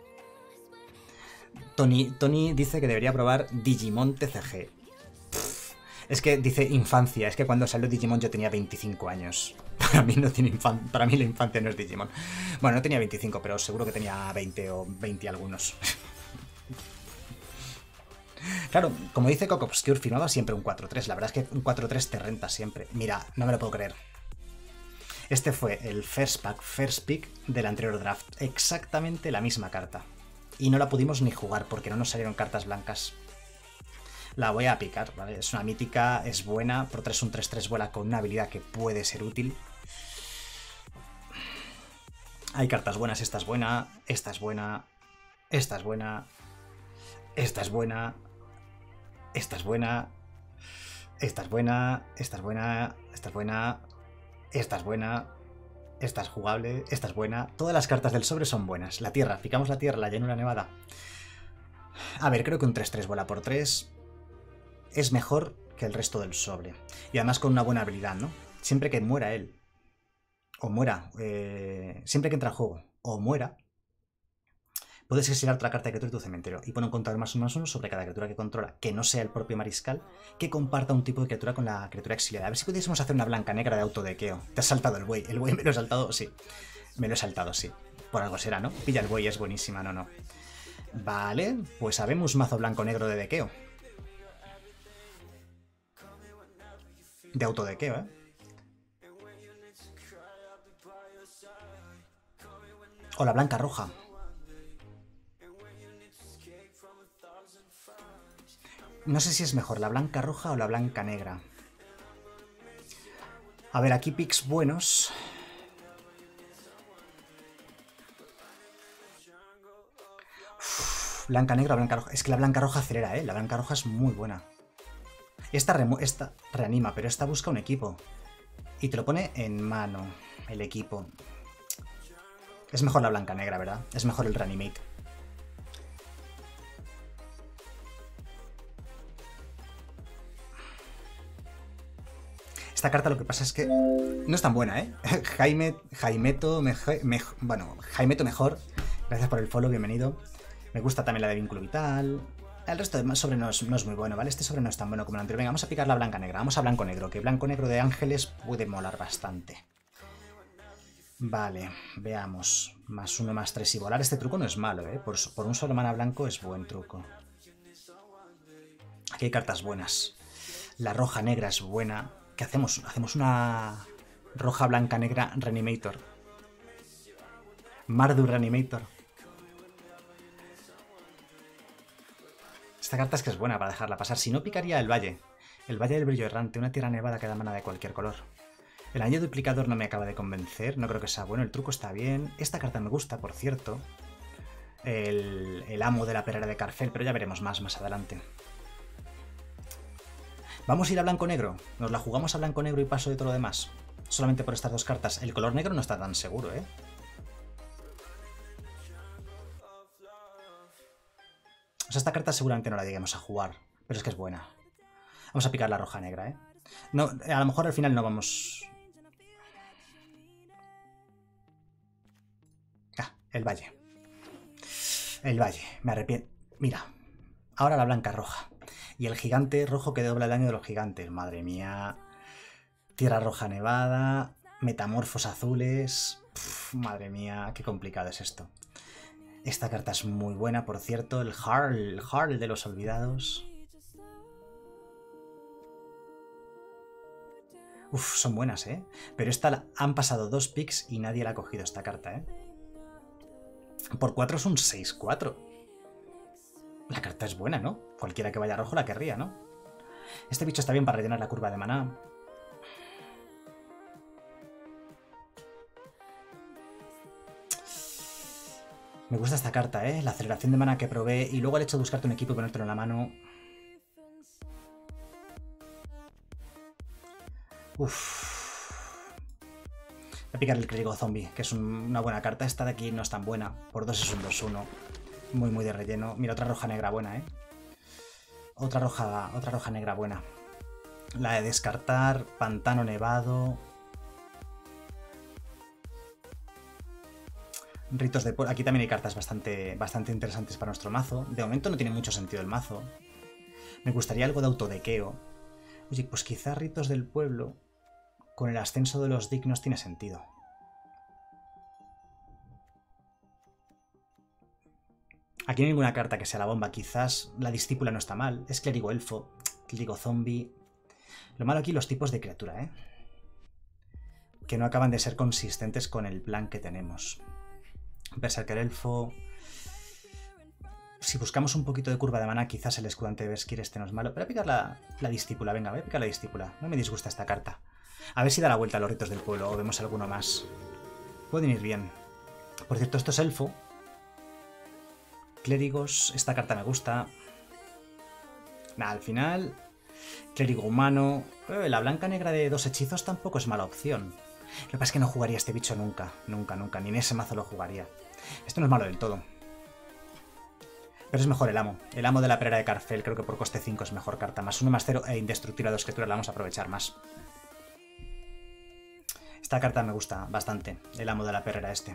Speaker 2: Tony dice que debería probar Digimon TCG. Es que dice infancia, es que cuando salió Digimon yo tenía 25 años. Para mí no tiene para mí la infancia no es Digimon. Bueno, no tenía 25, pero seguro que tenía 20 o 20 y algunos. Claro, como dice Coco Obscure, firmaba siempre un 4-3. La verdad es que un 4-3 te renta siempre. Mira, no me lo puedo creer. Este fue el first pick del anterior draft. Exactamente la misma carta. Y no la pudimos ni jugar porque no nos salieron cartas blancas. La voy a picar, ¿vale? Es una mítica, es buena. Por 3 un 3-3 vuela con una habilidad que puede ser útil. Hay cartas buenas, esta es buena, esta es buena, esta es buena, esta es buena, esta es buena, esta es buena, esta es buena, esta es buena, esta es buena, esta es jugable, esta es buena. Todas las cartas del sobre son buenas. La tierra, picamos la tierra, la llanura nevada. A ver, creo que un 3-3 vuela por 3 es mejor que el resto del sobre. Y además con una buena habilidad, ¿no? Siempre que muera él, o muera, siempre que entra al juego, o muera, puedes exiliar otra carta de criatura de tu cementerio y pone un contador +1/+1 sobre cada criatura que controla, que no sea el propio mariscal, que comparta un tipo de criatura con la criatura exiliada. A ver si pudiésemos hacer una blanca negra de autodequeo. Te has saltado el buey. El buey me lo he saltado, sí. Me lo he saltado, sí. Por algo será, ¿no? Pilla el buey, es buenísima, no. Vale, pues sabemos mazo blanco-negro de dequeo. De autodequeo, ¿eh? O la blanca roja. No sé si es mejor la blanca roja o la blanca negra. A ver, aquí picks buenos. Uf, blanca negra o blanca roja. Es que la blanca roja acelera, ¿eh? La blanca roja es muy buena. Esta reanima, pero esta busca un equipo. Y te lo pone en mano, el equipo. Es mejor la blanca negra, ¿verdad? Es mejor el reanimate. Esta carta lo que pasa es que no es tan buena, ¿eh? Jaimeto mejor. Gracias por el follow, bienvenido. Me gusta también la de vínculo vital. El resto de sobre no es muy bueno, ¿vale? Este sobre no es tan bueno como el anterior. Venga, vamos a picar la blanca negra. Vamos a blanco-negro, que blanco-negro de ángeles puede molar bastante. Vale, veamos. +1, +3 y volar. Este truco no es malo, ¿eh? Por un solo mana blanco es buen truco. Aquí hay cartas buenas. La roja negra es buena. ¿Qué hacemos? Hacemos una roja blanca negra Reanimator. Mardu Reanimator. Esta carta es que es buena para dejarla pasar. Si no, picaría el Valle. El Valle del Brillo Errante, una tierra nevada que da mana de cualquier color. El anillo duplicador no me acaba de convencer, no creo que sea bueno. El truco está bien. Esta carta me gusta, por cierto. El amo de la perrera de Carfel, pero ya veremos más adelante. Vamos a ir a blanco-negro. Nos la jugamos a blanco-negro y paso de todo lo demás. Solamente por estas dos cartas. El color negro no está tan seguro, ¿eh? O sea, esta carta seguramente no la lleguemos a jugar, pero es que es buena. Vamos a picar la roja negra, ¿eh? No, a lo mejor al final no vamos... Ah, el Valle. El Valle, me arrepiento. Mira, ahora la blanca roja. Y el gigante rojo que dobla el daño de los gigantes. Madre mía. Tierra roja nevada. Metamorfos azules. Madre mía, qué complicado es esto. Esta carta es muy buena, por cierto. El Jarl de los Olvidados. Uf, son buenas, ¿eh? Pero esta han pasado 2 picks y nadie la ha cogido esta carta, ¿eh? Por 4 es un 6-4. La carta es buena, ¿no? Cualquiera que vaya rojo la querría, ¿no? Este bicho está bien para rellenar la curva de maná. Me gusta esta carta, ¿eh? La aceleración de mana que provee y luego el hecho de buscarte un equipo y ponértelo en la mano. Uff. Voy a picar el clérigo zombie, que es una buena carta. Esta de aquí no es tan buena. Por 2 es un 2-1. Muy de relleno. Mira, otra roja negra buena, ¿eh? Otra roja negra buena. La de descartar, pantano nevado. Ritos de... Aquí también hay cartas bastante interesantes para nuestro mazo. De momento no tiene mucho sentido el mazo. Me gustaría algo de autodequeo. Oye, pues quizá Ritos del Pueblo con el ascenso de los dignos tiene sentido. Aquí no hay ninguna carta que sea la bomba. Quizás la discípula no está mal. Es clérigo elfo, clérigo zombie. Lo malo aquí los tipos de criatura, ¿eh? Que no acaban de ser consistentes con el plan que tenemos. Berserker elfo. Si buscamos un poquito de curva de mana, quizás el escudante de Beskir este no es malo. Pero voy a picar la discípula. Venga, voy a picar la discípula. No me disgusta esta carta. A ver si da la vuelta a los ritos del pueblo o vemos alguno más. Pueden ir bien. Por cierto, esto es elfo. Clérigos. Esta carta me gusta. Nada, al final... Clérigo humano. La blanca negra de 2 hechizos tampoco es mala opción. Lo que pasa es que no jugaría este bicho nunca. Nunca. Ni en ese mazo lo jugaría. Esto no es malo del todo. Pero es mejor el amo. El amo de la perrera de Carfel, creo que por coste 5 es mejor carta. +1/+0 e indestructible a 2 criaturas, la vamos a aprovechar más. Esta carta me gusta bastante. El amo de la perrera este.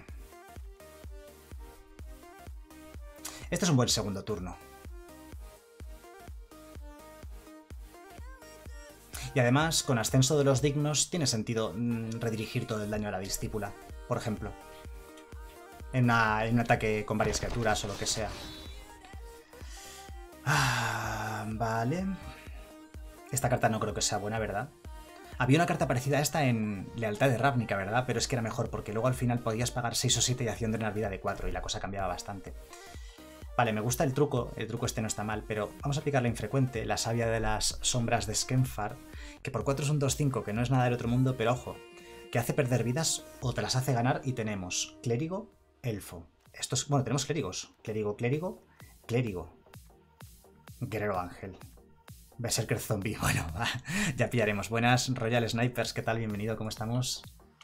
Speaker 2: Este es un buen segundo turno. Y además, con ascenso de los dignos, tiene sentido redirigir todo el daño a la discípula, por ejemplo. En un ataque con varias criaturas o lo que sea. Vale. Esta carta no creo que sea buena, ¿verdad? Había una carta parecida a esta en Lealtad de Ravnica, ¿verdad? Pero es que era mejor porque luego al final podías pagar 6 o 7 y hacían drenar vida de 4 y la cosa cambiaba bastante. Vale, me gusta el truco este no está mal, pero vamos a aplicar la infrecuente, la savia de las sombras de Skemfar, que por 4 es un 2-5, que no es nada del otro mundo, pero ojo, que hace perder vidas o te las hace ganar y tenemos clérigo, elfo. Esto es, bueno, tenemos clérigos, clérigo, guerrero ángel, berserker zombie, bueno, ya pillaremos. Buenas, Royal Snipers, ¿qué tal? Bienvenido, ¿cómo estamos?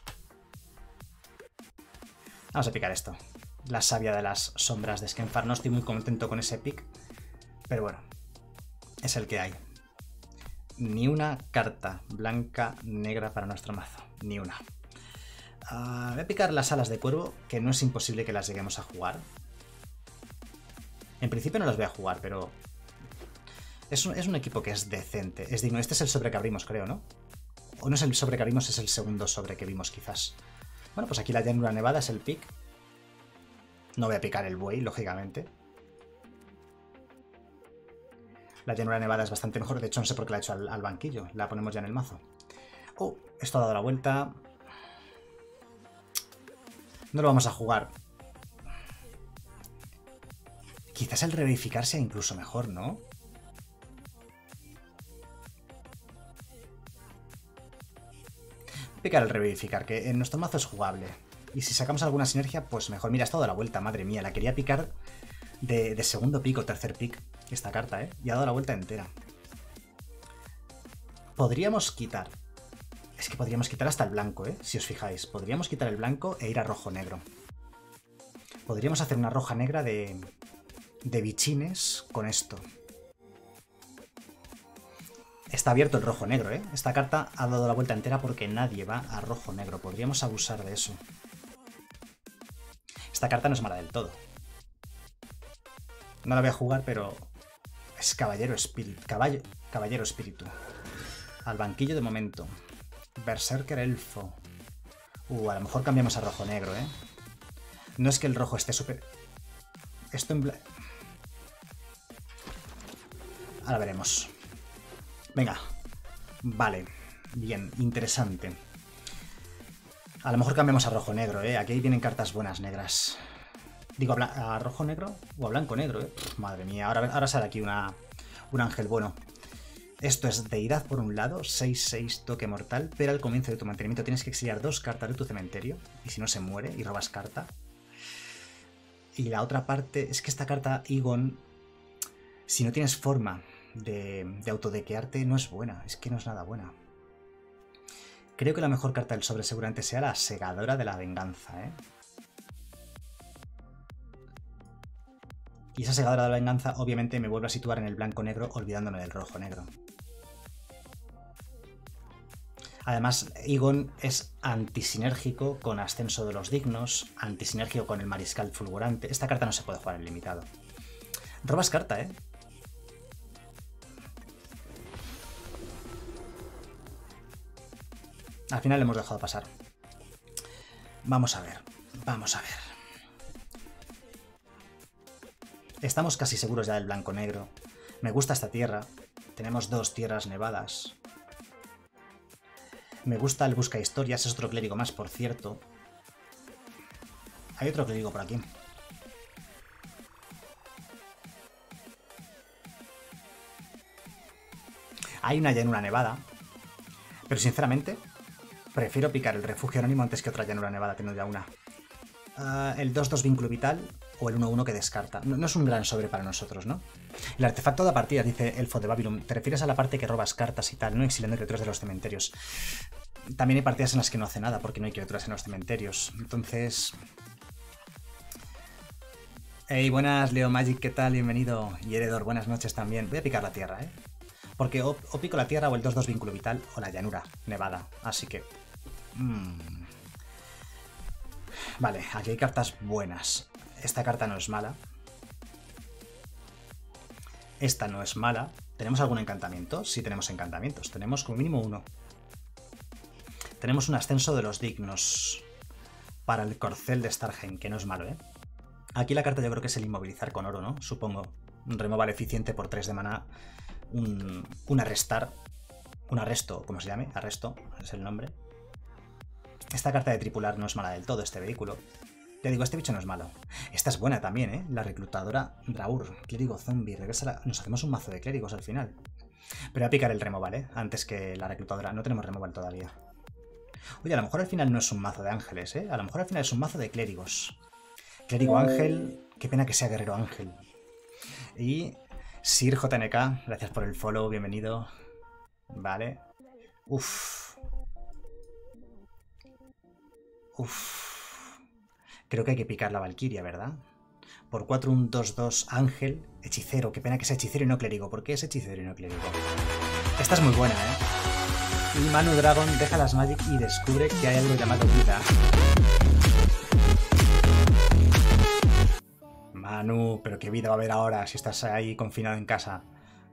Speaker 2: Vamos a picar esto. La savia de las sombras de Skemfar. No estoy muy contento con ese pick, pero bueno, es el que hay. Ni una carta blanca negra para nuestro mazo, ni una. Voy a picar las alas de cuervo, que no es imposible que las lleguemos a jugar. En principio no las voy a jugar, pero es un equipo que es decente, es digno. Este es el sobre que abrimos, creo, ¿no? O no es el sobre que abrimos, es el segundo sobre que vimos quizás. Bueno, pues aquí la llanura nevada es el pick. No voy a picar el buey, lógicamente. La llanura nevada es bastante mejor. De hecho, no sé por qué la he hecho al banquillo. La ponemos ya en el mazo. Oh, esto ha dado la vuelta. No lo vamos a jugar. Quizás el revivificar sea incluso mejor, ¿no? Picar el revivificar, que en nuestro mazo es jugable. Y si sacamos alguna sinergia, pues mejor. Mira, ha estado a la vuelta, madre mía. La quería picar de segundo pick o tercer pick esta carta, ¿eh? Y ha dado la vuelta entera. Podríamos quitar... Es que podríamos quitar hasta el blanco, ¿eh? Si os fijáis. Podríamos quitar el blanco e ir a rojo-negro. Podríamos hacer una roja-negra de bichines con esto. Está abierto el rojo-negro, ¿eh? Esta carta ha dado la vuelta entera porque nadie va a rojo-negro. Podríamos abusar de eso. Esta carta no es mala del todo. No la voy a jugar, pero... Es caballero espíritu. Caballero espíritu. Al banquillo de momento. Berserker elfo. A lo mejor cambiamos a rojo-negro, ¿eh? No es que el rojo esté súper... Esto en... Ahora veremos. Venga. Vale. Bien, interesante. A lo mejor cambiamos a rojo-negro, ¿eh? Aquí vienen cartas buenas negras. Digo, ¿a rojo-negro o a blanco-negro, eh? Madre mía, ahora sale aquí un ángel bueno. Esto es deidad por un lado, 6-6 toque mortal, pero al comienzo de tu mantenimiento tienes que exiliar 2 cartas de tu cementerio, y si no se muere y robas carta. Y la otra parte, es que esta carta, Igon, si no tienes forma de autodequearte, no es buena, es que no es nada buena. Creo que la mejor carta del sobre seguramente sea la Segadora de la Venganza, ¿eh? Y esa Segadora de la Venganza obviamente me vuelve a situar en el blanco-negro olvidándome del rojo-negro. Además, Igon es antisinérgico con Ascenso de los Dignos, antisinérgico con el Mariscal Fulgurante. Esta carta no se puede jugar en limitado. Robas carta, ¿eh? Al final le hemos dejado pasar. Vamos a ver, vamos a ver. Estamos casi seguros ya del blanco-negro. Me gusta esta tierra. Tenemos 2 tierras nevadas. Me gusta el busca historias, es otro clérigo más, por cierto. Hay otro clérigo por aquí. Hay una llanura nevada. Pero sinceramente, prefiero picar el refugio anónimo antes que otra llanura nevada, teniendo ya una. El 2-2 vínculo vital o el 1-1 que descarta. No es un gran sobre para nosotros, ¿no? El artefacto de partida, dice Elfo de Babylon. Te refieres a la parte que robas cartas y tal, no exiliando criaturas de los cementerios. También hay partidas en las que no hace nada porque no hay criaturas en los cementerios. Entonces... Hey, buenas, Leo Magic, ¿qué tal? Bienvenido. Y Heredor, buenas noches también. Voy a picar la tierra, ¿eh? Porque o pico la tierra o el 2-2 vínculo vital o la llanura nevada. Así que... Vale, aquí hay cartas buenas. Esta carta no es mala. Esta no es mala. ¿Tenemos algún encantamiento? Sí tenemos encantamientos. Tenemos como mínimo 1. Tenemos un ascenso de los dignos para el corcel de Starheim, que no es malo, ¿eh? Aquí la carta yo creo que es el inmovilizar con oro, ¿no? Supongo. Un removal eficiente por 3 de maná. Un arrestar. Un arresto, ¿cómo se llame? Arresto, es el nombre. Esta carta de tripular no es mala del todo, este vehículo. Ya digo, este bicho no es malo. Esta es buena también, ¿eh? La reclutadora Raur, clérigo zombie. Regresa Nos hacemos un mazo de clérigos al final. Pero voy a picar el removal, ¿eh? Antes que la reclutadora. No tenemos removal todavía. Oye, a lo mejor al final no es un mazo de ángeles, ¿eh? A lo mejor al final es un mazo de clérigos. Clérigo ángel. Qué pena que sea guerrero ángel. Y Sir JNK, gracias por el follow, bienvenido. Vale. Uff. Creo que hay que picar la Valquiria, ¿verdad? Por 4, un 2-2 ángel. Hechicero, qué pena que sea hechicero y no clérigo. ¿Por qué es hechicero y no clérigo? Esta es muy buena, ¿eh? Y Manu Dragon deja las Magic y descubre que hay algo llamado vida. Manu, pero qué vida va a haber ahora si estás ahí confinado en casa.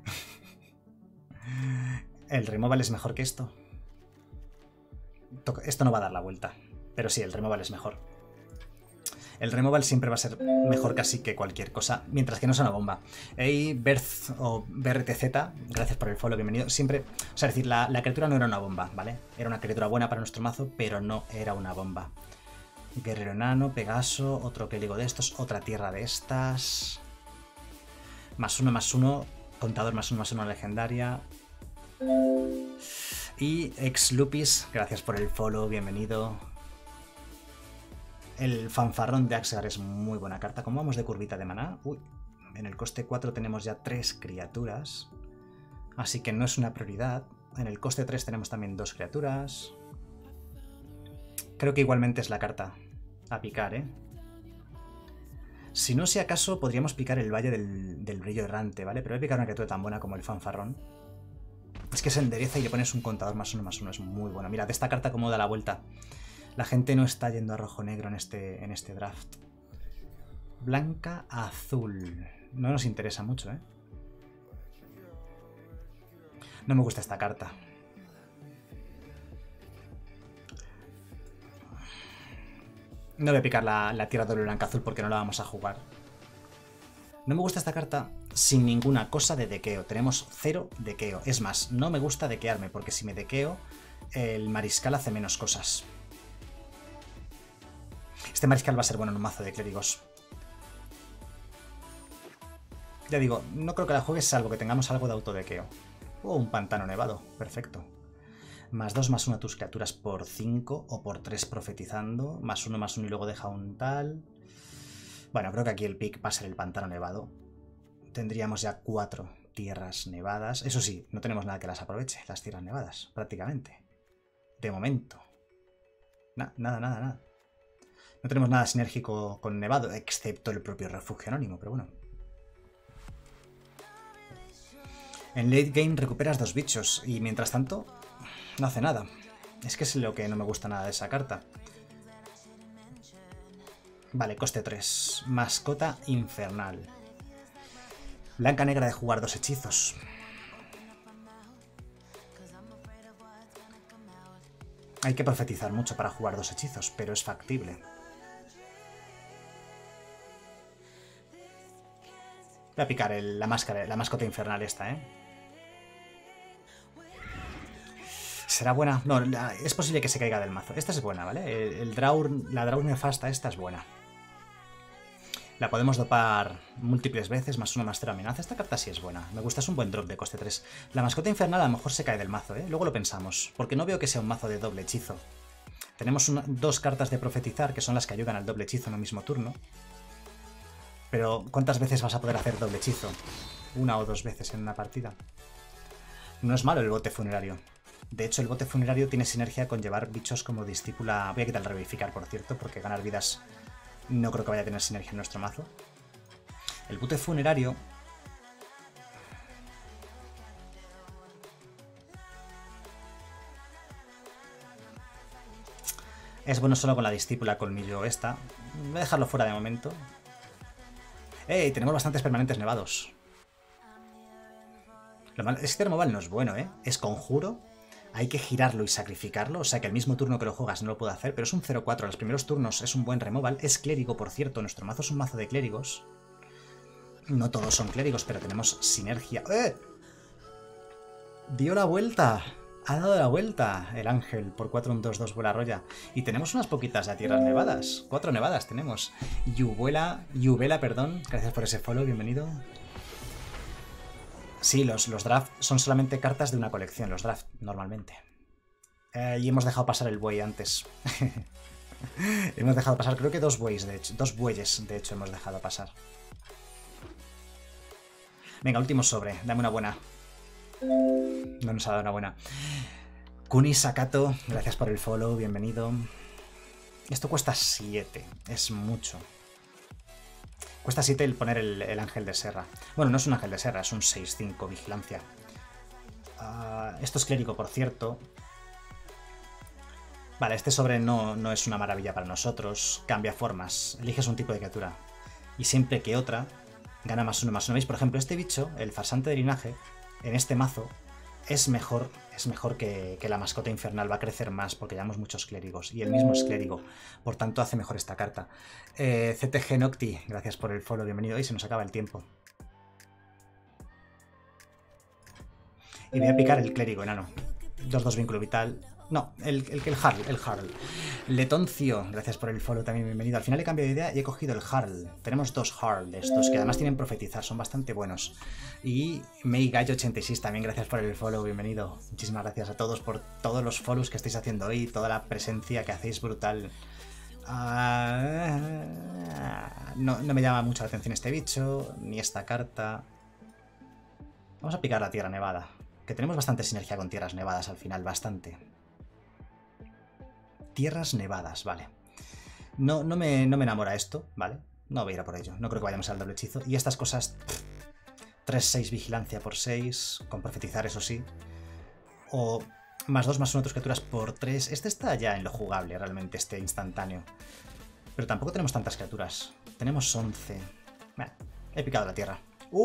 Speaker 2: ¿El removal es mejor que esto? Esto no va a dar la vuelta. Pero sí, el removal es mejor. El removal siempre va a ser mejor casi que cualquier cosa, mientras que no sea una bomba. Hey, Berth o BRTZ, gracias por el follow, bienvenido. Siempre, o sea, es decir, la criatura no era una bomba, ¿vale? Era una criatura buena para nuestro mazo, pero no era una bomba. Guerrero enano, Pegaso, otro clérigo de estos, otra tierra de estas. +1/+1, contador +1/+1 legendaria. Y ex Lupis, gracias por el follow, bienvenido. El fanfarrón de Axgar es muy buena carta. ¿Cómo vamos de curvita de maná? Uy, en el coste 4 tenemos ya 3 criaturas. Así que no es una prioridad. En el coste 3 tenemos también 2 criaturas. Creo que igualmente es la carta a picar, ¿eh? Si no, si acaso podríamos picar el Valle del Brillo Errante, ¿vale? Pero voy a picar una criatura tan buena como el fanfarrón. Es que se endereza y le pones un contador +1/+1. Es muy bueno. Mira, de esta carta cómo da la vuelta. La gente no está yendo a rojo-negro en este draft. Blanca-azul. No nos interesa mucho, ¿eh? No me gusta esta carta. No voy a picar la tierra doble blanca-azul porque no la vamos a jugar. No me gusta esta carta sin ninguna cosa de dequeo. Tenemos 0 dequeo. Es más, no me gusta dequearme porque si me dequeo, el mariscal hace menos cosas. Este mariscal va a ser bueno en un mazo de clérigos. Ya digo, no creo que la juegues salvo que tengamos algo de autodequeo. Un pantano nevado, perfecto. +2/+1 a tus criaturas por 5 o por 3 profetizando. +1/+1 y luego deja un tal. Bueno, creo que aquí el pick va a ser el pantano nevado. Tendríamos ya 4 tierras nevadas. Eso sí, no tenemos nada que las aproveche, las tierras nevadas, prácticamente. De momento. Nada. No tenemos nada sinérgico con nevado, excepto el propio refugio anónimo, pero bueno. En late game recuperas 2 bichos y mientras tanto no hace nada. Es que es lo que no me gusta nada de esa carta. Vale, coste 3. Mascota infernal. Blanca negra de jugar 2 hechizos. Hay que profetizar mucho para jugar 2 hechizos, pero es factible. Voy a picar la mascota infernal esta, ¿eh? ¿Será buena? No, es posible que se caiga del mazo. Esta es buena, ¿vale? La Draur nefasta esta es buena. La podemos dopar múltiples veces, +1/+0 amenaza. Esta carta sí es buena. Me gusta, es un buen drop de coste 3. La mascota infernal a lo mejor se cae del mazo, ¿eh? Luego lo pensamos, porque no veo que sea un mazo de doble hechizo. Tenemos 2 cartas de profetizar, que son las que ayudan al doble hechizo en un mismo turno. Pero, ¿cuántas veces vas a poder hacer doble hechizo? 1 o 2 veces en una partida. No es malo el bote funerario. De hecho, el bote funerario tiene sinergia con llevar bichos como discípula... Voy a quitar el revivificar, por cierto, porque ganar vidas no creo que vaya a tener sinergia en nuestro mazo. El bote funerario... es bueno solo con la discípula colmillo esta. Voy a dejarlo fuera de momento. ¡Ey! Tenemos bastantes permanentes nevados. Lo malo es que este removal no es bueno, ¿eh? Es conjuro. Hay que girarlo y sacrificarlo. O sea que el mismo turno que lo juegas no lo puedo hacer. Pero es un 0-4. Los primeros turnos es un buen removal. Es clérigo, por cierto. Nuestro mazo es un mazo de clérigos. No todos son clérigos, pero tenemos sinergia. ¡Eh! ¡Dio la vuelta! Ha dado la vuelta el ángel por 4 un 2-2 vuela roya. Y tenemos unas poquitas de tierras nevadas. 4 nevadas tenemos. Yubela, perdón. Gracias por ese follow, bienvenido. Sí, los draft son solamente cartas de una colección, los draft, normalmente. Y hemos dejado pasar el buey antes. Hemos dejado pasar, creo que 2 bueyes, de hecho, hemos dejado pasar. Venga, último sobre, dame una buena. No nos ha dado una buena. Kuni Sakato, gracias por el follow, bienvenido. Esto cuesta 7, es mucho. Cuesta 7 el poner el ángel de Serra. Bueno, no es un ángel de Serra, es un 6-5 vigilancia. Esto es clérigo, por cierto. Vale, este sobre no es una maravilla para nosotros. Cambia formas, eliges un tipo de criatura. Y siempre que otra, gana +1/+1. ¿Veis? Por ejemplo, este bicho, el farsante de linaje, en este mazo, es mejor que la mascota infernal. Va a crecer más porque llevamos muchos clérigos. Y él mismo es clérigo. Por tanto, hace mejor esta carta. CTG Nocti, gracias por el follow. Bienvenido. Y se nos acaba el tiempo. Y voy a picar el clérigo enano. 2-2 vínculo vital. No, el Harl. Letoncio, gracias por el follow también, bienvenido. Al final he cambiado de idea y he cogido el Harl. Tenemos 2 Harl de estos, que además tienen profetizar, son bastante buenos. Y Meigallo86 también, gracias por el follow, bienvenido. Muchísimas gracias a todos por todos los follows que estáis haciendo hoy, toda la presencia que hacéis brutal. No me llama mucho la atención este bicho, ni esta carta. Vamos a picar la Tierra Nevada, que tenemos bastante sinergia con Tierras Nevadas al final, bastante. Tierras Nevadas, vale. No me enamora esto, ¿vale? No voy a ir a por ello. No creo que vayamos al doble hechizo. Y estas cosas... 3-6 vigilancia por 6. Con profetizar, eso sí. O +2/+1 tus criaturas por 3. Este está ya en lo jugable, realmente, este instantáneo. Pero tampoco tenemos tantas criaturas. Tenemos 11. Bueno, he picado la tierra.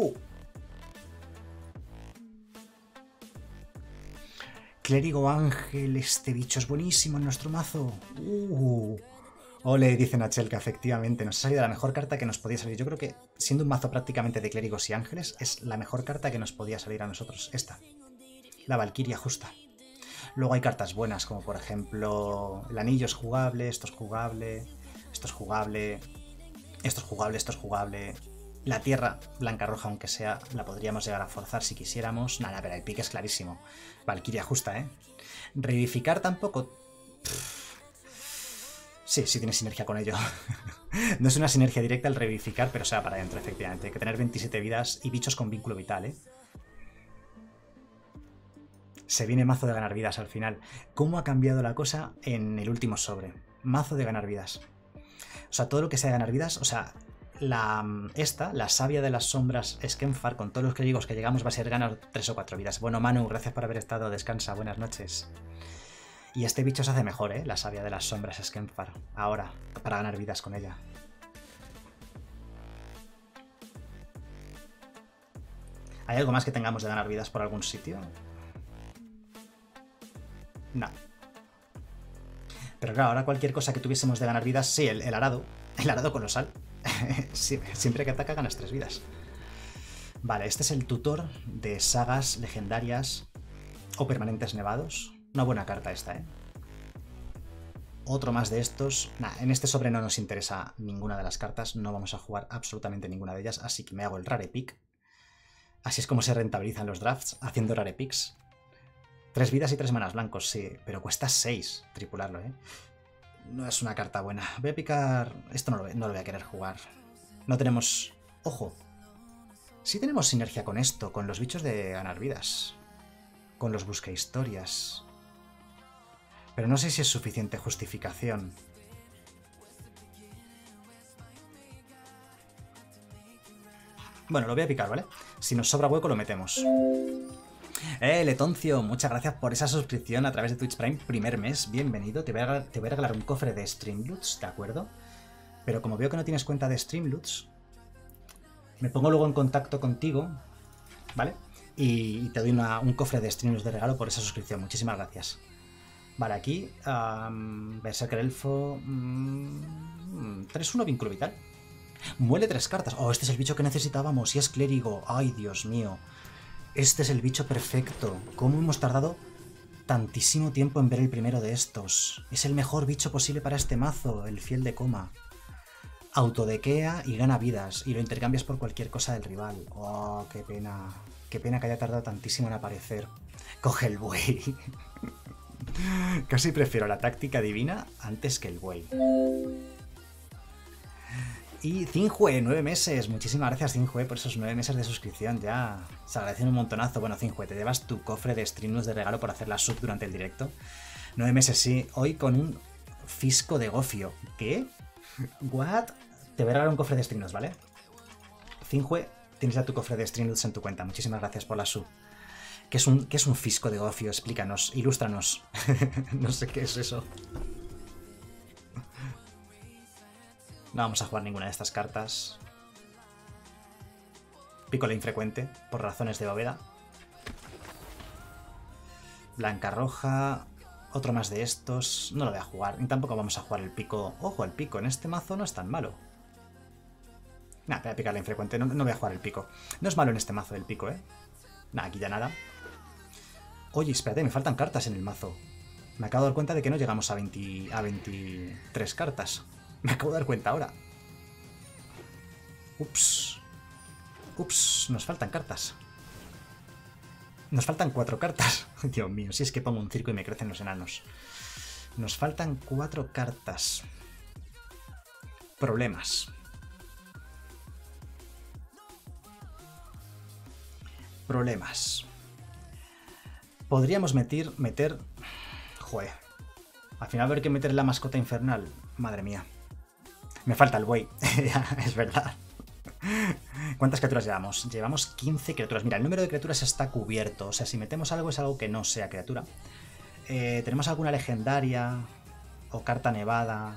Speaker 2: Clérigo Ángel, este bicho es buenísimo en nuestro mazo. Ole, dice Nachelka, efectivamente, nos ha salido la mejor carta que nos podía salir. Yo creo que, siendo un mazo prácticamente de clérigos y ángeles, es la mejor carta que nos podía salir a nosotros. Esta. La Valquiria justa. Luego hay cartas buenas, como por ejemplo, el anillo es jugable, esto es jugable, esto es jugable, esto es jugable, esto es jugable. La tierra blanca-roja, aunque sea, la podríamos llegar a forzar si quisiéramos. Nada, pero el pique es clarísimo. Valquiria justa, ¿eh? Revivificar tampoco... Sí tiene sinergia con ello. No es una sinergia directa el revivificar, pero se va para adentro, efectivamente. Hay que tener 27 vidas y bichos con vínculo vital, ¿eh? Se viene mazo de ganar vidas al final. ¿Cómo ha cambiado la cosa en el último sobre? Mazo de ganar vidas. O sea, todo lo que sea de ganar vidas, o sea... la sabia de las sombras Skemfar, con todos los clérigos que llegamos, va a ser ganar 3 o 4 vidas. Bueno, Manu, gracias por haber estado, descansa, buenas noches. Y este bicho se hace mejor, la sabia de las sombras Skemfar, ahora, para ganar vidas con ella. ¿Hay algo más que tengamos de ganar vidas por algún sitio? No. Pero claro, ahora cualquier cosa que tuviésemos de ganar vidas, sí, el arado colosal. Sí, siempre que ataca ganas 3 vidas. Vale, este es el tutor de sagas legendarias o permanentes nevados. Una buena carta esta, ¿eh? Otro más de estos. Nah, en este sobre no nos interesa ninguna de las cartas. No vamos a jugar absolutamente ninguna de ellas. Así que me hago el rare pick. Así es como se rentabilizan los drafts, haciendo rare picks. 3 vidas y 3 manas blancos, sí. Pero cuesta 6 tripularlo, ¿eh? No es una carta buena. Voy a picar... Esto no lo voy a querer jugar. No tenemos... Ojo. Sí tenemos sinergia con esto, con los bichos de ganar vidas. Con los busca historias. Pero no sé si es suficiente justificación. Bueno, lo voy a picar, ¿vale? Si nos sobra hueco lo metemos. Letoncio, muchas gracias por esa suscripción a través de Twitch Prime, primer mes, bienvenido. Te voy a regalar un cofre de Streamloots, ¿de acuerdo? Pero como veo que no tienes cuenta de Streamloots, me pongo luego en contacto contigo, ¿vale? Y te doy un cofre de Streamloots de regalo por esa suscripción, muchísimas gracias. Vale, aquí, Berserker Elfo, 3-1 vínculo vital. Muele 3 cartas. Oh, este es el bicho que necesitábamos y es clérigo. Ay, Dios mío. Este es el bicho perfecto. ¿Cómo hemos tardado tantísimo tiempo en ver el primero de estos? Es el mejor bicho posible para este mazo, el fiel de coma. Autodequea y gana vidas, y lo intercambias por cualquier cosa del rival. Oh, qué pena. Qué pena que haya tardado tantísimo en aparecer. Coge el buey. Casi prefiero la táctica divina antes que el buey. Y Cinjue, 9 meses. Muchísimas gracias, Cinjue, por esos 9 meses de suscripción. Ya se agradecen un montonazo. Bueno, Cinjue, te llevas tu cofre de Streamloots de regalo por hacer la sub durante el directo. 9 meses, sí. Hoy con un fisco de gofio. ¿Qué? ¿What? Te voy a regalar un cofre de Streamloots, ¿vale? Cinjue, tienes ya tu cofre de Streamloots en tu cuenta. Muchísimas gracias por la sub. ¿Qué es un fisco de gofio? Explícanos, ilústranos. No sé qué es eso. No vamos a jugar ninguna de estas cartas. Pico la infrecuente, por razones de bóveda. Blanca roja. Otro más de estos. No lo voy a jugar. Ni tampoco vamos a jugar el pico. Ojo, el pico en este mazo no es tan malo. Nah, voy a picar la infrecuente. No voy a jugar el pico. No es malo en este mazo el pico, ¿eh? Nah, aquí ya nada. Oye, espérate, me faltan cartas en el mazo. Me acabo de dar cuenta de que no llegamos a 23 cartas. Me acabo de dar cuenta ahora. Ups. Ups, nos faltan cartas. Nos faltan 4 cartas. Dios mío, si es que pongo un circo y me crecen los enanos. Nos faltan 4 cartas. Problemas. Problemas. Podríamos meter... Joder. Al final haber que meter la mascota infernal. Madre mía. Me falta el buey. Es verdad. ¿Cuántas criaturas llevamos? Llevamos 15 criaturas. Mira, el número de criaturas está cubierto. O sea, si metemos algo es algo que no sea criatura. ¿Tenemos alguna legendaria o carta nevada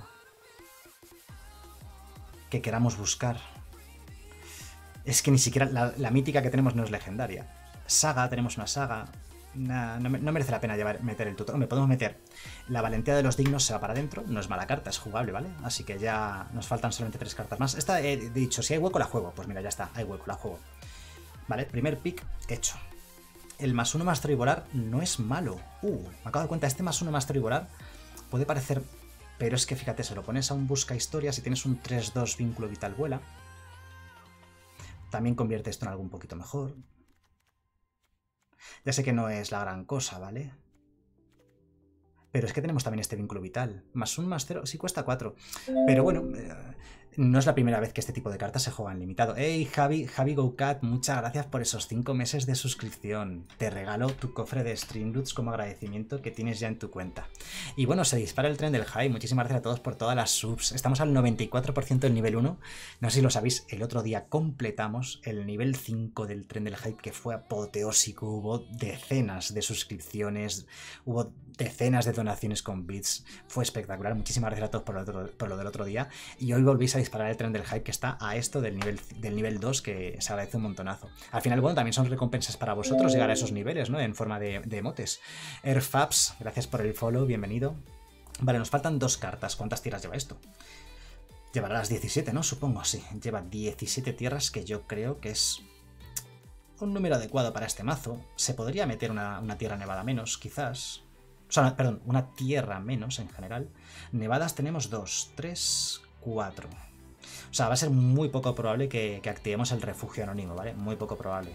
Speaker 2: que queramos buscar? Es que ni siquiera la mítica que tenemos no es legendaria. Saga, tenemos una saga. No merece la pena meter el tutor. Me podemos meter la valentía de los dignos, se va para adentro. No es mala carta, es jugable, ¿vale? Así que ya nos faltan solamente 3 cartas más. Esta he dicho, si hay hueco la juego. Pues mira, ya está, hay hueco, la juego. Vale, primer pick hecho. El +1 maestro y volar no es malo. Me acabo de dar cuenta, este +1 maestro y volar puede parecer... Pero es que fíjate, se lo pones a un busca historias y tienes un 3-2 vínculo vital vuela. También convierte esto en algo un poquito mejor. Ya sé que no es la gran cosa, ¿vale? Pero es que tenemos también este vínculo vital. +1, +0, sí cuesta 4. Pero bueno, no es la primera vez que este tipo de cartas se juegan limitado. ¡Hey, Javi GoCat! Muchas gracias por esos 5 meses de suscripción. Te regalo tu cofre de Streamloots como agradecimiento que tienes ya en tu cuenta. Y bueno, se dispara el tren del hype. Muchísimas gracias a todos por todas las subs. Estamos al 94% del nivel 1. No sé si lo sabéis, el otro día completamos el nivel 5 del tren del hype, que fue apoteósico. Hubo decenas de suscripciones, hubo decenas de donaciones con bits. Fue espectacular. Muchísimas gracias a todos por lo del otro día. Y hoy volvéis a disparar el tren del hype, que está a esto del nivel 2, que se agradece un montonazo. Al final, bueno, también son recompensas para vosotros llegar a esos niveles, ¿no? En forma de emotes. Airfabs, gracias por el follow, bienvenido. Vale, nos faltan 2 cartas. ¿Cuántas tierras lleva esto? Llevará las 17, ¿no? Supongo, sí. Lleva 17 tierras, que yo creo que es un número adecuado para este mazo. Se podría meter una tierra nevada menos, quizás. O sea, perdón, una tierra menos en general. Nevadas tenemos 2, 3, 4. O sea, va a ser muy poco probable que activemos el refugio anónimo, ¿vale? Muy poco probable.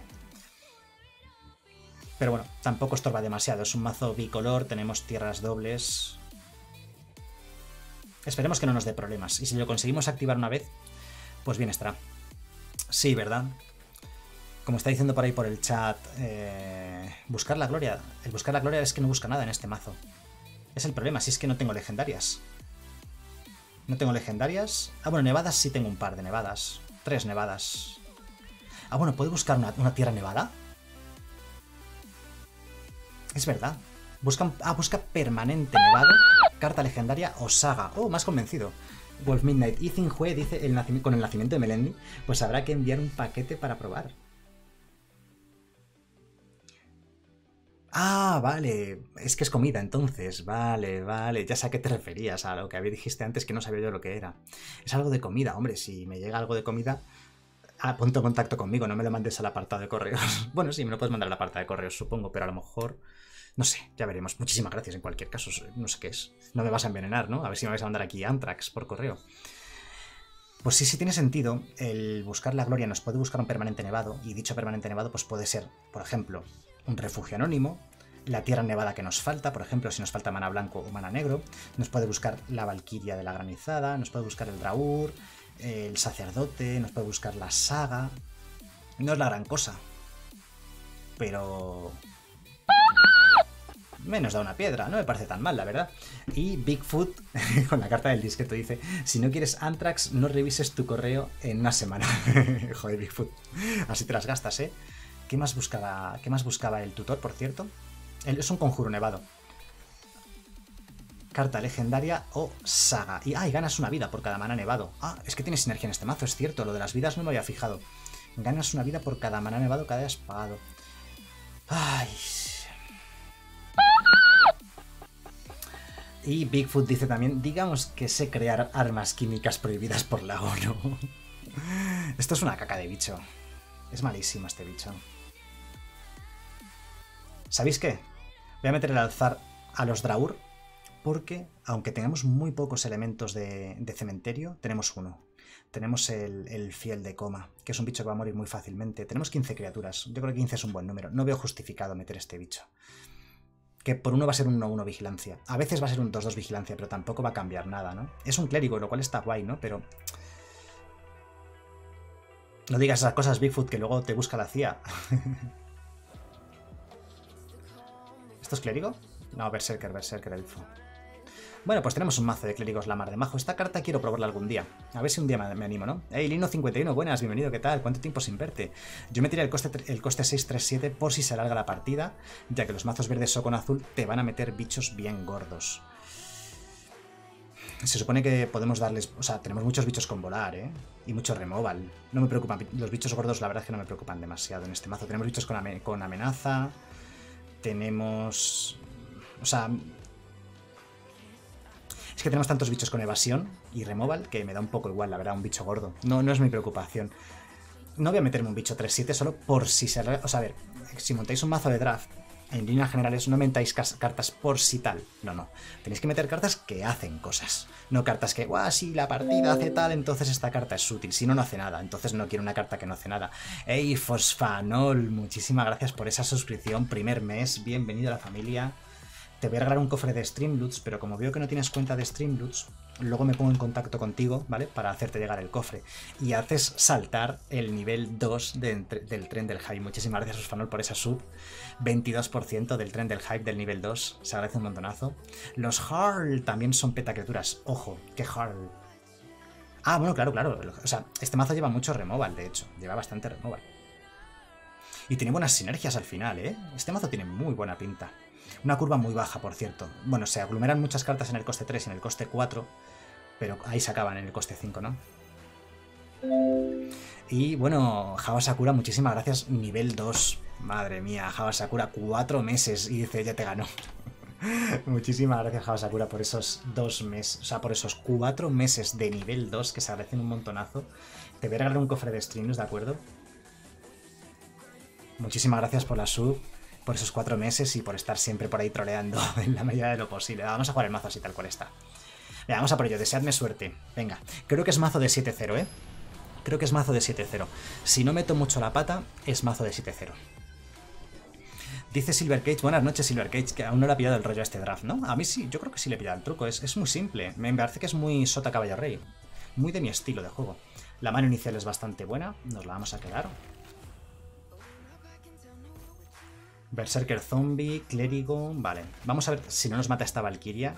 Speaker 2: Pero bueno, tampoco estorba demasiado. Es un mazo bicolor, tenemos tierras dobles. Esperemos que no nos dé problemas. Y si lo conseguimos activar una vez, pues bien estará. Sí, ¿verdad? Como está diciendo por ahí por el chat, buscar la gloria. El buscar la gloria es que no busca nada en este mazo. Es el problema, si es que no tengo legendarias. No tengo legendarias. Ah, bueno, nevadas sí tengo un par de nevadas. 3 nevadas. Ah, bueno, ¿puedo buscar una tierra nevada? Es verdad. Busca permanente nevado, carta legendaria o saga. Oh, más convencido. Wolf Midnight. Ethan Hue dice con el nacimiento de Melendi, pues habrá que enviar un paquete para probar. Ah, vale. Es que es comida, entonces. Vale, vale. Ya sé a qué te referías, a lo que dijiste antes, que no sabía yo lo que era. Es algo de comida, hombre. Si me llega algo de comida, ponte en contacto conmigo. No me lo mandes al apartado de correos. Bueno, sí, me lo puedes mandar al apartado de correos, supongo, pero a lo mejor... No sé, ya veremos. Muchísimas gracias en cualquier caso. No sé qué es. No me vas a envenenar, ¿no? A ver si me vais a mandar aquí Anthrax por correo. Pues sí, sí tiene sentido. El buscar la gloria nos puede buscar un permanente nevado. Y dicho permanente nevado, pues puede ser, por ejemplo, un refugio anónimo, la tierra nevada que nos falta, por ejemplo, si nos falta mana blanco o mana negro, nos puede buscar la Valquiria de la Granizada, nos puede buscar el Draur, el sacerdote, nos puede buscar la saga. No es la gran cosa, pero menos da una piedra, no me parece tan mal, la verdad. Y Bigfoot, con la carta del disqueto, dice: si no quieres Anthrax, no revises tu correo en una semana. Joder, Bigfoot, así te las gastas, ¿eh? ¿Qué más buscaba el tutor, por cierto? Es un conjuro nevado. Carta legendaria o saga. Y ganas una vida por cada mana nevado. Ah, es que tiene sinergia en este mazo, es cierto. Lo de las vidas no me había fijado. Ganas una vida por cada mana nevado que hayas pagado. Ay. Y Bigfoot dice también, digamos que sé crear armas químicas prohibidas por la ONU. Esto es una caca de bicho. Es malísimo este bicho. ¿Sabéis qué? Voy a meter el alzar a los Draur porque, aunque tengamos muy pocos elementos de cementerio, tenemos uno. Tenemos el fiel de coma, que es un bicho que va a morir muy fácilmente. Tenemos 15 criaturas. Yo creo que 15 es un buen número. No veo justificado meter este bicho. Que por uno va a ser un 1-1 vigilancia. A veces va a ser un 2-2 vigilancia, pero tampoco va a cambiar nada, ¿no? Es un clérigo, lo cual está guay, ¿no? Pero... no digas esas cosas, Bigfoot, que luego te busca la CIA. ¿Esto es clérigo? No, Berserker elfo. Bueno, pues tenemos un mazo de clérigos la mar de majo. Esta carta quiero probarla algún día. A ver si un día me animo, ¿no? Hey, Lino51, buenas, bienvenido, ¿qué tal? ¿Cuánto tiempo sin verte? Yo me tiré el coste 637 por si se alarga la partida, ya que los mazos verdes o con azul te van a meter bichos bien gordos. Se supone que podemos darles... o sea, tenemos muchos bichos con volar, ¿eh? Y mucho removal. No me preocupan. Los bichos gordos, la verdad es que no me preocupan demasiado en este mazo. Tenemos bichos con amenaza. Tenemos... o sea... es que tenemos tantos bichos con evasión y removal que me da un poco igual, la verdad, un bicho gordo. No es mi preocupación. No voy a meterme un bicho 3-7 solo por si se... o sea, a ver, si montáis un mazo de draft, en líneas generales no metáis cartas por si tal. No. Tenéis que meter cartas que hacen cosas. No cartas que, guau, si la partida hace tal, entonces esta carta es útil. Si no, no hace nada. Entonces no quiero una carta que no hace nada. Ey, Fosfanol, muchísimas gracias por esa suscripción. Primer mes, bienvenido a la familia. Te voy a regalar un cofre de Streamloots, pero como veo que no tienes cuenta de Streamloots, luego me pongo en contacto contigo, ¿vale? Para hacerte llegar el cofre. Y haces saltar el nivel 2 del tren del hype. Muchísimas gracias, Osfanol, por esa sub. 22% del tren del hype del nivel 2. Se agradece un montonazo. Los Harl también son petacriaturas. Ojo, ¿qué Harl? Ah, bueno, claro. O sea, este mazo lleva mucho removal, de hecho. Lleva bastante removal. Y tiene buenas sinergias al final, ¿eh? Este mazo tiene muy buena pinta. Una curva muy baja, por cierto. Bueno, se aglomeran muchas cartas en el coste 3 y en el coste 4, pero ahí se acaban en el coste 5, ¿no? Y bueno, Java Sakura, muchísimas gracias. Nivel 2. Madre mía, Java Sakura, 4 meses. Y dice, ya te ganó. Muchísimas gracias, Java Sakura, por esos 2 meses. O sea, por esos 4 meses de nivel 2 que se agradecen un montonazo. Te voy a regalar un cofre de streams, ¿de acuerdo? Muchísimas gracias por la sub, por esos 4 meses y por estar siempre por ahí troleando en la medida de lo posible. Vamos a jugar el mazo así tal cual está. Venga, vamos a por ello, deseadme suerte. Venga, creo que es mazo de 7-0, ¿eh? Creo que es mazo de 7-0. Si no meto mucho la pata, es mazo de 7-0. Dice Silvercage, buenas noches Silvercage, que aún no le ha pillado el rollo a este draft, ¿no? A mí sí, yo creo que sí le he pillado el truco, es muy simple. Me parece que es muy Sota Caballo Rey. Muy de mi estilo de juego. La mano inicial es bastante buena, nos la vamos a quedar. Berserker Zombie, Clérigo... Vale, vamos a ver si no nos mata esta Valkyria.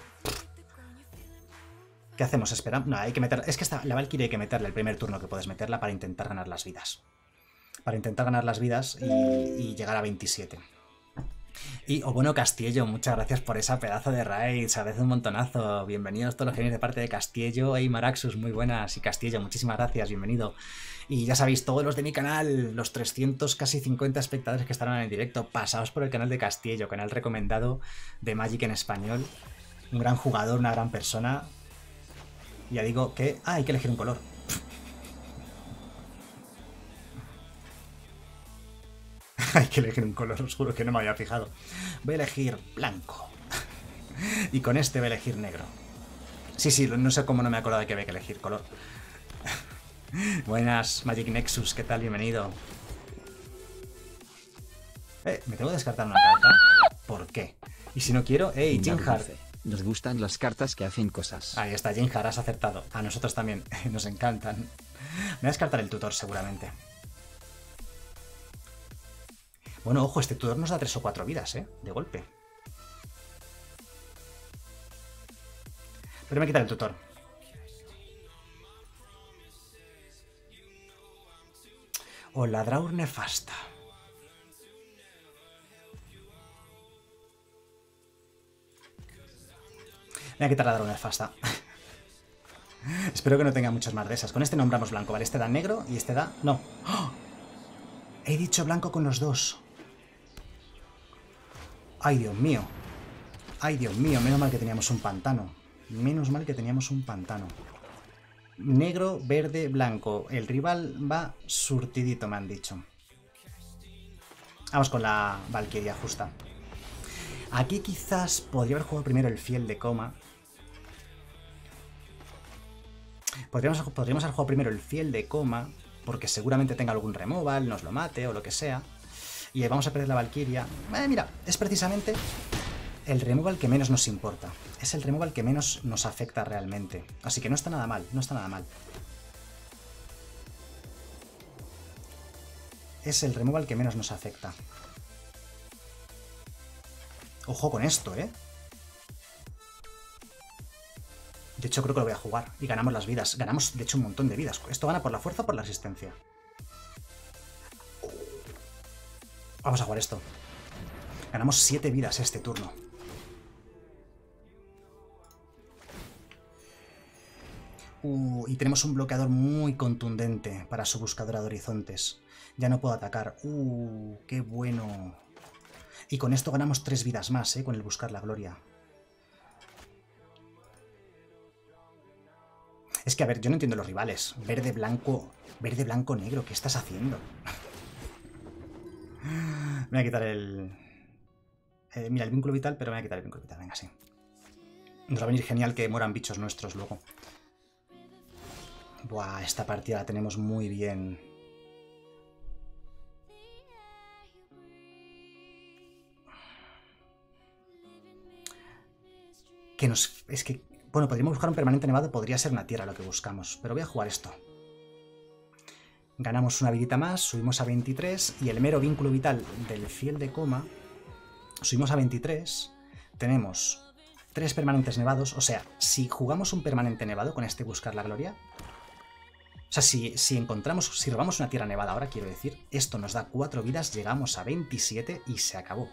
Speaker 2: ¿Qué hacemos? ¿Esperamos? No, hay que meter... Es que la Valkyria hay que meterla el primer turno que puedes meterla para intentar ganar las vidas. Para intentar ganar las vidas y llegar a 27. Y, bueno, Castillo, muchas gracias por esa pedazo de raid. Se agradece un montonazo. Bienvenidos todos los genios de parte de Castillo. Hey, Maraxus, muy buenas. Y Castillo, muchísimas gracias, bienvenido. Y ya sabéis, todos los de mi canal, los 300, casi 50 espectadores que estarán en el directo, pasaos por el canal de Castillo, canal recomendado de Magic en español. Un gran jugador, una gran persona. Ya digo que... Ah, hay que elegir un color. Hay que elegir un color, os juro que no me había fijado. Voy a elegir blanco. Y con este voy a elegir negro. Sí, no sé cómo no me acordaba de que había que elegir color. Buenas, Magic Nexus, ¿qué tal? Bienvenido. ¿Me tengo que descartar una carta? ¿Por qué? Y si no quiero... ¡Ey, Jinhar!
Speaker 3: Nos gustan las cartas que hacen cosas.
Speaker 2: Ahí está, Jinhar, has aceptado. A nosotros también, nos encantan. Me voy a descartar el tutor seguramente. Bueno, ojo, este tutor nos da 3 o 4 vidas, de golpe. Pero me quita el tutor. O la Draur nefasta. Voy a quitar la Draur nefasta. Espero que no tenga muchas más de esas. Con este nombramos blanco, ¿vale? Este da negro y este da... No. ¡Oh! He dicho blanco con los dos. ¡Ay, Dios mío! Ay, Dios mío, menos mal que teníamos un pantano. Menos mal que teníamos un pantano. Negro, verde, blanco. El rival va surtidito, me han dicho. Vamos con la Valkyria justa. Aquí quizás podría haber jugado primero el fiel de coma. Podríamos haber jugado primero el fiel de coma, porque seguramente tenga algún removal, nos lo mate o lo que sea. Y ahí vamos a perder la Valkyria. Mira, es precisamente el removal que menos nos importa. Es el removal que menos nos afecta realmente. Así que no está nada mal, no está nada mal. Es el removal que menos nos afecta. Ojo con esto, ¿eh? De hecho, creo que lo voy a jugar. Y ganamos las vidas. Ganamos, de hecho, un montón de vidas. ¿Esto gana por la fuerza o por la resistencia? Vamos a jugar esto. Ganamos 7 vidas este turno. Y tenemos un bloqueador muy contundente para su buscadora de horizontes. Ya no puedo atacar. ¡Qué bueno! Y con esto ganamos 3 vidas más, con el buscar la gloria. Es que, a ver, yo no entiendo los rivales. Verde, blanco, negro. ¿Qué estás haciendo? Me voy a quitar el... mira, el vínculo vital, pero me voy a quitar el vínculo vital. Venga, sí. Nos va a venir genial que mueran bichos nuestros luego. Buah, esta partida la tenemos muy bien. Es que... Bueno, podríamos buscar un permanente nevado, podría ser una tierra lo que buscamos, pero voy a jugar esto. Ganamos una vidita más, subimos a 23, y el mero vínculo vital del fiel de coma, subimos a 23, tenemos 3 permanentes nevados, o sea, si jugamos un permanente nevado con este buscar la gloria, o sea, si robamos una tierra nevada ahora, quiero decir, esto nos da 4 vidas, llegamos a 27 y se acabó.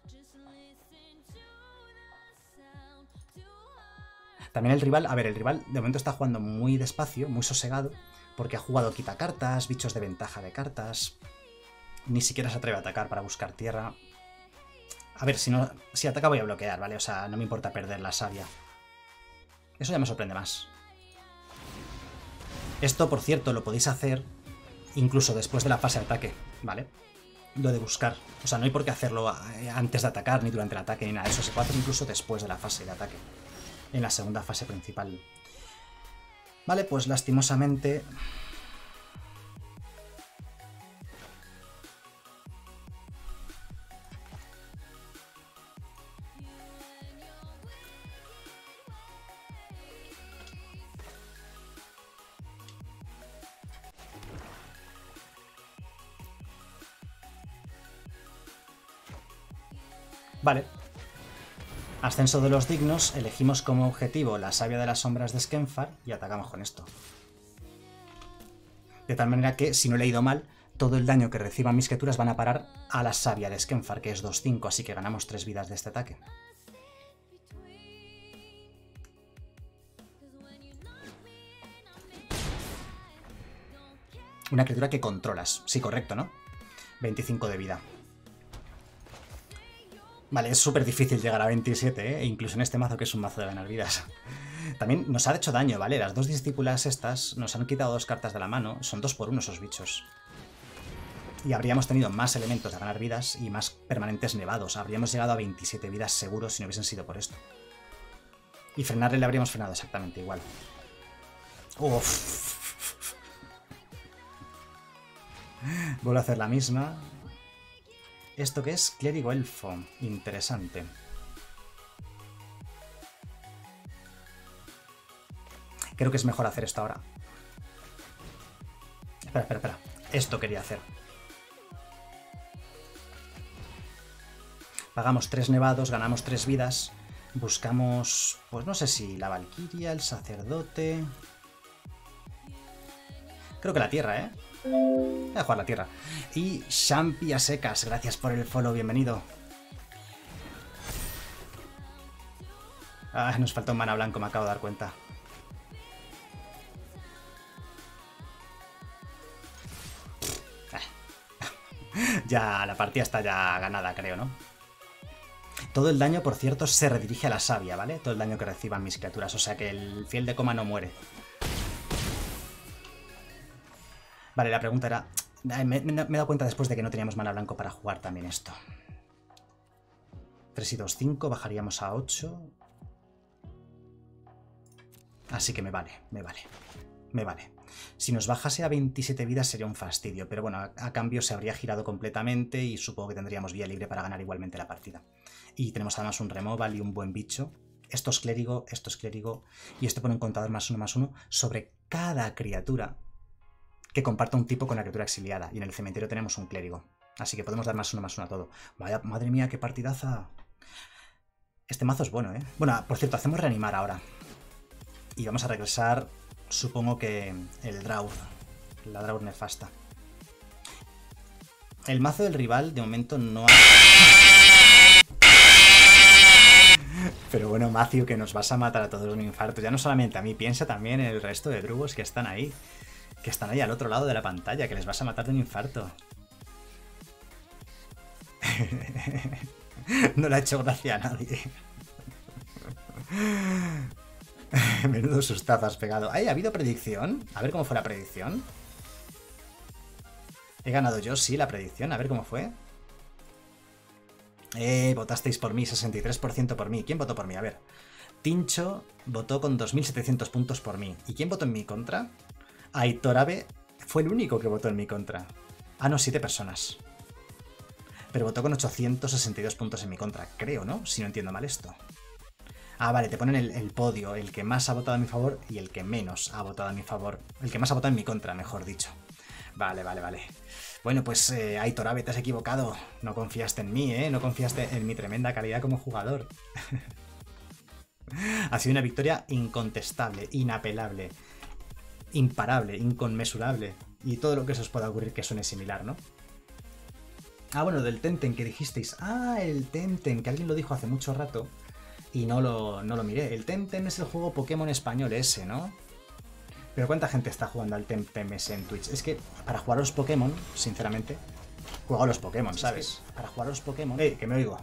Speaker 2: También el rival, a ver, el rival de momento está jugando muy despacio, muy sosegado, porque ha jugado quitacartas, bichos de ventaja de cartas, ni siquiera se atreve a atacar para buscar tierra. A ver, si ataca voy a bloquear, ¿vale? O sea, no me importa perder la savia. Eso ya me sorprende más. Esto, por cierto, lo podéis hacer incluso después de la fase de ataque, ¿vale? Lo de buscar. O sea, no hay por qué hacerlo antes de atacar, ni durante el ataque, ni nada. Eso se puede hacer incluso después de la fase de ataque. En la segunda fase principal. Vale, pues lastimosamente... Vale. Ascenso de los dignos, elegimos como objetivo la savia de las sombras de Skenfar y atacamos con esto. De tal manera que, si no he leído mal, todo el daño que reciban mis criaturas van a parar a la savia de Skenfar, que es 2-5, así que ganamos 3 vidas de este ataque. Una criatura que controlas. Sí, correcto, ¿no? 25 de vida. Vale, es súper difícil llegar a 27, ¿eh? Incluso en este mazo que es un mazo de ganar vidas. También nos ha hecho daño, ¿vale? Las 2 discípulas estas nos han quitado 2 cartas de la mano. Son 2 por 1 esos bichos. Y habríamos tenido más elementos de ganar vidas y más permanentes nevados. Habríamos llegado a 27 vidas seguros si no hubiesen sido por esto. Y frenarle le habríamos frenado exactamente igual. Uff. Vuelvo a hacer la misma. ¿Esto qué es? Clérigo elfo. Interesante. Creo que es mejor hacer esto ahora. Espera. Esto quería hacer. Pagamos 3 nevados, ganamos 3 vidas. Buscamos... pues no sé si la Valkyria, el sacerdote... Creo que la tierra, ¿eh? Voy a jugar la tierra. Y Champi a secas, gracias por el follow, bienvenido. Ah, nos falta un mana blanco, me acabo de dar cuenta. Ya la partida está ya ganada, creo, ¿no? Todo el daño, por cierto, se redirige a la savia, ¿vale? Todo el daño que reciban mis criaturas. O sea que el fiel de coma no muere. Vale, la pregunta era... Me he dado cuenta después de que no teníamos mana blanco para jugar también esto. 3 y 2, 5. Bajaríamos a 8. Así que me vale. Si nos bajase a 27 vidas sería un fastidio, pero bueno, a cambio se habría girado completamente y supongo que tendríamos vía libre para ganar igualmente la partida. Y tenemos además un removal y un buen bicho. Esto es clérigo, y esto pone un contador +1/+1 sobre cada criatura que comparta un tipo con la criatura exiliada. Y en el cementerio tenemos un clérigo. Así que podemos dar +1/+1 a todo. Vaya, madre mía, qué partidaza. Este mazo es bueno, ¿eh? Bueno, por cierto, hacemos reanimar ahora. Y vamos a regresar, supongo que el Draur. La Draur nefasta. El mazo del rival, de momento, no ha... Pero bueno, Matthew, que nos vas a matar a todos un infarto. Ya no solamente a mí, piensa también en el resto de drugos que están ahí. Que están ahí al otro lado de la pantalla, que les vas a matar de un infarto. No le ha hecho gracia a nadie. Menudo sustazo has pegado. ¿Ha habido predicción? A ver cómo fue la predicción. He ganado yo, sí, la predicción. A ver cómo fue. Votasteis por mí, 63% por mí. ¿Quién votó por mí? A ver. Tincho votó con 2.700 puntos por mí. ¿Y quién votó en mi contra? Aitor Abe fue el único que votó en mi contra. Ah, no, 7 personas. Pero votó con 862 puntos en mi contra, creo, ¿no? Si no entiendo mal esto. Ah, vale, te ponen el podio, el que más ha votado a mi favor y el que menos ha votado a mi favor. El que más ha votado en mi contra, mejor dicho. Vale. Bueno, pues Aitor Abe, te has equivocado. No confiaste en mí, ¿eh? No confiaste en mi tremenda calidad como jugador. Ha sido una victoria incontestable, inapelable, imparable, inconmensurable. Y todo lo que se os pueda ocurrir que suene similar, ¿no? Ah, bueno, del Temtem que dijisteis. Ah, el Temtem, que alguien lo dijo hace mucho rato y no lo miré. El Temtem es el juego Pokémon español ese, ¿no? Pero ¿cuánta gente está jugando al Temtem ese en Twitch? Es que para jugar a los Pokémon, sinceramente, juego a los Pokémon, ¿sabes? Para jugar a los Pokémon... que me oigo.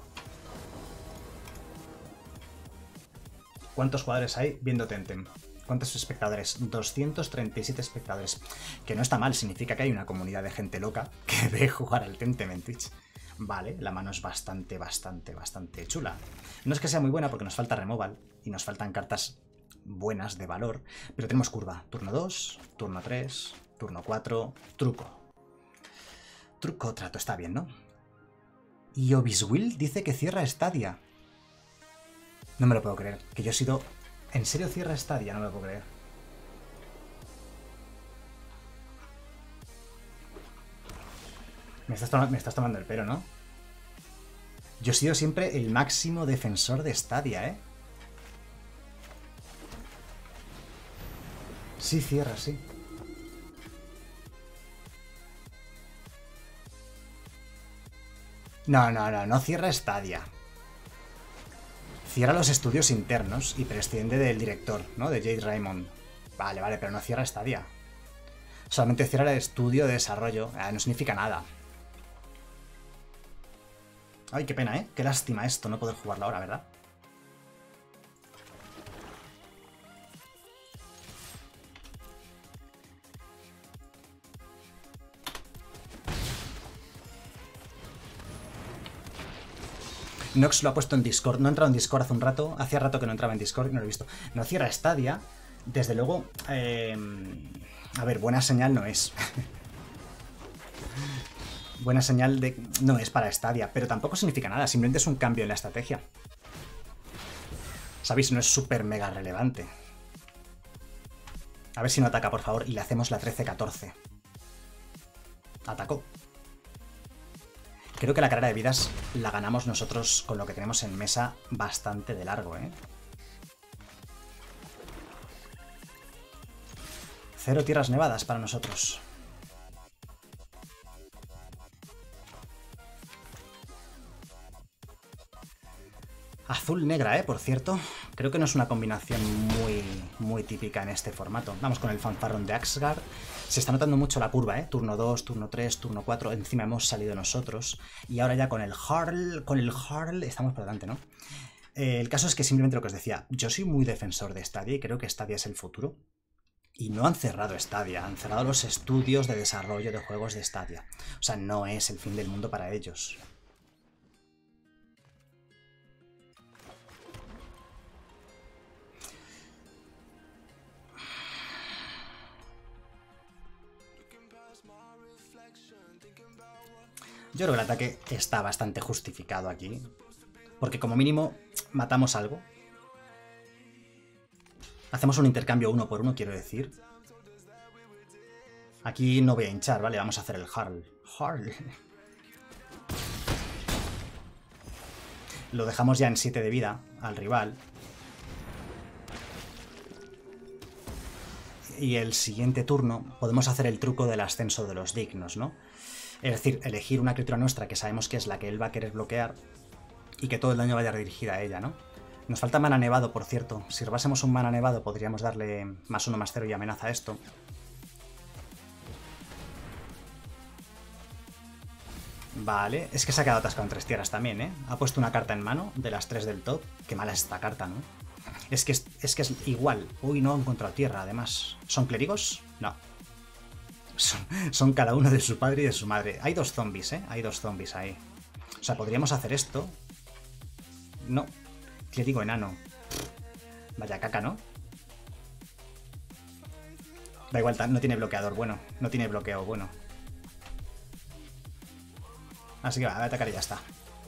Speaker 2: ¿Cuántos jugadores hay viendo Temtem? ¿Cuántos espectadores? 237 espectadores. Que no está mal, significa que hay una comunidad de gente loca que ve jugar al Temtem en Twitch. Vale, la mano es bastante chula. No es que sea muy buena porque nos falta removal y nos faltan cartas buenas de valor, pero tenemos curva. Turno 2, turno 3, turno 4, truco. Truco, trato, está bien, ¿no? Y Obiswill dice que cierra Stadia. No me lo puedo creer, que yo he sido... ¿En serio cierra Stadia? No me lo puedo creer. Me estás tomando el pelo, ¿no? Yo he sido siempre el máximo defensor de Stadia, ¿eh? Sí, cierra, sí. No cierra Stadia. Cierra los estudios internos y prescinde del director, ¿no? De Jade Raymond. Vale, pero no cierra Stadia. Solamente cierra el estudio de desarrollo. No significa nada. Ay, qué pena, ¿eh? Qué lástima esto, no poder jugarlo ahora, ¿verdad? Nox lo ha puesto en Discord. No ha entrado en Discord hace un rato. Hacía rato que no entraba en Discord y no lo he visto. No cierra Stadia. Desde luego... a ver, buena señal no es. Buena señal de... No es para Stadia, pero tampoco significa nada. Simplemente es un cambio en la estrategia. ¿Sabéis? No es súper mega relevante. A ver si no ataca, por favor. Y le hacemos la 13-14. Atacó. Creo que la carrera de vidas la ganamos nosotros con lo que tenemos en mesa bastante de largo, ¿eh? 0 tierras nevadas para nosotros. Azul-negra, por cierto. Creo que no es una combinación muy típica en este formato. Vamos con el fanfarrón de Axgard. Se está notando mucho la curva, ¿eh? Turno 2, turno 3, turno 4. Encima hemos salido nosotros. Y ahora ya con el Harl estamos por delante, ¿no? El caso es que simplemente lo que os decía. Yo soy muy defensor de Stadia y creo que Stadia es el futuro. Y no han cerrado Stadia, han cerrado los estudios de desarrollo de juegos de Stadia. O sea, no es el fin del mundo para ellos. Yo creo que el ataque está bastante justificado aquí. Porque como mínimo matamos algo. Hacemos un intercambio 1 por 1, quiero decir. Aquí no voy a hinchar, ¿vale? Vamos a hacer el Harl. Lo dejamos ya en 7 de vida al rival. Y el siguiente turno podemos hacer el truco del ascenso de los dignos, ¿no? Es decir, elegir una criatura nuestra que sabemos que es la que él va a querer bloquear y que todo el daño vaya dirigida a ella, ¿no? Nos falta mana nevado, por cierto. Si robásemos un mana nevado podríamos darle +1/+0 y amenaza a esto. Vale, es que se ha quedado atascado en 3 tierras también, ¿eh? Ha puesto una carta en mano de las 3 del top. Qué mala es esta carta, ¿no? Es que es igual. Uy, no ha encontrado tierra, además. ¿Son clérigos? No. Son cada uno de su padre y de su madre. Hay 2 zombies, ¿eh? Hay 2 zombies ahí. O sea, podríamos hacer esto. No. Clérigo enano. Vaya caca, ¿no? Da igual, no tiene bloqueador bueno. No tiene bloqueo bueno. Así que va, voy a atacar y ya está.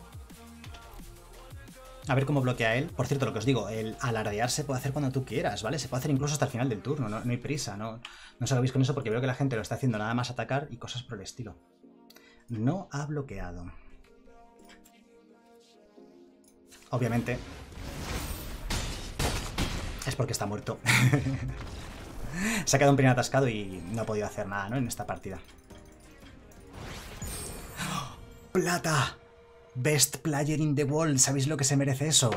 Speaker 2: A ver cómo bloquea él. Por cierto, lo que os digo, el alardear se puede hacer cuando tú quieras, ¿vale? Se puede hacer incluso hasta el final del turno, no hay prisa, no os hagáis con eso porque veo que la gente lo está haciendo nada más atacar y cosas por el estilo. No ha bloqueado. Obviamente es porque está muerto. Se ha quedado un primer atascado y no ha podido hacer nada, ¿no? En esta partida. ¡Plata! Best player in the world. ¿Sabéis lo que se merece eso?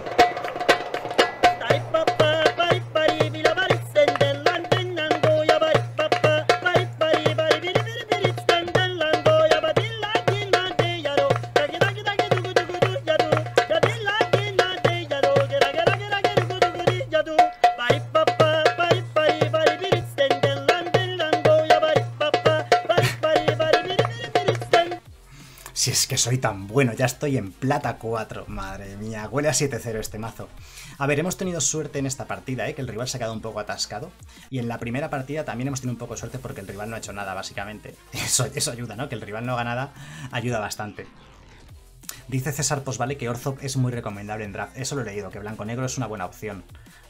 Speaker 2: Si es que soy tan bueno, ya estoy en plata 4. Madre mía, huele a 7-0 este mazo. A ver, hemos tenido suerte en esta partida, que el rival se ha quedado un poco atascado. Y en la primera partida también hemos tenido un poco de suerte porque el rival no ha hecho nada, básicamente. Eso ayuda, ¿no? Que el rival no haga nada, ayuda bastante. Dice César Posvale que Orzhov es muy recomendable en draft. Eso lo he leído, que blanco-negro es una buena opción.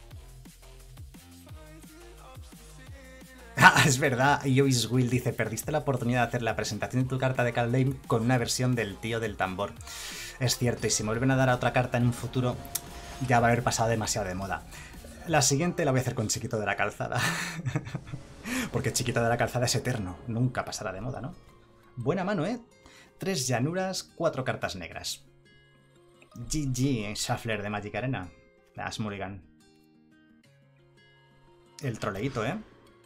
Speaker 2: Ah, es verdad, Joyce Will dice, perdiste la oportunidad de hacer la presentación de tu carta de Kaldheim con una versión del tío del tambor. Es cierto, y si me vuelven a dar a otra carta en un futuro, ya va a haber pasado demasiado de moda. La siguiente la voy a hacer con Chiquito de la Calzada. Porque Chiquito de la Calzada es eterno, nunca pasará de moda, ¿no? Buena mano, ¿eh? 3 llanuras, 4 cartas negras. GG, Shuffler de Magic Arena. Las Mulligan. El troleíto, ¿eh?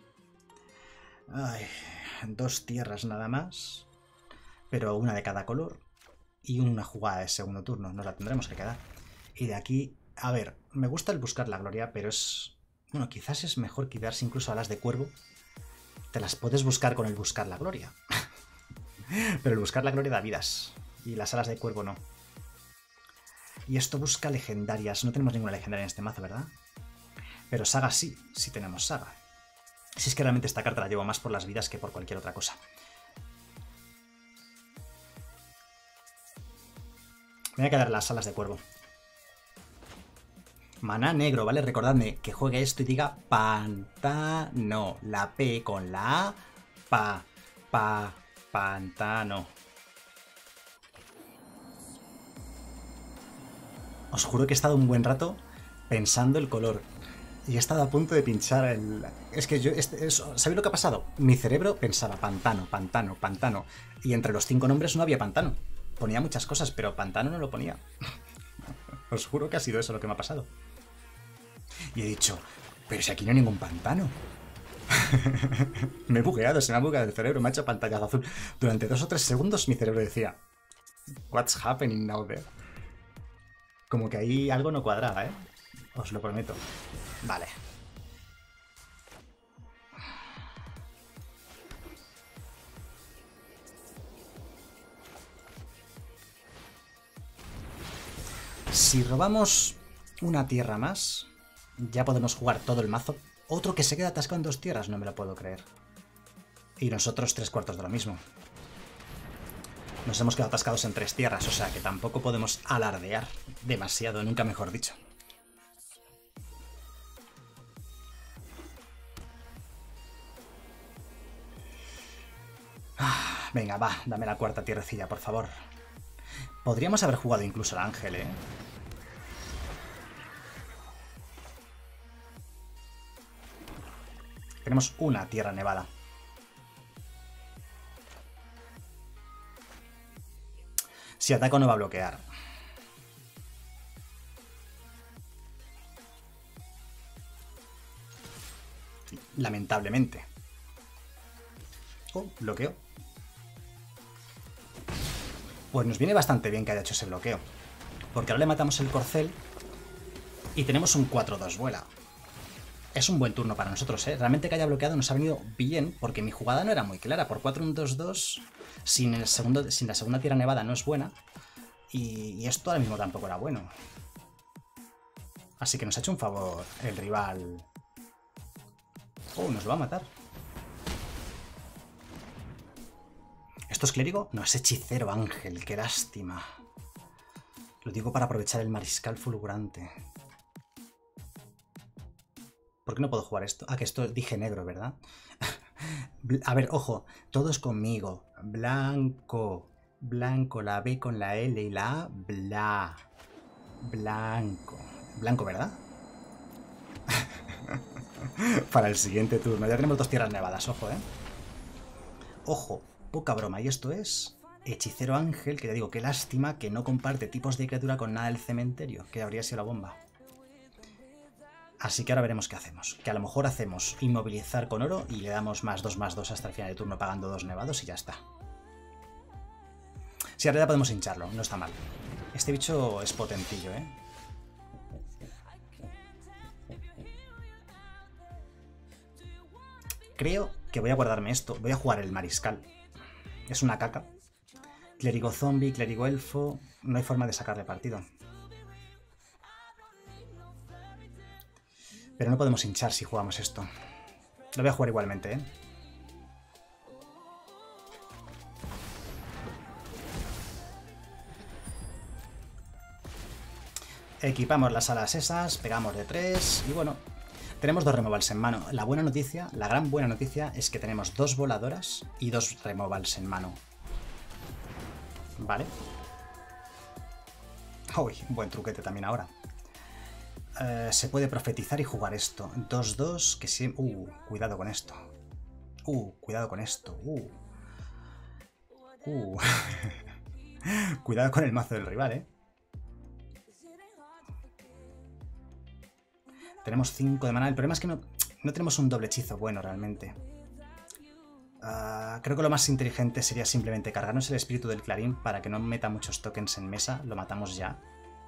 Speaker 2: Ay, 2 tierras nada más, pero una de cada color y una jugada de segundo turno, nos la tendremos que quedar. Y de aquí, a ver, me gusta el buscar la gloria, pero es... Bueno, quizás es mejor quedarse incluso alas de cuervo. Te las puedes buscar con el buscar la gloria. Pero el buscar la gloria da vidas, y las alas de cuervo no. Y esto busca legendarias, no tenemos ninguna legendaria en este mazo, ¿verdad? Pero saga sí tenemos saga. Si es que realmente esta carta la llevo más por las vidas que por cualquier otra cosa. Me voy a quedar las alas de cuervo. Maná negro, ¿vale? Recordadme que juegue esto y diga pantano. La P con la A. Pantano. Os juro que he estado un buen rato pensando el color. Y he estado a punto de pinchar el... Es que yo... ¿Sabéis lo que ha pasado? Mi cerebro pensaba pantano, pantano, pantano. Y entre los 5 nombres no había pantano. Ponía muchas cosas, pero pantano no lo ponía. Os juro que ha sido eso lo que me ha pasado. Y he dicho, pero si aquí no hay ningún pantano. Me he bugueado, se me ha bugueado el cerebro, me ha hecho pantallazo azul. Durante 2 o 3 segundos mi cerebro decía, what's happening now there? Como que ahí algo no cuadraba, ¿eh? Os lo prometo. Vale. Si robamos una tierra más, ya podemos jugar todo el mazo. Otro que se queda atascado en 2 tierras, no me lo puedo creer. Y nosotros 3/4 de lo mismo. Nos hemos quedado atascados en 3 tierras, o sea que tampoco podemos alardear demasiado, nunca mejor dicho. Venga, va, dame la 4ª tierrecilla, por favor. Podríamos haber jugado incluso al ángel, ¿eh? Tenemos una tierra nevada. Si ataco no va a bloquear. Lamentablemente. Oh, bloqueo. Pues nos viene bastante bien que haya hecho ese bloqueo. Porque ahora le matamos el corcel y tenemos un 4-2 vuela. Es un buen turno para nosotros, ¿eh? Realmente que haya bloqueado nos ha venido bien, porque mi jugada no era muy clara. Por 4-1-2-2, sin la segunda tierra nevada no es buena. Y esto ahora mismo tampoco era bueno. Así que nos ha hecho un favor el rival. Oh, nos lo va a matar. ¿Esto es clérigo? No, es hechicero ángel, qué lástima. Lo digo para aprovechar el mariscal fulgurante. ¿Por qué no puedo jugar esto? Ah, que esto dije negro, ¿verdad? A ver, ojo, todos conmigo. Blanco. Blanco, la B con la L y la A. Bla. Blanco. Blanco, ¿verdad? Para el siguiente turno. Ya tenemos 2 tierras nevadas, ojo, ¿eh? Ojo, poca broma. Y esto es hechicero ángel, que te digo, qué lástima que no comparte tipos de criatura con nada del cementerio, que habría sido la bomba. Así que ahora veremos qué hacemos. Que a lo mejor hacemos inmovilizar con oro y le damos +2/+2 hasta el final de turno pagando 2 nevados y ya está. Sí, ahora ya podemos hincharlo, no está mal. Este bicho es potentillo, ¿eh? Creo que voy a guardarme esto. Voy a jugar el mariscal. Es una caca. Clérigo zombie, clérigo elfo. No hay forma de sacarle partido. Pero no podemos hinchar si jugamos esto. Lo voy a jugar igualmente, ¿eh? Equipamos las alas esas, pegamos de 3 y bueno, tenemos 2 removals en mano. La buena noticia, la gran buena noticia es que tenemos 2 voladoras y 2 removals en mano. Vale. Uy, buen truquete también ahora. Se puede profetizar y jugar esto. 2-2, que sí... cuidado con esto. Cuidado con esto. Cuidado con el mazo del rival, ¿eh? Tenemos 5 de maná. El problema es que no tenemos un doble hechizo bueno realmente. Creo que lo más inteligente sería simplemente cargarnos el espíritu del clarín para que no meta muchos tokens en mesa. Lo matamos ya.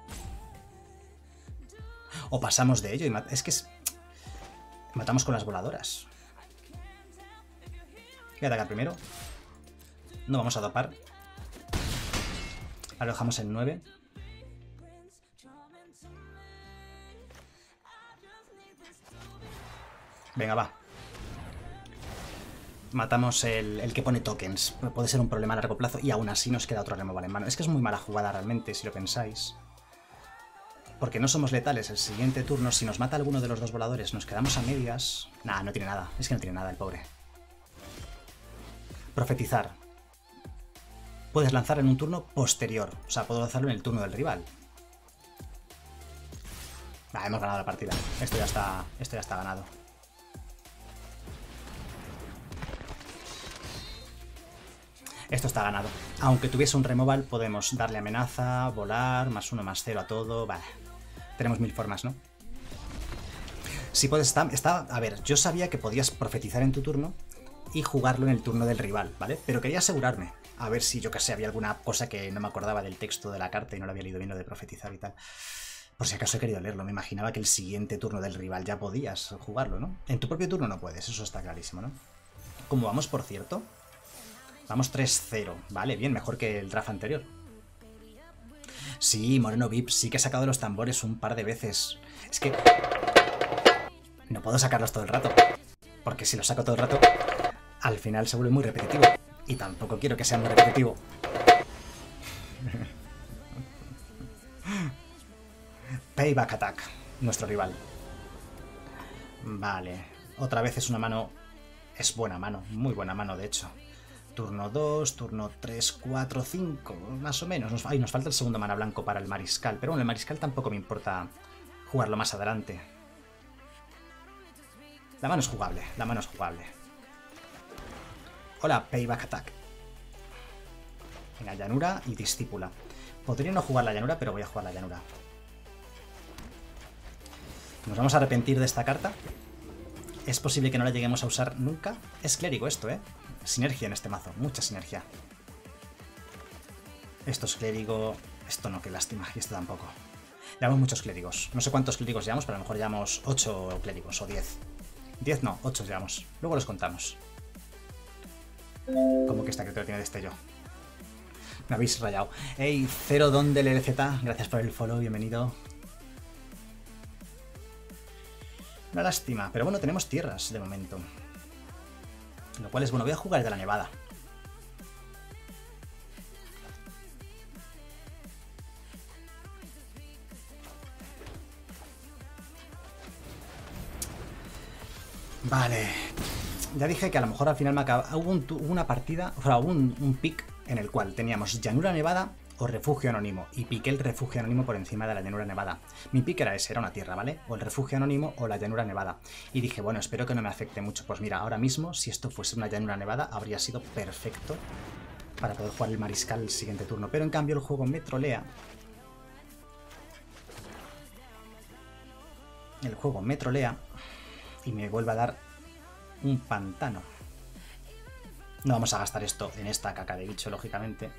Speaker 2: O pasamos de ello y matamos con las voladoras. Voy a atacar primero. No vamos a dopar. Ahora lo dejamos en 9. Venga, va. Matamos el que pone tokens. Puede ser un problema a largo plazo y aún así nos queda otro removal en mano. Es que es muy mala jugada realmente, si lo pensáis. Porque no somos letales. El siguiente turno, si nos mata alguno de los 2 voladores, nos quedamos a medias. Nah, no tiene nada. Es que no tiene nada el pobre. Profetizar. Puedes lanzar en un turno posterior. O sea, puedo lanzarlo en el turno del rival. Hemos ganado la partida. Esto ya está ganado. Esto está ganado. Aunque tuviese un removal, podemos darle amenaza, volar, +1/+0 a todo. Vale. Tenemos 1000 formas, ¿no? Sí puedes estar... A ver, yo sabía que podías profetizar en tu turno y jugarlo en el turno del rival, ¿vale? Pero quería asegurarme. A ver si, yo que sé, había alguna cosa que no me acordaba del texto de la carta y no lo había leído bien lo de profetizar y tal. Por si acaso he querido leerlo. Me imaginaba que el siguiente turno del rival ya podías jugarlo, ¿no? En tu propio turno no puedes, eso está clarísimo, ¿no? ¿Cómo vamos, por cierto? Vamos 3-0. Vale, bien, mejor que el draft anterior. Sí, Moreno VIP, sí que he sacado los tambores un par de veces. Es que... no puedo sacarlos todo el rato. Porque si los saco todo el rato, al final se vuelve muy repetitivo. Y tampoco quiero que sea muy repetitivo. Payback Attack, nuestro rival. Vale. Otra vez es una mano... es buena mano, muy buena mano de hecho. Turno 2, turno 3, 4, 5, más o menos. Nos falta el segundo mana blanco para el mariscal. Pero bueno, el mariscal tampoco me importa jugarlo más adelante. La mano es jugable, la mano es jugable. Hola, Payback Attack. Venga, llanura y discípula. Podría no jugar la llanura, pero voy a jugar la llanura. Nos vamos a arrepentir de esta carta. Es posible que no la lleguemos a usar nunca. Es clérigo esto, ¿eh? Sinergia en este mazo, mucha sinergia. Esto es clérigo... esto no, qué lástima, y esto tampoco. Llevamos muchos clérigos. No sé cuántos clérigos llevamos, pero a lo mejor llevamos 8 clérigos o 10. 10 no, 8 llevamos. Luego los contamos. ¿Cómo que esta criatura tiene destello? Me habéis rayado. Hey, Cero Don del LZ, gracias por el follow, bienvenido. Una lástima, pero bueno, tenemos tierras de momento. Lo cual es bueno, voy a jugar de la nevada. Vale. Ya dije que a lo mejor al final me acaba... hubo una partida, o sea, hubo un pick en el cual teníamos llanura nevada o refugio anónimo, y piqué el refugio anónimo por encima de la llanura nevada. Mi pick era ese, era una tierra, ¿vale? O el refugio anónimo o la llanura nevada. Y dije, bueno, espero que no me afecte mucho. Pues mira, ahora mismo, si esto fuese una llanura nevada, habría sido perfecto para poder jugar el mariscal el siguiente turno. Pero en cambio el juego me trolea. El juego me trolea y me vuelve a dar un pantano. No vamos a gastar esto en esta caca de bicho, lógicamente.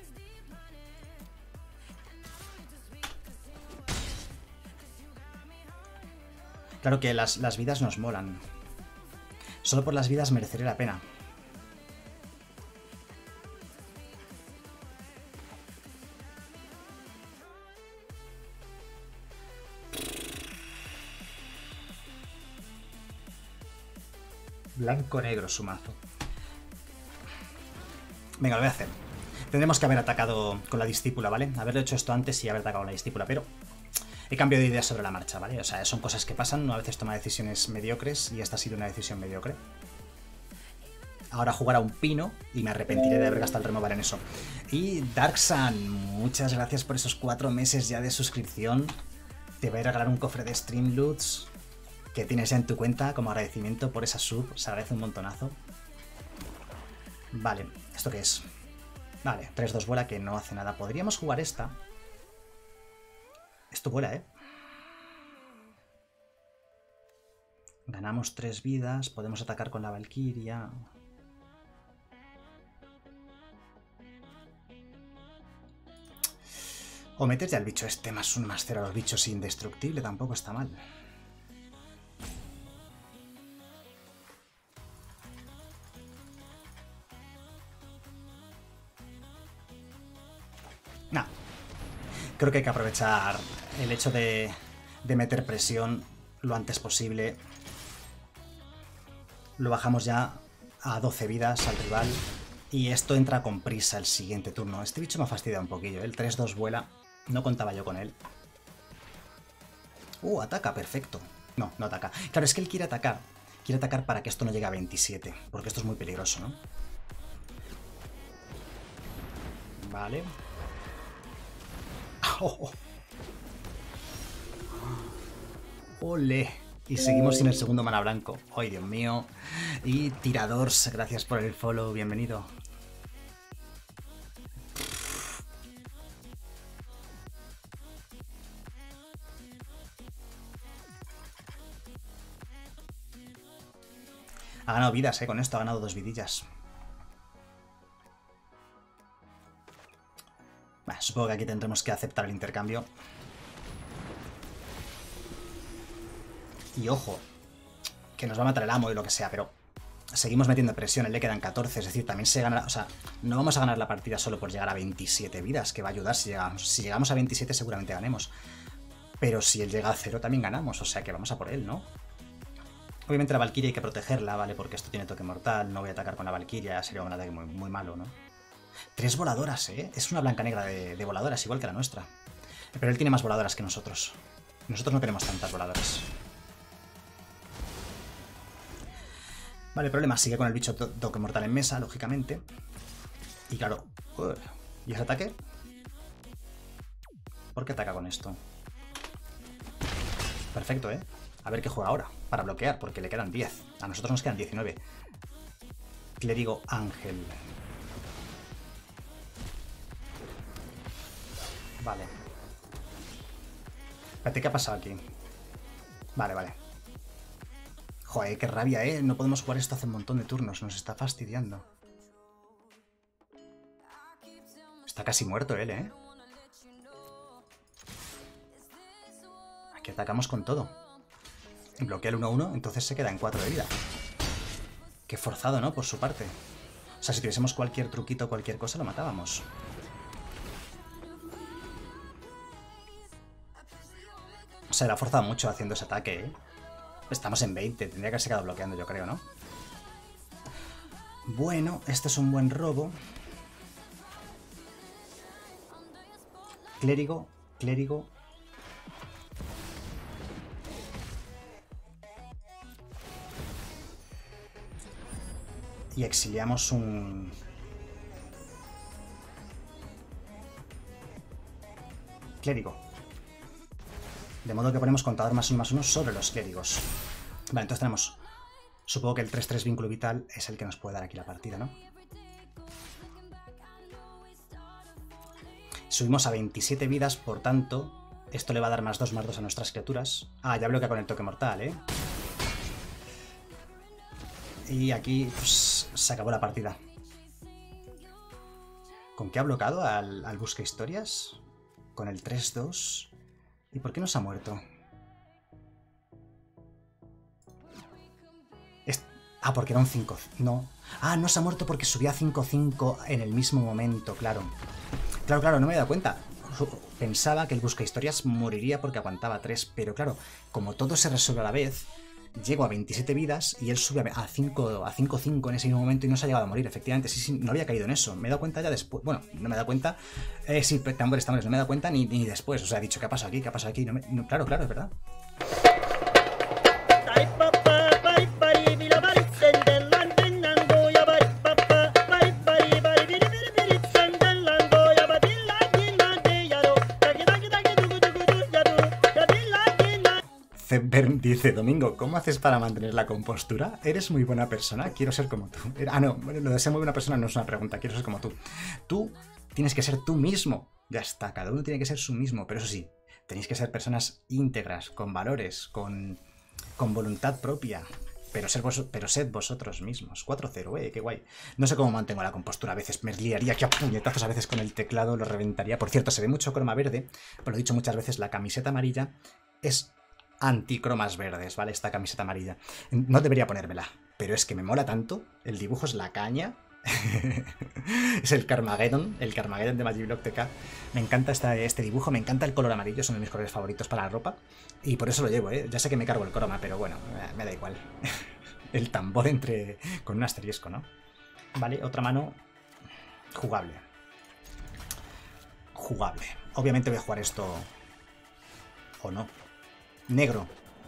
Speaker 2: Claro que las vidas nos molan. Solo por las vidas mereceré la pena. Blanco-negro su mazo. Venga, lo voy a hacer. Tendremos que haber atacado con la discípula, ¿vale? Haberlo hecho esto antes y haber atacado con la discípula, pero he cambiado de idea sobre la marcha, ¿vale? O sea, son cosas que pasan, uno a veces toma decisiones mediocres y esta ha sido una decisión mediocre. Ahora jugar a un pino y me arrepentiré de haber gastado el removal en eso. Y Darksun, muchas gracias por esos 4 meses ya de suscripción. Te voy a regalar un cofre de Streamloots que tienes ya en tu cuenta como agradecimiento por esa sub. Se agradece un montonazo. Vale, ¿esto qué es? Vale, 3-2 vuela que no hace nada. Podríamos jugar esta. Esto vuela, ¿eh? Ganamos 3 vidas. Podemos atacar con la Valquiria. O meter ya el bicho este más 1 más 0 a los bichos indestructible. Tampoco está mal. No. Creo que hay que aprovechar el hecho de meter presión lo antes posible. Lo bajamos ya a 12 vidas al rival. Y esto entra con prisa el siguiente turno. Este bicho me ha fastidiado un poquillo. El 3-2 vuela. No contaba yo con él. Ataca, perfecto. No, no ataca. Claro, es que él quiere atacar. Quiere atacar para que esto no llegue a 27. Porque esto es muy peligroso, ¿no? Vale. Oh. ¡Ole! Y seguimos sin el segundo mana blanco. ¡Ay, Dios mío! Y Tiradors, gracias por el follow, bienvenido. Ha ganado vidas, con esto ha ganado 2 vidillas. Bueno, supongo que aquí tendremos que aceptar el intercambio. Y ojo, que nos va a matar el amo y lo que sea, pero seguimos metiendo presión, él le quedan 14, es decir, también se gana, o sea, no vamos a ganar la partida solo por llegar a 27 vidas, que va a ayudar si llegamos. Si llegamos a 27 seguramente ganemos. Pero si él llega a 0 también ganamos, o sea que vamos a por él, ¿no? Obviamente la Valkyria hay que protegerla, ¿vale? Porque esto tiene toque mortal, no voy a atacar con la Valkyria, sería un ataque muy, muy malo, ¿no? 3 voladoras, ¿eh? Es una blanca negra de voladoras, igual que la nuestra. Pero él tiene más voladoras que nosotros. Nosotros no tenemos tantas voladoras. Vale, el problema sigue con el bicho toque mortal en mesa, lógicamente. Y claro... ¿Y ese ataque? ¿Por qué ataca con esto? Perfecto, ¿eh? A ver qué juega ahora, para bloquear, porque le quedan 10. A nosotros nos quedan 19. Clérigo Ángel. Vale. Espérate, ¿qué ha pasado aquí? Vale, vale. Joder, qué rabia, ¿eh? No podemos jugar esto hace un montón de turnos. Nos está fastidiando. Está casi muerto él, ¿eh? Aquí atacamos con todo. Bloquea el 1-1, entonces se queda en 4 de vida. Qué forzado, ¿no? Por su parte. O sea, si tuviésemos cualquier truquito o cualquier cosa, lo matábamos. O sea, le ha forzado mucho haciendo ese ataque, ¿eh? Estamos en 20, tendría que haberse quedado bloqueando, yo creo, ¿no? Bueno, este es un buen robo. Clérigo, clérigo. Y exiliamos un... clérigo. De modo que ponemos contador +1/+1 sobre los clérigos. Vale, entonces tenemos... Supongo que el 3-3 vínculo vital es el que nos puede dar aquí la partida, ¿no? Subimos a 27 vidas, por tanto, esto le va a dar +2/+2 a nuestras criaturas. Ah, ya bloquea con el toque mortal, ¿eh? Y aquí, pues, se acabó la partida. ¿Con qué ha bloqueado al busca historias? Con el 3-2... ¿Y por qué no se ha muerto? Ah, porque era un 5... No. Ah, no se ha muerto porque subía a 5-5 en el mismo momento, claro. Claro, no me he dado cuenta. Pensaba que el busca historias moriría porque aguantaba 3, pero claro, como todo se resuelve a la vez, llego a 27 vidas y él sube a 5-5 en ese mismo momento y no se ha llegado a morir, efectivamente. Sí, no había caído en eso. Me he dado cuenta ya después. Bueno, no me he dado cuenta. Sí, tambores, no me he dado cuenta ni después. O sea, he dicho, ¿qué pasa aquí? ¿Qué pasa aquí? Claro, es verdad. Bern dice, Domingo, ¿cómo haces para mantener la compostura? Eres muy buena persona, quiero ser como tú. Ah, no, lo de ser muy buena persona no es una pregunta, quiero ser como tú. Tú tienes que ser tú mismo. Ya está, cada uno tiene que ser su mismo, pero eso sí, tenéis que ser personas íntegras, con valores, con voluntad propia. Pero sed vosotros mismos. 4-0, qué guay. No sé cómo mantengo la compostura. A veces me liaría aquí a puñetazos, a veces con el teclado lo reventaría. Por cierto, se ve mucho croma verde, pero lo he dicho muchas veces, la camiseta amarilla es anticromas verdes, ¿vale? Esta camiseta amarilla. No debería ponérmela, pero es que me mola tanto. El dibujo es la caña. Es el Carmageddon de Magiblock TK. Me encanta este dibujo, me encanta el color amarillo, son de mis colores favoritos para la ropa. Y por eso lo llevo, ¿eh? Ya sé que me cargo el croma, pero bueno, me da igual. El tambor con un asterisco, ¿no? Vale, otra mano jugable. Obviamente voy a jugar esto... ¿O no? Negro.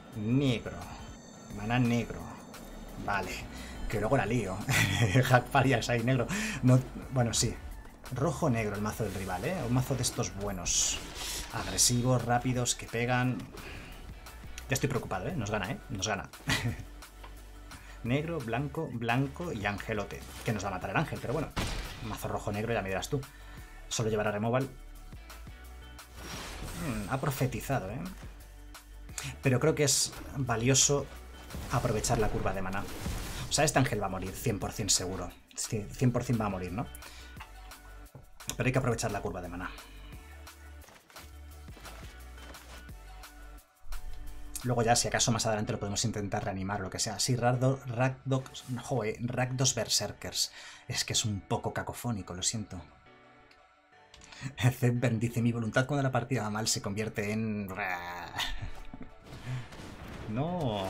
Speaker 2: Maná negro. Vale. Que luego la lío. Hackparias ahí, negro. No, bueno, sí. Rojo-negro el mazo del rival, ¿eh? Un mazo de estos buenos. Agresivos, rápidos, que pegan. Ya estoy preocupado, ¿eh? Nos gana, ¿eh? Nos gana. Negro, blanco, blanco y angelote. Que nos va a matar el ángel, pero bueno. Mazo rojo-negro, ya me dirás tú. Solo llevará removal. Ha profetizado, ¿eh? Pero creo que es valioso aprovechar la curva de maná. O O sea, este ángel va a morir, 100% seguro. Sí, 100% va a morir, ¿no? Pero hay que aprovechar la curva de maná. Luego ya, si acaso más adelante lo podemos intentar reanimar o lo que sea. Sí, Rakdos Berserkers. Es que es un poco cacofónico, lo siento. Zebben dice, mi voluntad cuando la partida va mal se convierte en... No.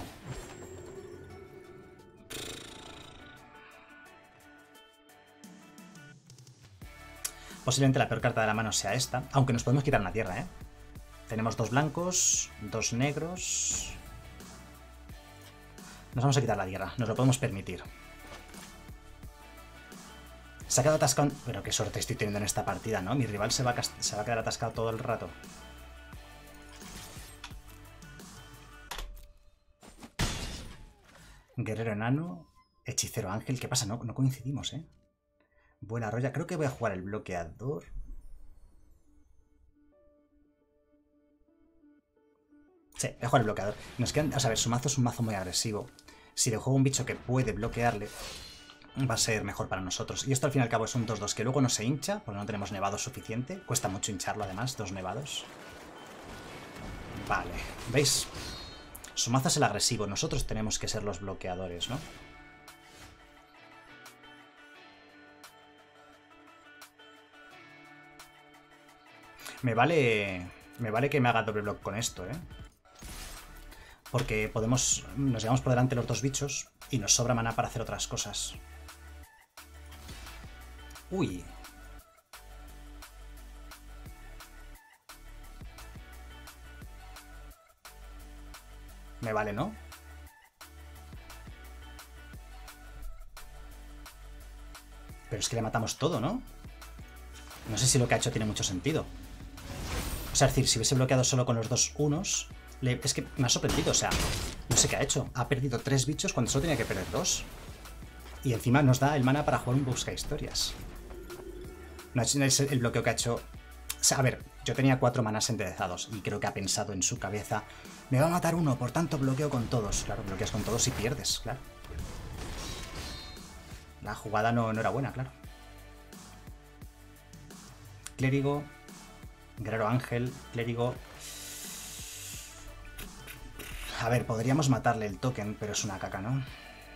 Speaker 2: Posiblemente la peor carta de la mano sea esta, aunque nos podemos quitar una tierra, ¿eh? Tenemos 2 blancos, 2 negros... Nos vamos a quitar la tierra, nos lo podemos permitir. Se ha quedado atascado... Pero qué suerte estoy teniendo en esta partida, ¿no? Mi rival se va a quedar atascado todo el rato. Guerrero enano, hechicero ángel... ¿Qué pasa? No coincidimos, ¿eh? Vuela roya. Creo que voy a jugar el bloqueador... Sí, voy a jugar el bloqueador. Nos quedan... O sea, a ver, su mazo es un mazo muy agresivo. Si le juego un bicho que puede bloquearle, va a ser mejor para nosotros. Y esto al fin y al cabo es un 2-2 que luego no se hincha, porque no tenemos nevado suficiente. Cuesta mucho hincharlo además, 2 nevados. Vale, ¿veis? Su mazo es el agresivo, nosotros tenemos que ser los bloqueadores, ¿no? Me vale que me haga doble block con esto, ¿eh? Porque nos llevamos por delante los 2 bichos y nos sobra maná para hacer otras cosas. Uy. Me vale, ¿no? Pero es que le matamos todo, ¿no? No sé si lo que ha hecho tiene mucho sentido. O sea, es decir, si hubiese bloqueado solo con los 2 unos... Es que me ha sorprendido, o sea, no sé qué ha hecho. Ha perdido 3 bichos cuando solo tenía que perder 2. Y encima nos da el mana para jugar un busca historias. No es el bloqueo que ha hecho... O sea, a ver, yo tenía 4 manas enderezados y creo que ha pensado en su cabeza, me va a matar uno, por tanto bloqueo con todos. Claro, bloqueas con todos y pierdes, claro. La jugada no era buena, claro. Clérigo, guerrero ángel, clérigo... A ver, podríamos matarle el token, pero es una caca, ¿no?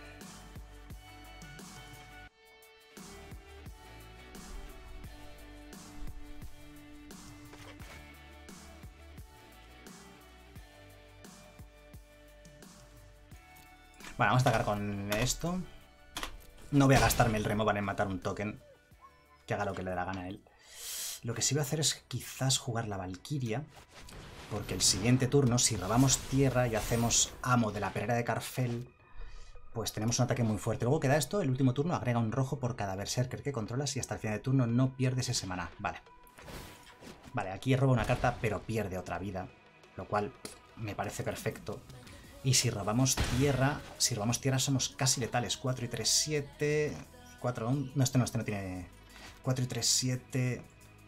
Speaker 2: Bueno, vamos a atacar con esto. No voy a gastarme el removal en matar un token. Que haga lo que le dé la gana a él. Lo que sí voy a hacer es quizás jugar la Valquiria. Porque el siguiente turno, si robamos tierra y hacemos amo de la perera de Carfel, pues tenemos un ataque muy fuerte. Luego queda esto, el último turno agrega un rojo por cada berserker que controlas y hasta el final de turno no pierdes ese maná. Vale. Vale, aquí roba una carta pero pierde otra vida. Lo cual me parece perfecto. Y si robamos tierra somos casi letales. 4 y 3, 7... 4, no, este no tiene... 4 y 3, 7...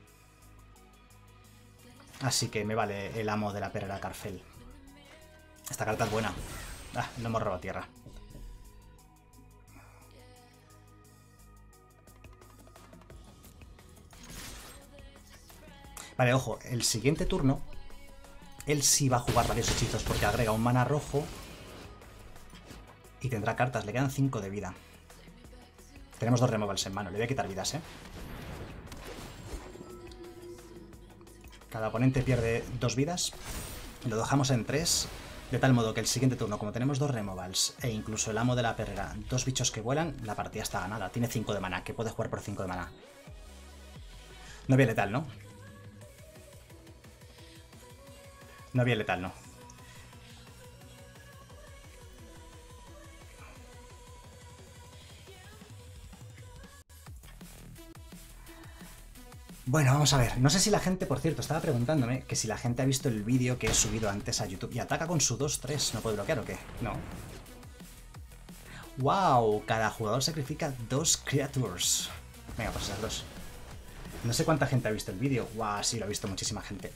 Speaker 2: Así que me vale el amo de la perera Carfel. Esta carta es buena. Ah, no hemos robado tierra. Vale, ojo, el siguiente turno él sí va a jugar varios hechizos porque agrega un mana rojo y tendrá cartas. Le quedan 5 de vida. Tenemos 2 removals en mano. Le voy a quitar vidas, ¿eh? Cada oponente pierde 2 vidas. Lo dejamos en 3. De tal modo que el siguiente turno, como tenemos 2 removals e incluso el amo de la perrera, 2 bichos que vuelan, la partida está ganada. Tiene 5 de maná, que puede jugar por 5 de maná. No había letal, ¿no? No había letal, no. Bueno, vamos a ver. No sé si la gente, por cierto, estaba preguntándome que si la gente ha visto el vídeo que he subido antes a YouTube. ¿Y ataca con su 2-3? ¿No puede bloquear o qué? No. ¡Wow! Cada jugador sacrifica 2 creatures. Venga, pues esas 2. No sé cuánta gente ha visto el vídeo. ¡Wow! Sí, lo ha visto muchísima gente.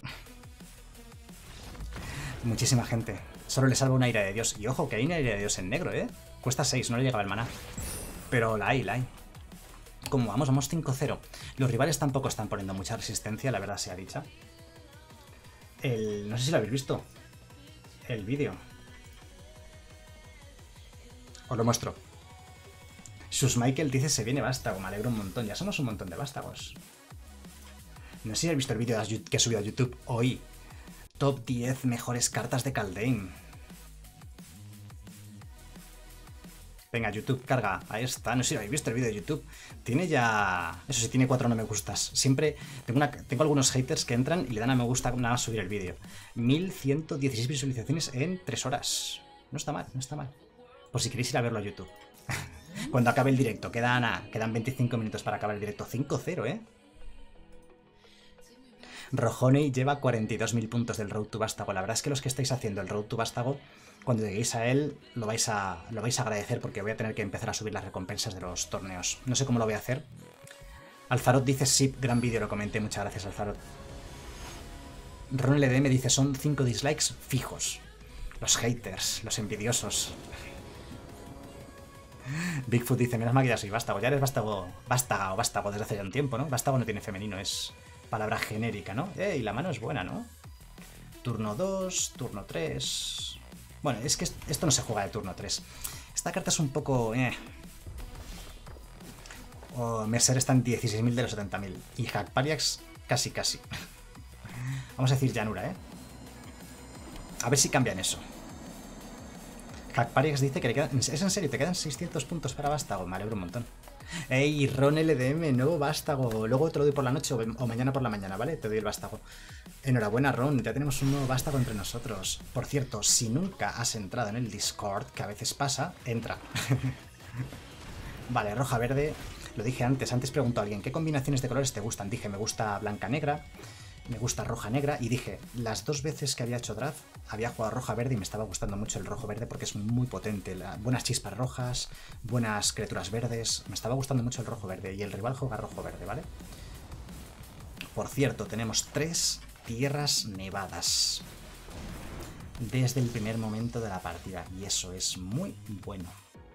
Speaker 2: Muchísima gente. Solo le salva una ira de Dios. Y ojo, que hay una ira de Dios en negro, ¿eh? Cuesta 6, no le llegaba el maná. Pero la hay, la hay. ¿Cómo vamos? Vamos 5-0. Los rivales tampoco están poniendo mucha resistencia, la verdad sea dicha. No sé si lo habéis visto. El vídeo. Os lo muestro. Sus Michael dice se viene vástago, me alegro un montón. Ya somos un montón de vástagos. No sé si habéis visto el vídeo que he subido a YouTube hoy. Top 10 mejores cartas de Kaldheim. Venga, YouTube, carga. Ahí está. No sé si habéis visto el vídeo de YouTube. Tiene ya... Eso sí, tiene 4 no me gustas. Siempre... Tengo algunos haters que entran y le dan a me gusta nada más subir el vídeo. 1116 visualizaciones en 3 horas. No está mal, no está mal. Por si queréis ir a verlo a YouTube. Cuando acabe el directo. Quedan 25 minutos para acabar el directo. 5-0, ¿eh? Rojonei lleva 42.000 puntos del Road to Vástago. La verdad es que los que estáis haciendo el Road to Vástago, cuando lleguéis a él, lo vais a agradecer porque voy a tener que empezar a subir las recompensas de los torneos. No sé cómo lo voy a hacer. Alzarot dice, sí, gran vídeo, lo comenté. Muchas gracias, Alzarot. Ron LDM dice, son 5 dislikes fijos. Los haters, los envidiosos. Bigfoot dice, menos mal que ya soy vástago. Ya eres vástago, vástaga o vástago desde hace ya un tiempo, ¿no? Vástago no tiene femenino, es palabra genérica, ¿no? Y la mano es buena, ¿no? Turno 2, turno 3... Bueno, es que esto no se juega de turno 3. Esta carta es un poco... Mercer está en 16.000 de los 70.000. Y Hackpariax casi, casi. Vamos a decir llanura, ¿eh? A ver si cambian eso. Hackpariax dice que le quedan... ¿Es en serio? ¿Te quedan 600 puntos para vástago? Me alegro un montón. ¡Ey, Ron LDM! Nuevo vástago. Luego te lo doy por la noche o mañana por la mañana, ¿vale? Te doy el vástago. Enhorabuena, Ron. Ya tenemos un nuevo vástago entre nosotros. Por cierto, si nunca has entrado en el Discord, que a veces pasa, entra. Vale, roja-verde. Lo dije antes preguntó a alguien, ¿qué combinaciones de colores te gustan? Dije, me gusta blanca-negra, me gusta roja-negra, y dije, las 2 veces que había hecho draft, había jugado roja-verde y me estaba gustando mucho el rojo-verde porque es muy potente. Buenas chispas rojas, buenas criaturas verdes, me estaba gustando mucho el rojo-verde, y el rival juega rojo-verde, ¿vale? Por cierto, tenemos 3 tierras nevadas desde el primer momento de la partida, y eso es muy bueno.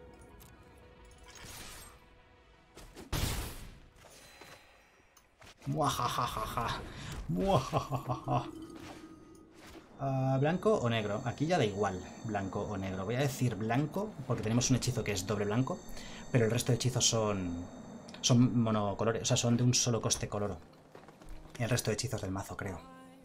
Speaker 2: Muajajajaja. Muajajaja. ¿Blanco o negro? Aquí ya da igual, blanco o negro. Voy a decir blanco porque tenemos un hechizo que es doble blanco, pero el resto de hechizos son monocolores, o sea, son de un solo coste coloro. El resto de hechizos del mazo, creo.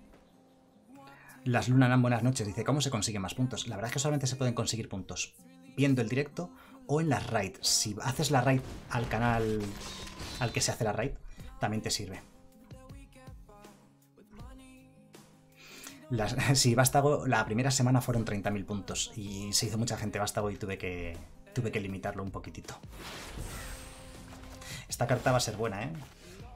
Speaker 2: Las Lunanan, buenas noches. Dice, ¿cómo se consiguen más puntos? La verdad es que solamente se pueden conseguir puntos viendo el directo o en las raids. Si haces la raid al canal al que se hace la raid, también te sirve. Sí, vástago, la primera semana fueron 30.000 puntos y se hizo mucha gente vástago y tuve que limitarlo un poquitito. Esta carta va a ser buena, ¿eh?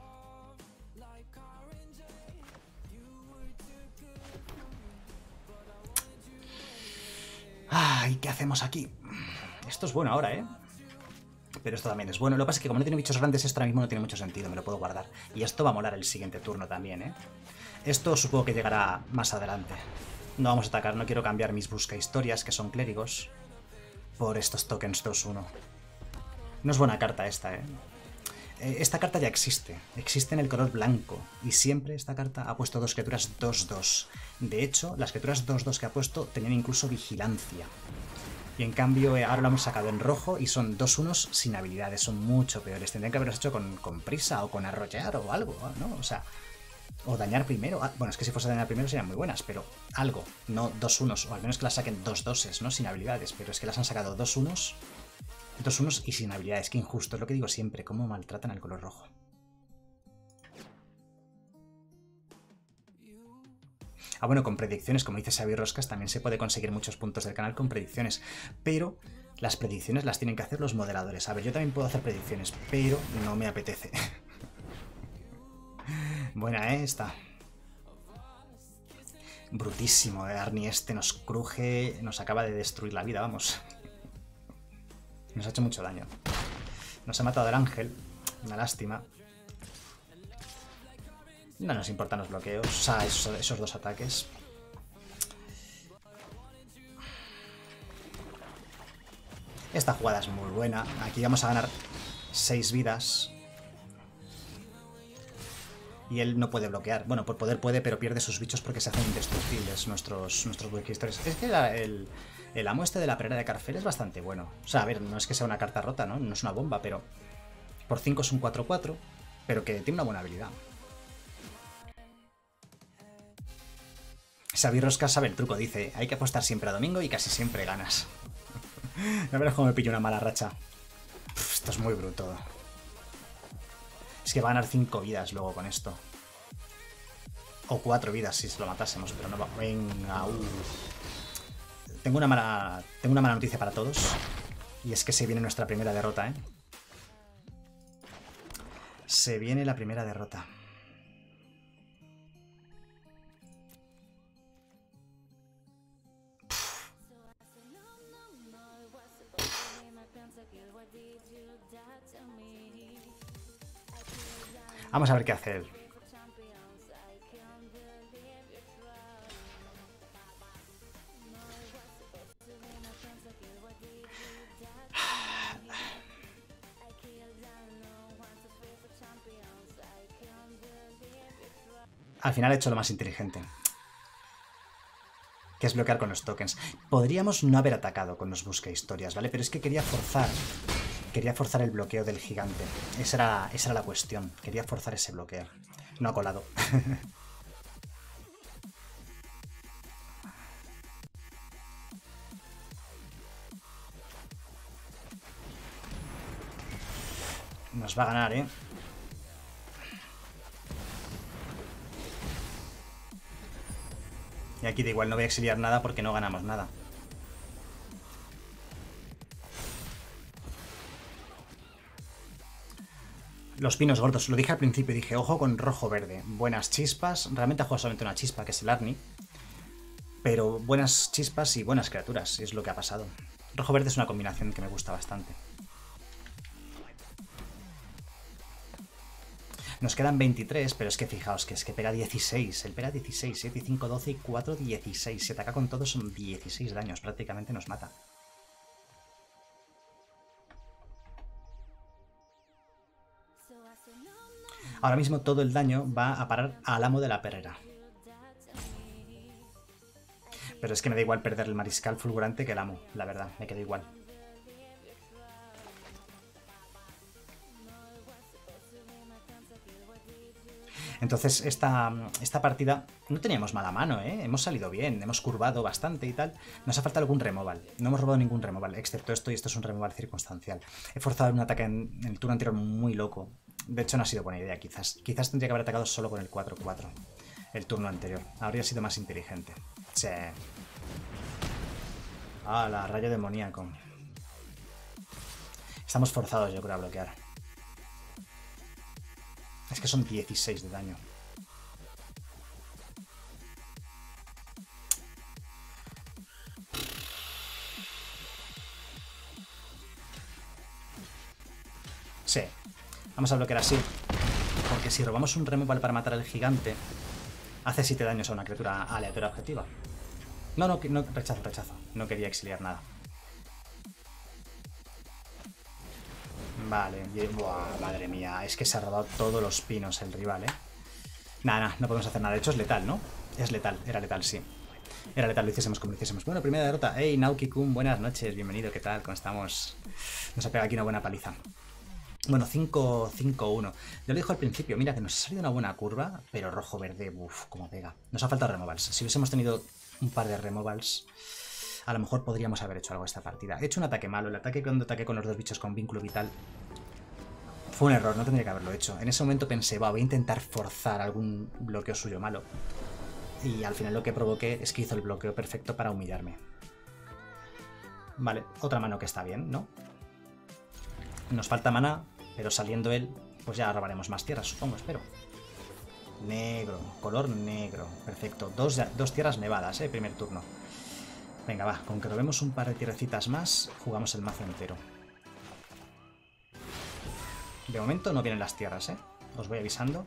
Speaker 2: Ay, ¿qué hacemos aquí? Esto es bueno ahora, ¿eh? Pero esto también es bueno. Lo que pasa es que como no tiene bichos grandes, esto ahora mismo no tiene mucho sentido. Me lo puedo guardar. Y esto va a molar el siguiente turno también, ¿eh? Esto supongo que llegará más adelante. No vamos a atacar. No quiero cambiar mis busca historias, que son clérigos, por estos tokens 2-1. No es buena carta esta, ¿eh? Esta carta ya existe. Existe en el color blanco. Y siempre esta carta ha puesto 2 criaturas 2-2. De hecho, las criaturas 2-2 que ha puesto tenían incluso vigilancia. Y en cambio ahora lo hemos sacado en rojo y son 2-1s sin habilidades. Son mucho peores. Tendrían que haberlos hecho con prisa o con arrollar o algo, ¿no? O sea, o dañar primero. Bueno, es que si fuese dañar primero serían muy buenas, pero algo. No 2-1s, o al menos que las saquen 2-2s, ¿no? Sin habilidades. Pero es que las han sacado 2-1s. 2-1s y sin habilidades. Qué injusto, es lo que digo siempre. Cómo maltratan al color rojo. Bueno, con predicciones, como dice Xavi Roscas, también se puede conseguir muchos puntos del canal con predicciones, pero las predicciones las tienen que hacer los moderadores. A ver, yo también puedo hacer predicciones, pero no me apetece. Buena, esta. Brutísimo, Arnie este nos cruje, nos acaba de destruir la vida, vamos. Nos ha hecho mucho daño. Nos ha matado el ángel, una lástima. No nos importan los bloqueos, o sea, esos 2 ataques. Esta jugada es muy buena. Aquí vamos a ganar 6 vidas. Y él no puede bloquear. Bueno, por poder puede, pero pierde sus bichos porque se hacen indestructibles nuestros Bullkisters. Es que el amo este de la perera de Carfel es bastante bueno. O sea, a ver, no es que sea una carta rota, ¿no? No es una bomba, pero por 5 es un 4-4, pero que tiene una buena habilidad. Xavi Rosca sabe el truco, dice, hay que apostar siempre a domingo y casi siempre ganas. A ver cómo me pillo una mala racha. Esto es muy bruto. Es que va a ganar 5 vidas luego con esto. O 4 vidas si se lo matásemos, pero no va. Venga, Tengo una mala noticia para todos. Y es que se viene nuestra primera derrota, ¿eh? Se viene la primera derrota. Vamos a ver qué hace él. Al final he hecho lo más inteligente, que es bloquear con los tokens. Podríamos no haber atacado con los busca historias, ¿vale? Pero es que quería forzar el bloqueo del gigante. Esa era la cuestión. Quería forzar ese bloqueo. No ha colado. Nos va a ganar, ¿eh? Y aquí da igual, no voy a exiliar nada porque no ganamos nada. Los pinos gordos, lo dije al principio, dije, ojo con rojo-verde. Buenas chispas, realmente ha jugado solamente una chispa, que es el Arni. Pero buenas chispas y buenas criaturas, es lo que ha pasado. Rojo-verde es una combinación que me gusta bastante. Nos quedan 23, pero es que fijaos que es que pega 16. Él pega 16, 7, 5, 12 y 4, 16. Si ataca con todos son 16 daños, prácticamente nos mata. Ahora mismo todo el daño va a parar al amo de la perrera. Pero es que me da igual perder el mariscal fulgurante que el amo, la verdad, me queda igual. Entonces esta partida no teníamos mala mano, ¿eh? Hemos salido bien, hemos curvado bastante y tal. Nos ha faltado algún removal. No hemos robado ningún removal, excepto esto, y esto es un removal circunstancial. He forzado un ataque en el turno anterior muy loco. De hecho no ha sido buena idea, quizás. Quizás tendría que haber atacado solo con el 4-4 el turno anterior. Habría sido más inteligente. Sí. Ah, la rayo demoníaco. Estamos forzados, yo creo, a bloquear. Es que son 16 de daño. Sí. Vamos a bloquear así. Porque si robamos un removal para matar al gigante, hace 7 daños a una criatura aleatoria objetiva. No, rechazo. No quería exiliar nada. Vale, buah, madre mía, es que se ha robado todos los pinos el rival, ¿eh? Nada, no podemos hacer nada. De hecho es letal, ¿no? Es letal, era letal, sí. Era letal, lo hiciésemos como lo hiciésemos. Bueno, primera derrota. Hey, Naoki-kun, buenas noches, bienvenido, ¿qué tal? ¿Cómo estamos? Nos ha pegado aquí una buena paliza. Bueno, 5-1. Yo lo dije al principio, mira que nos ha salido una buena curva, pero rojo-verde, uff, cómo pega. Nos ha faltado removals. Si hubiésemos tenido un par de removals, a lo mejor podríamos haber hecho algo esta partida. He hecho un ataque malo. El ataque cuando ataqué con los dos bichos con vínculo vital fue un error, no tendría que haberlo hecho. En ese momento pensé, voy a intentar forzar algún bloqueo suyo malo. Y al final lo que provoqué es que hizo el bloqueo perfecto para humillarme. Vale, otra mano que está bien, ¿no? Nos falta mana, pero saliendo él, pues ya robaremos más tierras, supongo, espero. Negro, color negro, perfecto. Dos tierras nevadas, primer turno. Venga, va, con que robemos un par de tierrecitas más, jugamos el mazo entero. De momento no vienen las tierras, os voy avisando.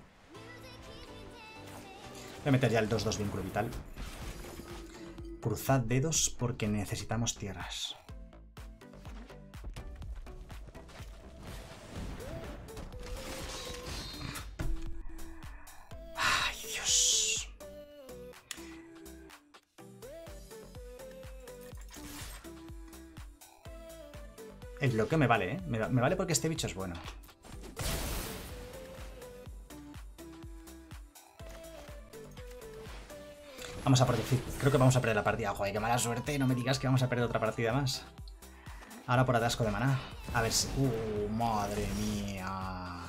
Speaker 2: Voy a meter ya el 2-2 vínculo vital. Cruzad dedos porque necesitamos tierras. El bloqueo me vale, ¿eh? Me vale porque este bicho es bueno. Vamos a perder. Creo que vamos a perder la partida. Joder, qué mala suerte. No me digas que vamos a perder otra partida más. Ahora por atasco de maná. A ver si... madre mía.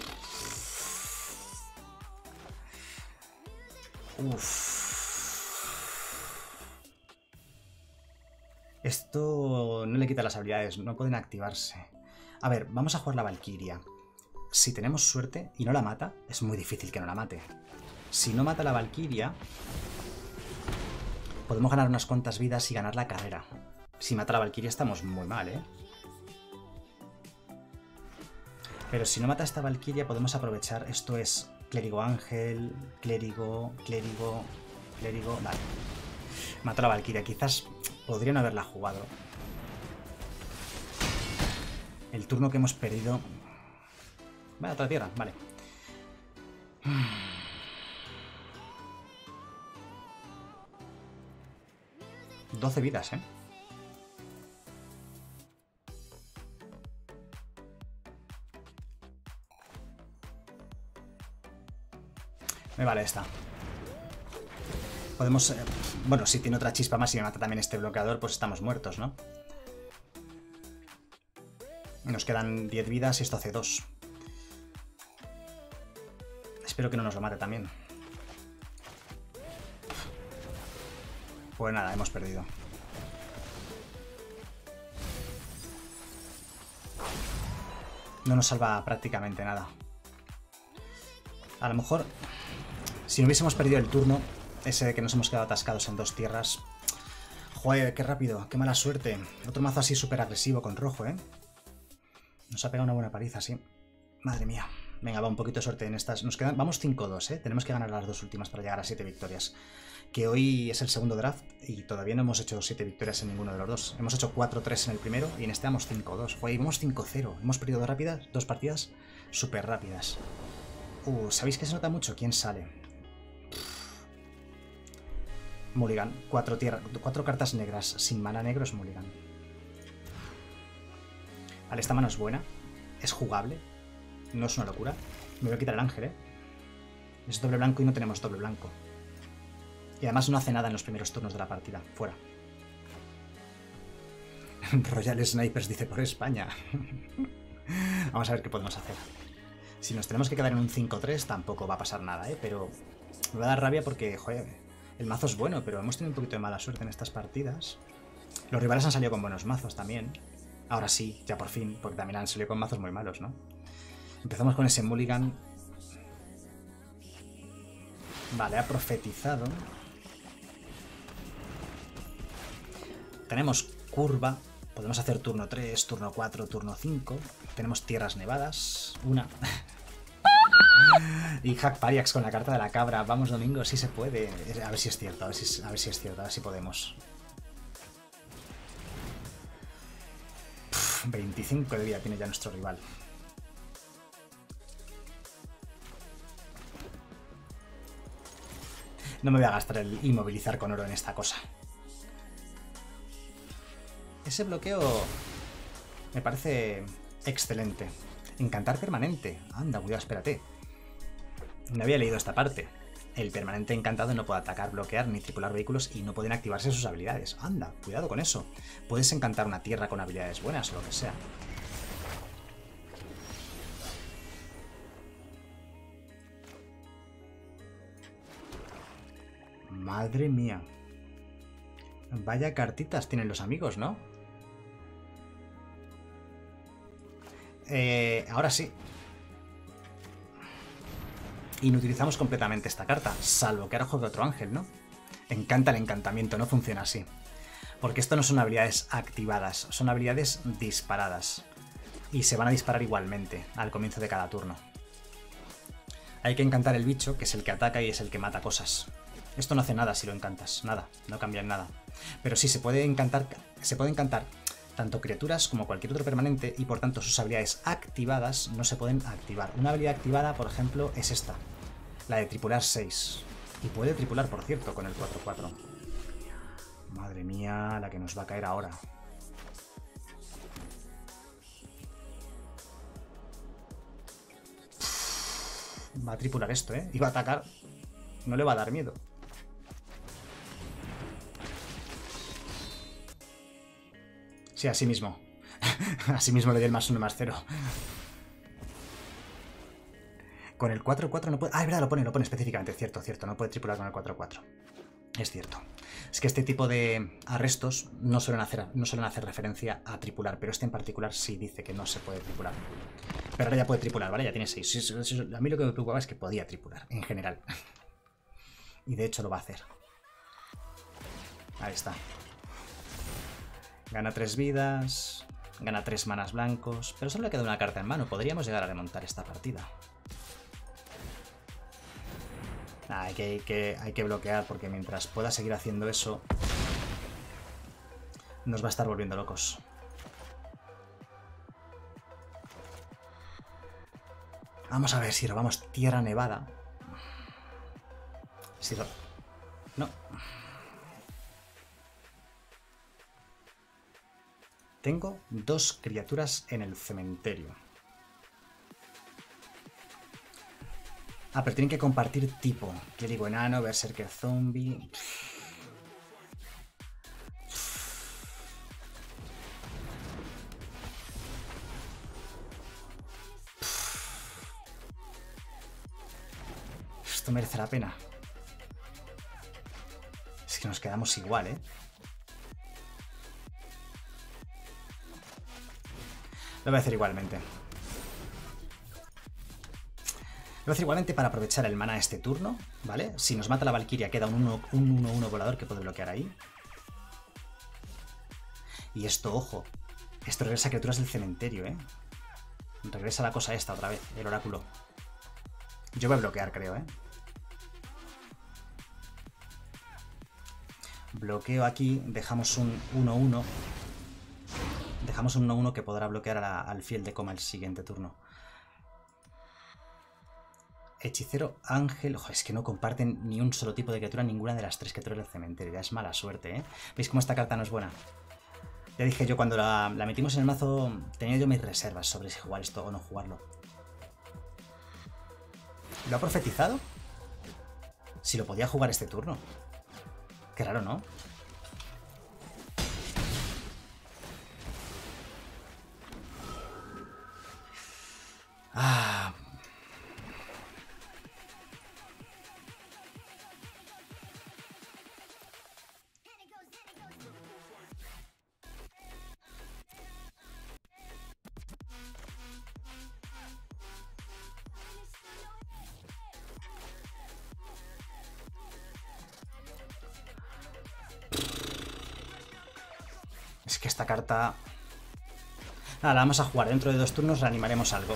Speaker 2: Esto no le quita las habilidades. No pueden activarse. A ver, vamos a jugar la Valkyria. Si tenemos suerte y no la mata, es muy difícil que no la mate. Si no mata la Valkyria, podemos ganar unas cuantas vidas y ganar la carrera. Si mata la Valkyria estamos muy mal, ¿eh? Pero si no mata a esta Valkyria podemos aprovechar. Esto es clérigo ángel, clérigo, clérigo, clérigo... Vale. Mató a la Valkyria. Quizás podría no haberla jugado. El turno que hemos perdido... Vale, otra tierra, vale. 12 vidas, ¿eh? Me vale esta. Podemos... bueno, si tiene otra chispa más y me mata también este bloqueador, pues estamos muertos, ¿no? Nos quedan 10 vidas y esto hace 2. Espero que no nos lo mate también. Pues nada, hemos perdido. No nos salva prácticamente nada. A lo mejor, si no hubiésemos perdido el turno, ese de que nos hemos quedado atascados en 2 tierras... Joder, qué rápido, qué mala suerte. Otro mazo así súper agresivo con rojo, ¿eh? Nos ha pegado una buena paliza, sí. Madre mía. Venga, va, un poquito de suerte en estas. Nos quedan... Vamos 5-2, ¿eh? Tenemos que ganar las 2 últimas para llegar a 7 victorias. Que hoy es el segundo draft y todavía no hemos hecho 7 victorias en ninguno de los dos. Hemos hecho 4-3 en el primero y en este vamos 5-2. Joder, vamos 5-0. Hemos perdido 2 partidas súper rápidas. ¿Sabéis que se nota mucho? ¿Quién sale? Mulligan. 4 cartas negras. Sin mana negro es Mulligan. Vale, esta mano es buena. Es jugable. No es una locura. Me voy a quitar el ángel, ¿eh? Es doble blanco y no tenemos doble blanco. Y además no hace nada en los primeros turnos de la partida. Fuera. Royal Snipers dice por España. Vamos a ver qué podemos hacer. Si nos tenemos que quedar en un 5-3 tampoco va a pasar nada, ¿eh? Pero me va a dar rabia porque, joder, el mazo es bueno, pero hemos tenido un poquito de mala suerte en estas partidas. Los rivales han salido con buenos mazos también. Ahora sí, ya por fin, porque también han salido con mazos muy malos, ¿no? Empezamos con ese Mulligan. Vale, ha profetizado. Tenemos curva. Podemos hacer turno 3, turno 4, turno 5. Tenemos tierras nevadas. Una. Y Hack Pariax con la carta de la cabra. Vamos, Domingo, sí se puede. A ver si es cierto, a ver si es cierto, a ver si podemos. 25 de vida tiene ya nuestro rival. No me voy a gastar el inmovilizar con oro en esta cosa. Ese bloqueo me parece excelente. Encantar permanente. Anda, cuidado, espérate. No había leído esta parte. El permanente encantado no puede atacar, bloquear ni tripular vehículos y no pueden activarse sus habilidades. Anda, cuidado con eso. Puedes encantar una tierra con habilidades buenas o lo que sea. Madre mía. Vaya cartitas tienen los amigos, ¿no? Ahora sí. Inutilizamos completamente esta carta, salvo que ahora juegue otro ángel, ¿no? Encanta el encantamiento, no funciona así. Porque esto no son habilidades activadas, son habilidades disparadas. Y se van a disparar igualmente al comienzo de cada turno. Hay que encantar el bicho, que es el que ataca y es el que mata cosas. Esto no hace nada si lo encantas, nada, no cambia en nada. Pero sí, se puede encantar tanto criaturas como cualquier otro permanente y por tanto sus habilidades activadas no se pueden activar. Una habilidad activada, por ejemplo, es esta, la de tripular 6. Y puede tripular, por cierto, con el 4-4. Madre mía, la que nos va a caer ahora. Va a tripular esto, ¿eh? Y va a atacar. No le va a dar miedo. Sí, así mismo. Así mismo le di el +1/+0. Con el 4-4 no puede... Ah, es verdad, lo pone específicamente. Cierto, cierto. No puede tripular con el 4-4. Es cierto. Es que este tipo de arrestos no suelen hacer referencia a tripular, pero este en particular sí dice que no se puede tripular. Pero ahora ya puede tripular, ¿vale? Ya tiene 6. A mí lo que me preocupaba es que podía tripular, en general. Y de hecho lo va a hacer. Ahí está. Gana 3 vidas, gana 3 manas blancos, pero solo le queda una carta en mano. Podríamos llegar a remontar esta partida. Hay que bloquear, porque mientras pueda seguir haciendo eso, nos va a estar volviendo locos. Vamos a ver si robamos Tierra Nevada. Si no. Tengo 2 criaturas en el cementerio. Ah, pero tienen que compartir tipo. Clérigo enano, berserker zombie. Esto merece la pena. Es que nos quedamos igual, ¿eh? Lo voy a hacer igualmente. Lo voy a hacer igualmente para aprovechar el mana este turno, ¿vale? Si nos mata la Valkyria queda un 1-1 volador que puede bloquear ahí. Y esto, ojo, esto regresa a criaturas del cementerio, ¿eh? Regresa la cosa esta otra vez, el oráculo. Yo voy a bloquear, creo, ¿eh? Bloqueo aquí, dejamos un 1-1. Dejamos un 1-1 que podrá bloquear al fiel de coma el siguiente turno. Hechicero, ángel... Ojo, es que no comparten ni un solo tipo de criatura, ninguna de las 3 criaturas del cementerio. Ya es mala suerte, ¿eh? ¿Veis cómo esta carta no es buena? Ya dije yo, cuando la metimos en el mazo, tenía yo mis reservas sobre si jugar esto o no jugarlo. ¿Lo ha profetizado? Si lo podía jugar este turno. Qué raro, ¿no? Ah... Es que esta carta... Nada, la vamos a jugar. Dentro de 2 turnos reanimaremos algo.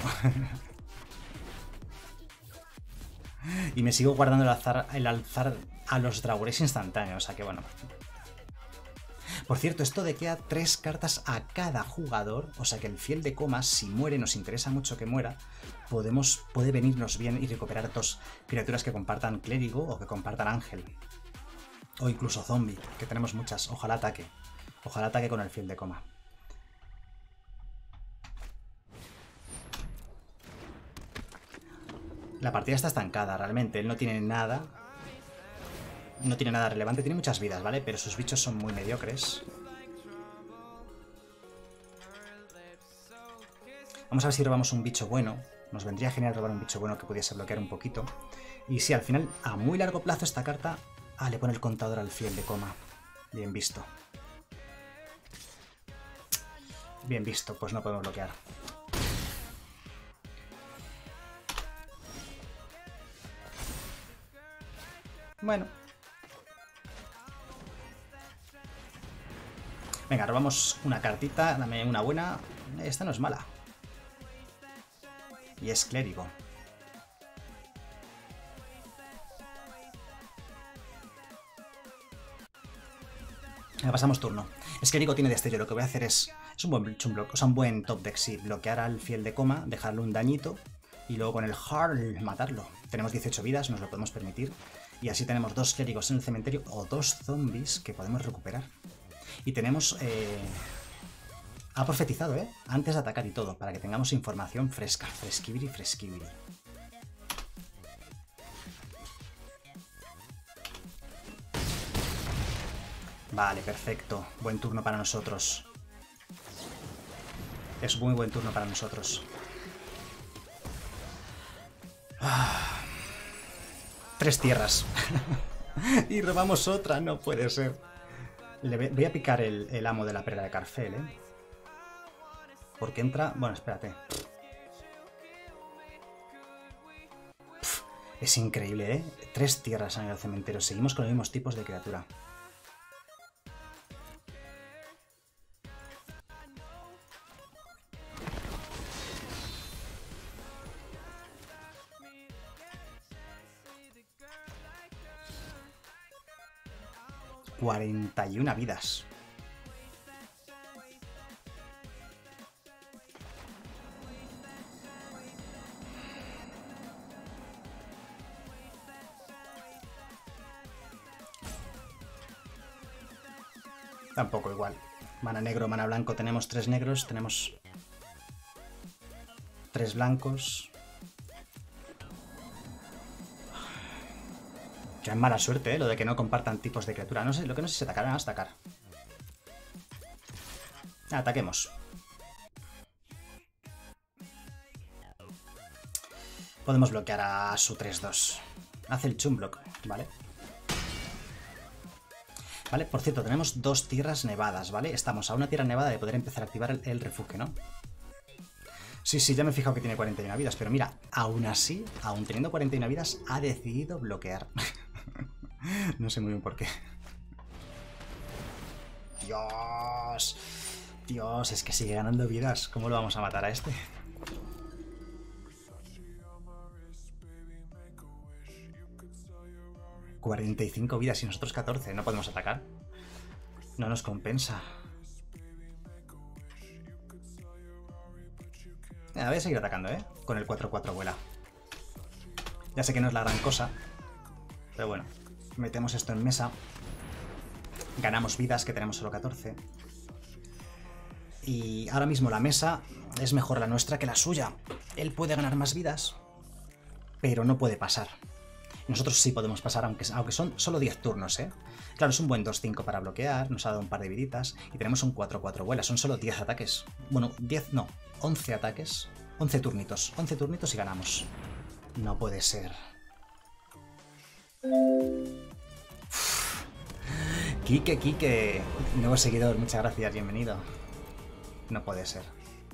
Speaker 2: Y me sigo guardando el alzar a los dragures instantáneos. O sea que bueno. Por cierto, esto de que a 3 cartas a cada jugador. O sea que el fiel de coma, si muere, nos interesa mucho que muera. Puede venirnos bien y recuperar 2 criaturas que compartan clérigo o que compartan ángel. O incluso zombie, que tenemos muchas. Ojalá ataque. Ojalá ataque con el fiel de coma. La partida está estancada, realmente. Él no tiene nada. No tiene nada relevante. Tiene muchas vidas, ¿vale? Pero sus bichos son muy mediocres. Vamos a ver si robamos un bicho bueno. Nos vendría genial robar un bicho bueno que pudiese bloquear un poquito. Y sí, al final, a muy largo plazo, esta carta... Ah, le pone el contador al fiel de coma. Bien visto. Bien visto, pues no podemos bloquear. Bueno. Venga, robamos una cartita, dame una buena. Esta no es mala. Y es clérigo. Venga, pasamos turno. Es clérigo, tiene destello. Lo que voy a hacer es un buen top deck, sí. Bloquear al fiel de coma, dejarle un dañito y luego con el Hard matarlo. Tenemos 18 vidas, nos lo podemos permitir. Y así tenemos 2 clérigos en el cementerio o 2 zombies que podemos recuperar. Y tenemos... Ha profetizado, ¿eh? Antes de atacar y todo, para que tengamos información fresca. Fresquibiri, fresquibiri. Vale, perfecto. Buen turno para nosotros. Es muy buen turno para nosotros. 3 tierras. Y robamos otra, no puede ser. Voy a picar el amo de la perla de Carfel, ¿eh? Porque entra... Bueno, espérate. Es increíble, ¿eh? 3 tierras en el cementerio. Seguimos con los mismos tipos de criatura. ...41 vidas. Tampoco igual. Mana negro, mana blanco. Tenemos 3 negros, tenemos 3 blancos. Qué mala suerte, ¿eh? Lo de que no compartan tipos de criatura. No sé, lo que no sé si atacarán, vamos a atacar. Ataquemos. Podemos bloquear a su 3-2. Hace el chumblock, ¿vale? Vale, por cierto, tenemos 2 tierras nevadas, ¿vale? Estamos a una tierra nevada de poder empezar a activar el refugio, ¿no? Sí, ya me he fijado que tiene 41 vidas, pero mira, aún así, aún teniendo 41 vidas, ha decidido bloquear. No sé muy bien por qué. Dios. Dios, es que sigue ganando vidas. ¿Cómo lo vamos a matar a este? ...45 vidas y nosotros 14. No podemos atacar. No nos compensa. Voy a seguir atacando, ¿eh? Con el 4-4 vuela. Ya sé que no es la gran cosa. Pero bueno. Metemos esto en mesa. Ganamos vidas, que tenemos solo 14. Y ahora mismo la mesa es mejor la nuestra que la suya. Él puede ganar más vidas, pero no puede pasar. Nosotros sí podemos pasar, aunque son solo 10 turnos, ¿eh? Claro, es un buen 2-5 para bloquear, nos ha dado un par de viditas, y tenemos un 4-4 vuela, son solo 10 ataques. Bueno, 10 no, 11 ataques, 11 turnitos y ganamos. No puede ser. Kike, nuevo seguidor, muchas gracias, bienvenido. No puede ser.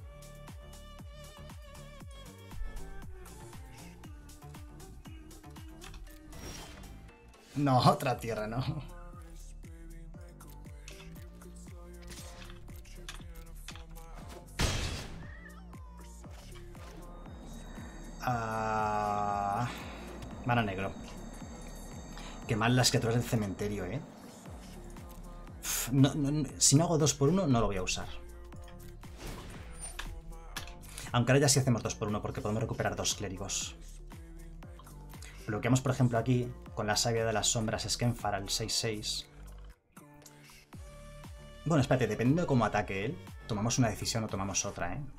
Speaker 2: No, otra tierra, no. Mana negro. Qué mal las criaturas del cementerio, ¿eh? Si no hago 2x1, no lo voy a usar. Aunque ahora ya sí hacemos 2x1 porque podemos recuperar 2 clérigos. Bloqueamos, por ejemplo, aquí con la savia de las sombras Skenfar al 6-6. Bueno, espérate, dependiendo de cómo ataque él, tomamos una decisión o tomamos otra, ¿eh?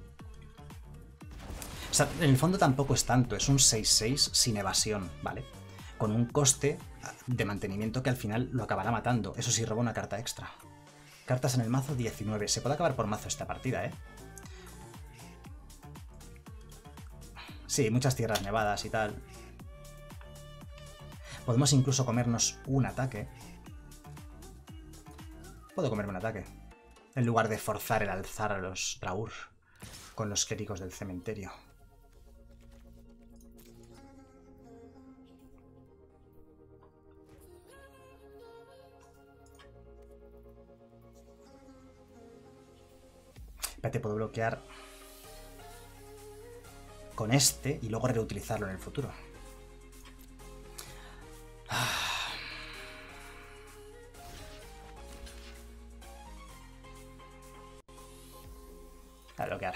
Speaker 2: O sea, en el fondo tampoco es tanto, es un 6-6 sin evasión, ¿vale? Con un coste de mantenimiento que al final lo acabará matando. Eso sí, roba una carta extra. Cartas en el mazo 19. Se puede acabar por mazo esta partida, ¿eh? Sí, muchas tierras nevadas y tal. Podemos incluso comernos un ataque. Puedo comerme un ataque. En lugar de forzar el alzar a los Raur con los clérigos del cementerio. Espérate, puedo bloquear con este y luego reutilizarlo en el futuro. A bloquear.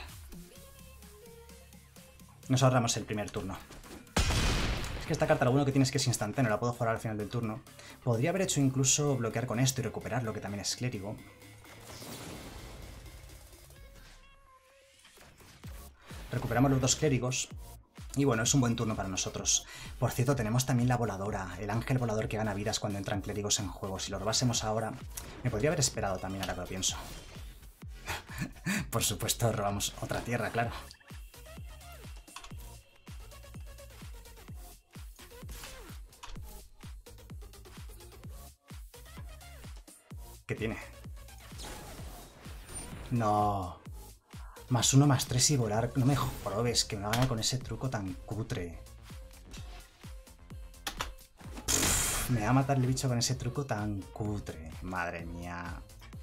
Speaker 2: Nos ahorramos el primer turno. Es que esta carta lo bueno que tiene es que es instantáneo, la puedo jugar al final del turno. Podría haber hecho incluso bloquear con esto y recuperarlo, que también es clérigo. Recuperamos los 2 clérigos Y bueno, es un buen turno para nosotros. Por cierto, tenemos también la voladora, el ángel volador que gana vidas cuando entran clérigos en juego. Si lo robásemos ahora, me podría haber esperado también, ahora que lo pienso. Por supuesto, robamos otra tierra, claro. ¿Qué tiene? No. +1, +3 y volar. No me probes que me va a ganar con ese truco tan cutre. Pff, me va a matar el bicho con ese truco tan cutre. Madre mía.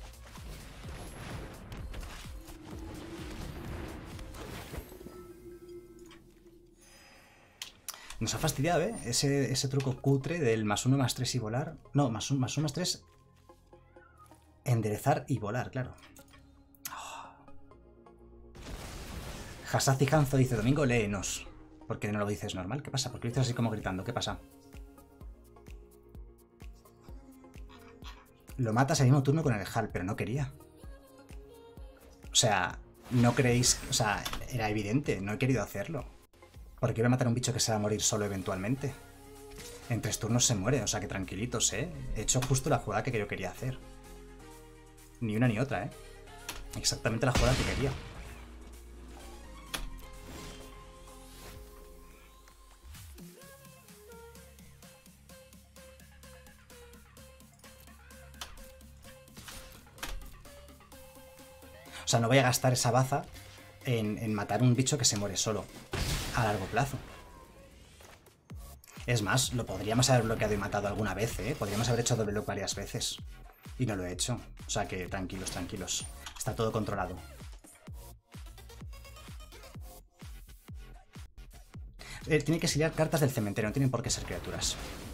Speaker 2: Nos ha fastidiado, ¿eh? Ese truco cutre del +1, +3 y volar. No, +1, +3. Enderezar y volar, claro. Hasazi Hanzo dice, Domingo, léenos. ¿Por qué no lo dices normal? ¿Qué pasa? ¿Por qué lo dices así como gritando? ¿Qué pasa? Lo matas al mismo turno con el HAL, pero no quería. O sea, no creéis... O sea, era evidente, no he querido hacerlo. Porque voy a matar a un bicho que se va a morir solo eventualmente. En 3 turnos se muere, o sea que tranquilitos, ¿eh? He hecho justo la jugada que yo quería hacer. Ni una ni otra, ¿eh? Exactamente la jugada que quería. O sea, no voy a gastar esa baza en matar un bicho que se muere solo a largo plazo. Es más, lo podríamos haber bloqueado y matado alguna vez, ¿eh? Podríamos haber hecho doble block varias veces. Y no lo he hecho. O sea que tranquilos, tranquilos. Está todo controlado. Tiene que exiliar cartas del cementerio, no tienen por qué ser criaturas.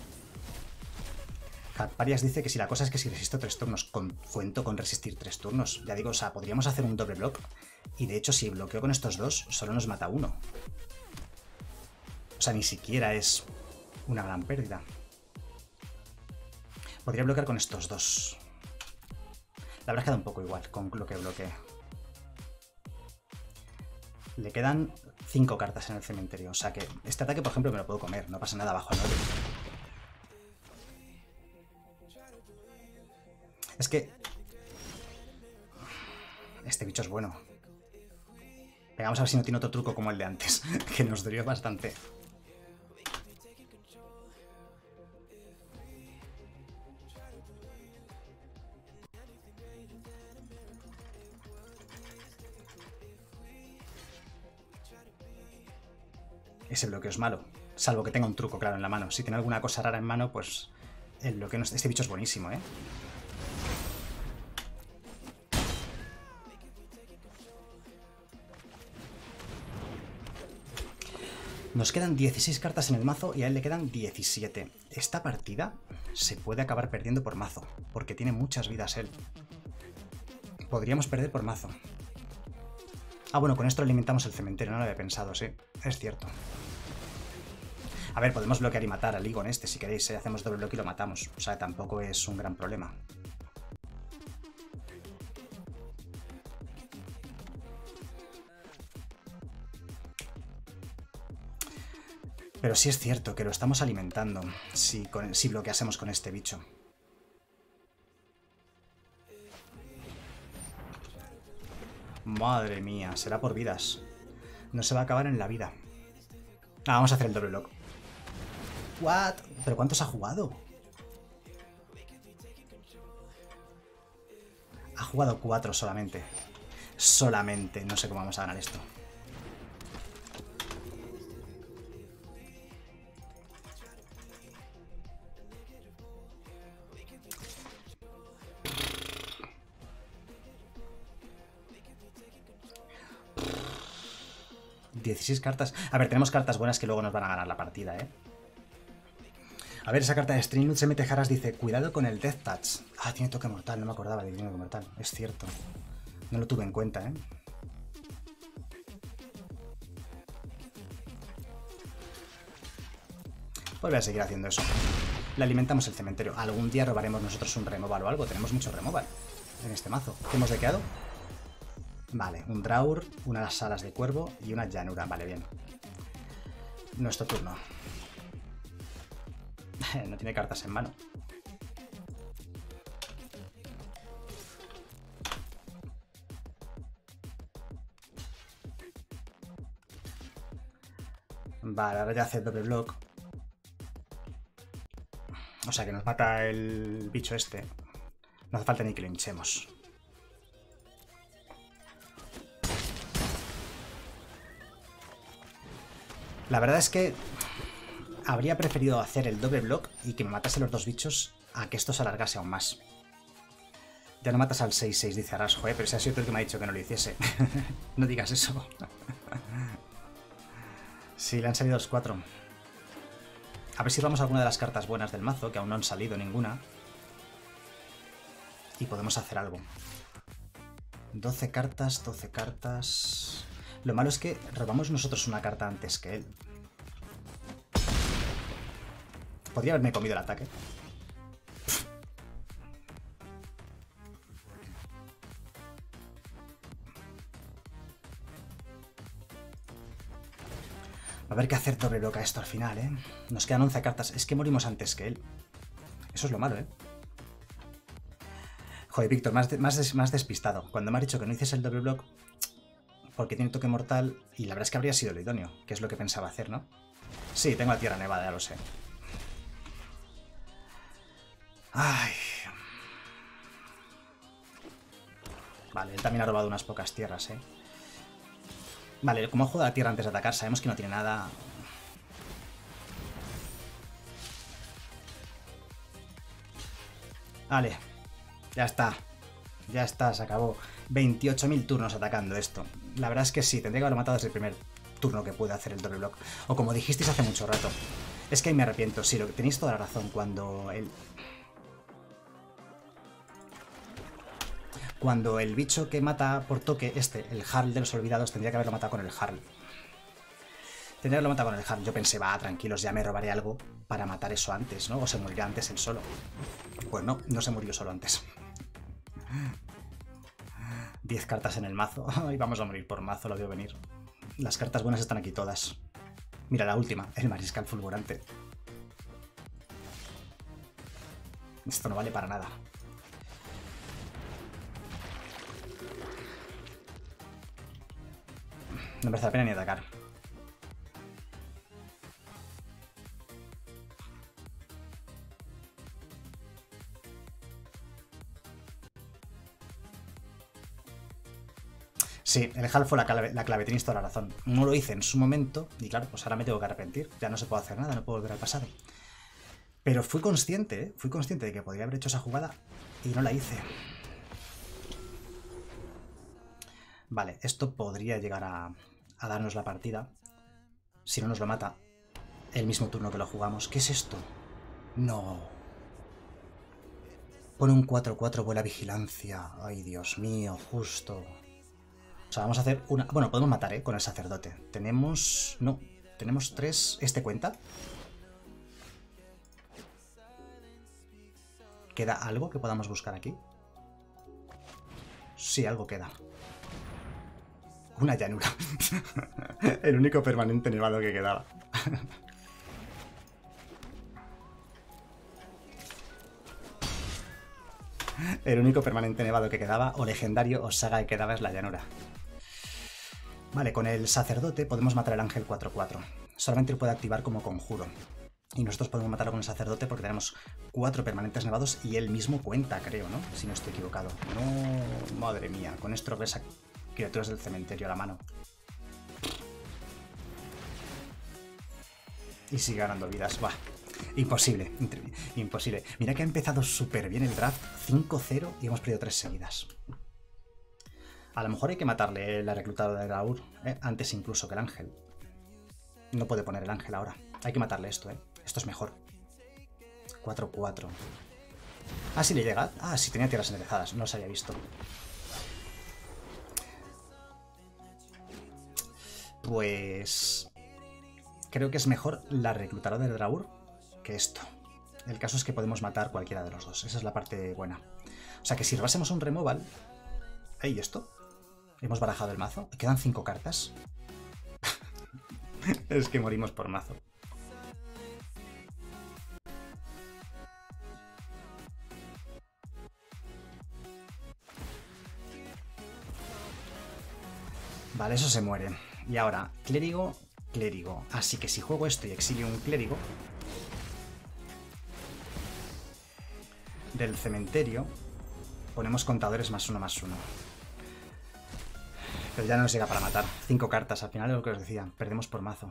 Speaker 2: Parias dice que si la cosa es que si resisto 3 turnos, cuento con resistir 3 turnos. Ya digo, o sea, podríamos hacer un doble block. Y de hecho, si bloqueo con estos dos, solo nos mata uno. O sea, ni siquiera es una gran pérdida. Podría bloquear con estos dos. La verdad es que da un poco igual con lo que bloquee. Le quedan 5 cartas en el cementerio. O sea que este ataque, por ejemplo, me lo puedo comer. No pasa nada bajo 9. Es que... este bicho es bueno. Venga, vamos a ver si no tiene otro truco como el de antes, que nos dolió bastante. Ese bloqueo es malo, salvo que tenga un truco claro en la mano. Si tiene alguna cosa rara en mano, pues el bloqueo no... Este bicho es buenísimo, ¿eh? Nos quedan 16 cartas en el mazo y a él le quedan 17. Esta partida se puede acabar perdiendo por mazo, porque tiene muchas vidas él. Podríamos perder por mazo. Ah, bueno, con esto alimentamos el cementerio, no lo había pensado, sí. Es cierto. A ver, podemos bloquear y matar al Igon este, si queréis, ¿eh? Hacemos doble bloque y lo matamos. O sea, tampoco es un gran problema. Pero sí es cierto que lo estamos alimentando si bloqueásemos con este bicho. Madre mía, será por vidas. No se va a acabar en la vida. Ah, vamos a hacer el doble block. ¿What? ¿Pero cuántos ha jugado? Ha jugado 4 solamente. Solamente. No sé cómo vamos a ganar esto. ...16 cartas... A ver, tenemos cartas buenas que luego nos van a ganar la partida, ¿eh? A ver, esa carta de Stringwood se mete Jaras, dice... Cuidado con el Death Touch. Ah, tiene toque mortal, no me acordaba de tiene toque mortal. Es cierto. No lo tuve en cuenta, ¿eh? Pues voy a seguir haciendo eso. Le alimentamos el cementerio. Algún día robaremos nosotros un removal o algo. Tenemos mucho removal en este mazo. ¿Qué hemos dequeado? Vale, un Draur, unas alas de cuervo y una llanura. Vale, bien. Nuestro turno. No tiene cartas en mano. Vale, ahora ya hace el doble block. O sea que nos mata el bicho este. No hace falta ni que lo hinchemos. La verdad es que habría preferido hacer el doble block y que me matase los dos bichos a que esto se alargase aún más. Ya no matas al 6-6, dice Arash. Joder, pero ese ha sido el que me ha dicho que no lo hiciese. No digas eso. Sí, le han salido los 4. A ver si robamos alguna de las cartas buenas del mazo, que aún no han salido ninguna. Y podemos hacer algo. 12 cartas, 12 cartas... Lo malo es que robamos nosotros una carta antes que él. Podría haberme comido el ataque. Va a haber que hacer doble bloque a esto al final, ¿eh? Nos quedan 11 cartas. Es que morimos antes que él. Eso es lo malo, ¿eh? Joder, Víctor, más despistado. Cuando me has dicho que no hiciese el doble block, porque tiene toque mortal, y la verdad es que habría sido lo idóneo, que es lo que pensaba hacer, ¿no? Sí, tengo la Tierra Nevada, ya lo sé. Ay. Vale, él también ha robado unas pocas tierras, ¿eh? Vale, como juega la tierra antes de atacar, sabemos que no tiene nada. Vale, ya está. Ya está, se acabó. 28.000 turnos atacando esto. La verdad es que sí, tendría que haberlo matado desde el primer turno que pude hacer el doble block. O como dijisteis hace mucho rato. Es que ahí me arrepiento, sí, tenéis toda la razón. Cuando el bicho que mata por toque, el Harl de los olvidados, tendría que haberlo matado con el Harl. Tendría que haberlo matado con el Harl. Yo pensé, va, tranquilos, ya me robaré algo para matar eso antes, ¿no? O se morirá antes él solo. Pues no, no se murió solo antes. 10 cartas en el mazo. Y vamos a morir por mazo, lo veo venir. Las cartas buenas están aquí todas. Mira la última, el mariscal fulgurante. Esto no vale para nada. No merece la pena ni atacar. Sí, el Hal fue la clave, tenéis toda la razón. No lo hice en su momento y claro, pues ahora me tengo que arrepentir. Ya no se puede hacer nada, no puedo volver al pasado. Pero fui consciente, ¿eh? Fui consciente de que podría haber hecho esa jugada y no la hice. Vale, esto podría llegar a darnos la partida. Si no nos lo mata el mismo turno que lo jugamos. ¿Qué es esto? No. Pone un 4-4, vuela vigilancia. Ay, Dios mío, justo. O sea, vamos a hacer una... Bueno, podemos matar, ¿eh? Con el sacerdote. Tenemos... No, tenemos 3... ¿Este cuenta? ¿Queda algo que podamos buscar aquí? Sí, algo queda. Una llanura. El único permanente nevado que quedaba. El único permanente nevado que quedaba, o legendario, o saga que quedaba es la llanura. Vale, con el sacerdote podemos matar al ángel 4-4. Solamente lo puede activar como conjuro. Y nosotros podemos matarlo con el sacerdote porque tenemos 4 permanentes nevados y él mismo cuenta, creo, ¿no? Si no estoy equivocado. No, madre mía, con esto ves a criaturas del cementerio a la mano. Y sigue ganando vidas. Buah, imposible, imposible. Mira que ha empezado súper bien el draft, 5-0 y hemos perdido 3 seguidas. A lo mejor hay que matarle la reclutada de Raúl, antes incluso que el ángel. No puede poner el ángel ahora. Hay que matarle esto, Esto es mejor. 4-4. Ah, sí le llega. Ah, sí, tenía tierras enderezadas. No los había visto. Pues... creo que es mejor la reclutadora de Draur que esto. El caso es que podemos matar cualquiera de los dos. Esa es la parte buena. O sea que si robásemos un removal... ¿Y esto? Hemos barajado el mazo. Quedan 5 cartas. Es que morimos por mazo. Vale, eso se muere. Y ahora, clérigo, clérigo. Así que si juego esto y exilio un clérigo del cementerio, ponemos contadores +1/+1. Pero ya no nos llega para matar. 5 cartas, al final es lo que os decía. Perdemos por mazo.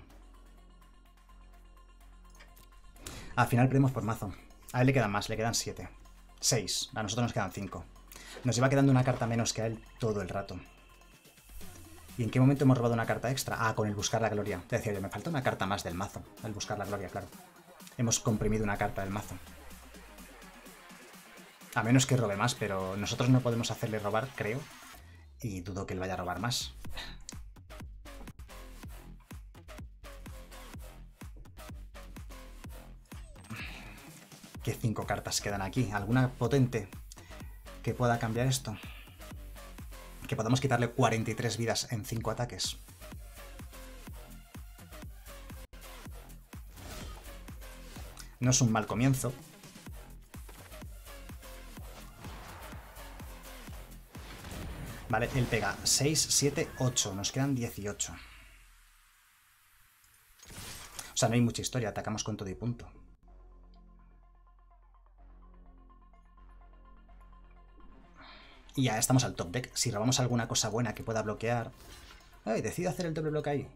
Speaker 2: Al final perdemos por mazo. A él le quedan más, le quedan 7. 6. A nosotros nos quedan 5. Nos lleva quedando una carta menos que a él todo el rato. ¿Y en qué momento hemos robado una carta extra? Ah, con el buscar la gloria. Te decía yo, me falta una carta más del mazo. El buscar la gloria, claro. Hemos comprimido una carta del mazo. A menos que robe más, pero nosotros no podemos hacerle robar, creo. Y dudo que él vaya a robar más. ¿Qué 5 cartas quedan aquí? ¿Alguna potente que pueda cambiar esto? Que podamos quitarle 43 vidas en 5 ataques. No es un mal comienzo. Vale, él pega 6, 7, 8. Nos quedan 18. O sea, no hay mucha historia. Atacamos con todo y punto. Y ya estamos al top deck. Si robamos alguna cosa buena que pueda bloquear... ¡Ay! Decido hacer el doble bloque ahí.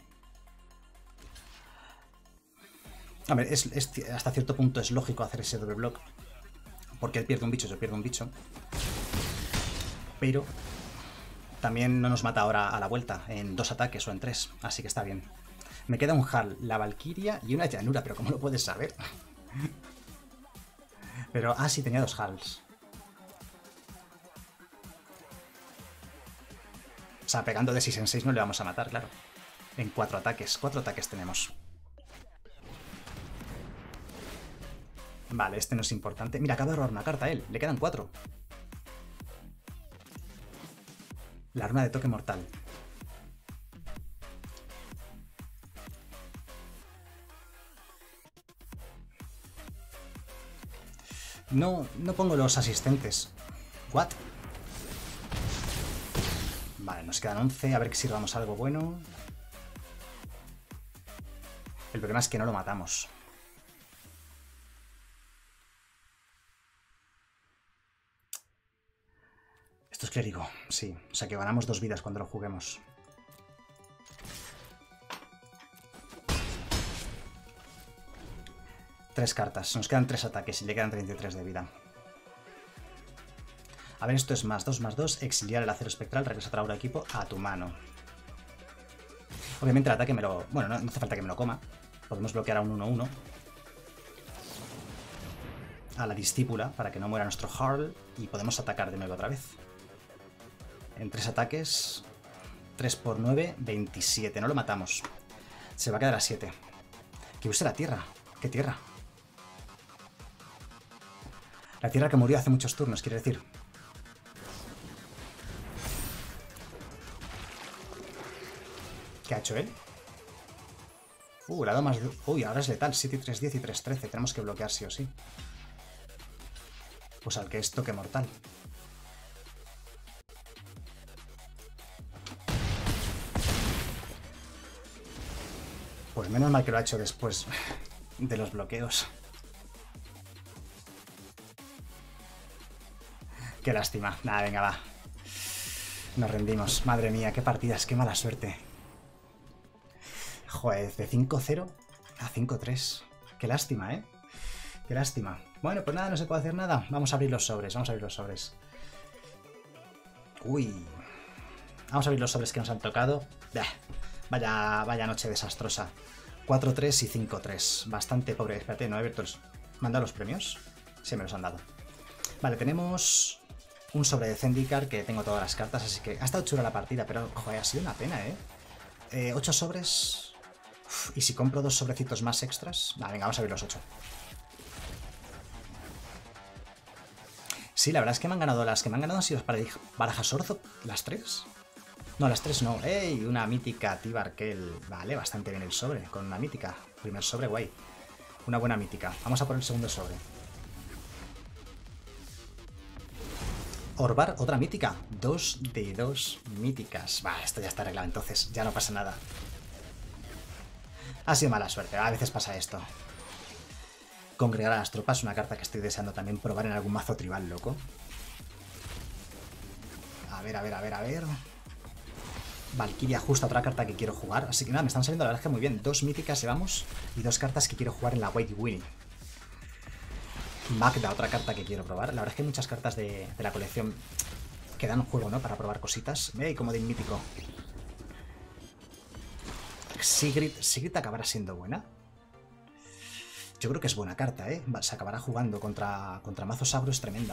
Speaker 2: A ver, hasta cierto punto es lógico hacer ese doble bloque. Porque él pierde un bicho, yo pierdo un bicho. Pero... también no nos mata ahora a la vuelta, en 2 ataques o en 3. Así que está bien. Me queda un Hal, la Valkyria y una llanura. Pero ¿cómo lo puedes saber? Pero... ah, sí, tenía 2 Hals. O sea, pegando de 6 en 6 no le vamos a matar, claro. En 4 ataques. 4 ataques tenemos. Vale, este no es importante. Mira, acaba de robar una carta a él. Le quedan 4. La runa de toque mortal. No pongo los asistentes. ¿What? Vale, nos quedan 11, a ver si robamos algo bueno. El problema es que no lo matamos. Esto es clérigo, sí. O sea que ganamos 2 vidas cuando lo juguemos. Tres cartas. Nos quedan 3 ataques y le quedan 33 de vida. A ver, esto es +2/+2, exiliar el acero espectral, regresa traura equipo a tu mano. Obviamente el ataque me lo... bueno, no hace falta que me lo coma. Podemos bloquear a un 1/1. A la discípula, para que no muera nuestro Harl. Y podemos atacar de nuevo otra vez. En 3 ataques... 3 por 9, 27. No lo matamos. Se va a quedar a 7. Que use la tierra. ¿Qué tierra? La tierra que murió hace muchos turnos, quiere decir... ¿Qué ha hecho él? Le ha dado más... uy, ahora es letal. 7 y 3, 10 y 3, 13. Tenemos que bloquear sí o sí. Pues al que es toque mortal. Pues menos mal que lo ha hecho después de los bloqueos. Qué lástima. Nada, venga, va. Nos rendimos. Madre mía, qué partidas, qué mala suerte. Joder, de 5-0 a 5-3. Qué lástima, ¿eh? Qué lástima. Bueno, pues nada, no se puede hacer nada. Vamos a abrir los sobres, vamos a abrir los sobres. Uy. Vamos a abrir los sobres que nos han tocado. Vaya noche desastrosa. 4-3 y 5-3. Bastante pobre. Espérate, no he abierto los... ¿Me han dado los premios? Sí, me los han dado. Vale, tenemos un sobre de Zendikar que tengo todas las cartas, así que ha estado chula la partida, pero joder, ha sido una pena, ¿eh? 8 sobres... Uf, ¿y si compro 2 sobrecitos más extras? Venga, vamos a abrir los 8. Sí, la verdad es que me han ganado las que me han ganado han sido para barajas orzo, las 3. No, las 3 no. ¡Ey! Una mítica Tibarkel. Vale, bastante bien el sobre, con una mítica. Primer sobre, guay. Una buena mítica. Vamos a por el segundo sobre. Orbar, otra mítica. 2 de 2 míticas. Va, esto ya está arreglado, entonces ya no pasa nada. Ha sido mala suerte, a veces pasa esto. Congregar a las tropas, una carta que estoy deseando también probar en algún mazo tribal, loco. A ver, a ver, a ver, a ver. Valkyria, justo otra carta que quiero jugar. Así que nada, me están saliendo la verdad que muy bien. 2 míticas llevamos y 2 cartas que quiero jugar en la White Winnie. Magda, otra carta que quiero probar. La verdad es que hay muchas cartas de la colección que dan juego, ¿no? Para probar cositas. Como de mítico. Sigrid acabará siendo buena. Yo creo que es buena carta, ¿eh? Se acabará jugando contra mazos agro, es tremenda.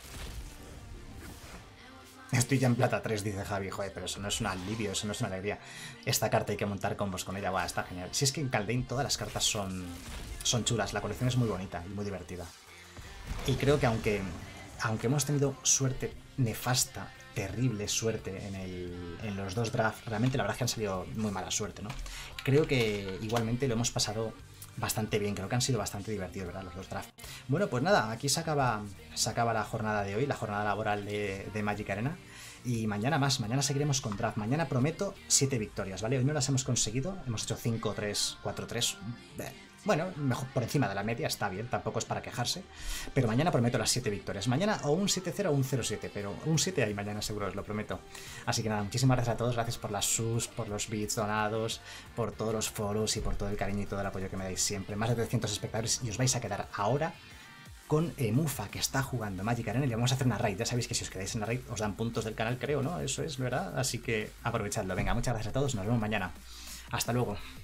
Speaker 2: Estoy ya en plata 3, dice Javi. Joder, pero eso no es un alivio, eso no es una alegría. Esta carta hay que montar combos con ella. Buah, está genial. Si es que en Caldein todas las cartas son chulas. La colección es muy bonita y muy divertida. Y creo que aunque hemos tenido suerte nefasta, terrible suerte en los 2 drafts, realmente la verdad es que han salido muy mala suerte, ¿no? Creo que igualmente lo hemos pasado bastante bien, creo que han sido bastante divertidos, ¿verdad? Los 2 drafts. Bueno, pues nada, aquí se acaba la jornada de hoy, la jornada laboral de Magic Arena. Y mañana más, mañana seguiremos con draft. Mañana prometo 7 victorias, ¿vale? Hoy no las hemos conseguido, hemos hecho 5-3, 4-3. Bueno, mejor por encima de la media, está bien, tampoco es para quejarse. Pero mañana prometo las 7 victorias. Mañana o un 7-0 o un 0-7, pero un 7 hay mañana seguro, os lo prometo. Así que nada, muchísimas gracias a todos, gracias por las subs, por los bits donados, por todos los foros y por todo el cariño y todo el apoyo que me dais siempre. Más de 300 espectadores y os vais a quedar ahora con Mufa, que está jugando Magic Arena, y le vamos a hacer una raid. Ya sabéis que si os quedáis en la raid os dan puntos del canal, creo, ¿no? Eso es, ¿verdad? Así que aprovechadlo. Venga, muchas gracias a todos, nos vemos mañana. Hasta luego.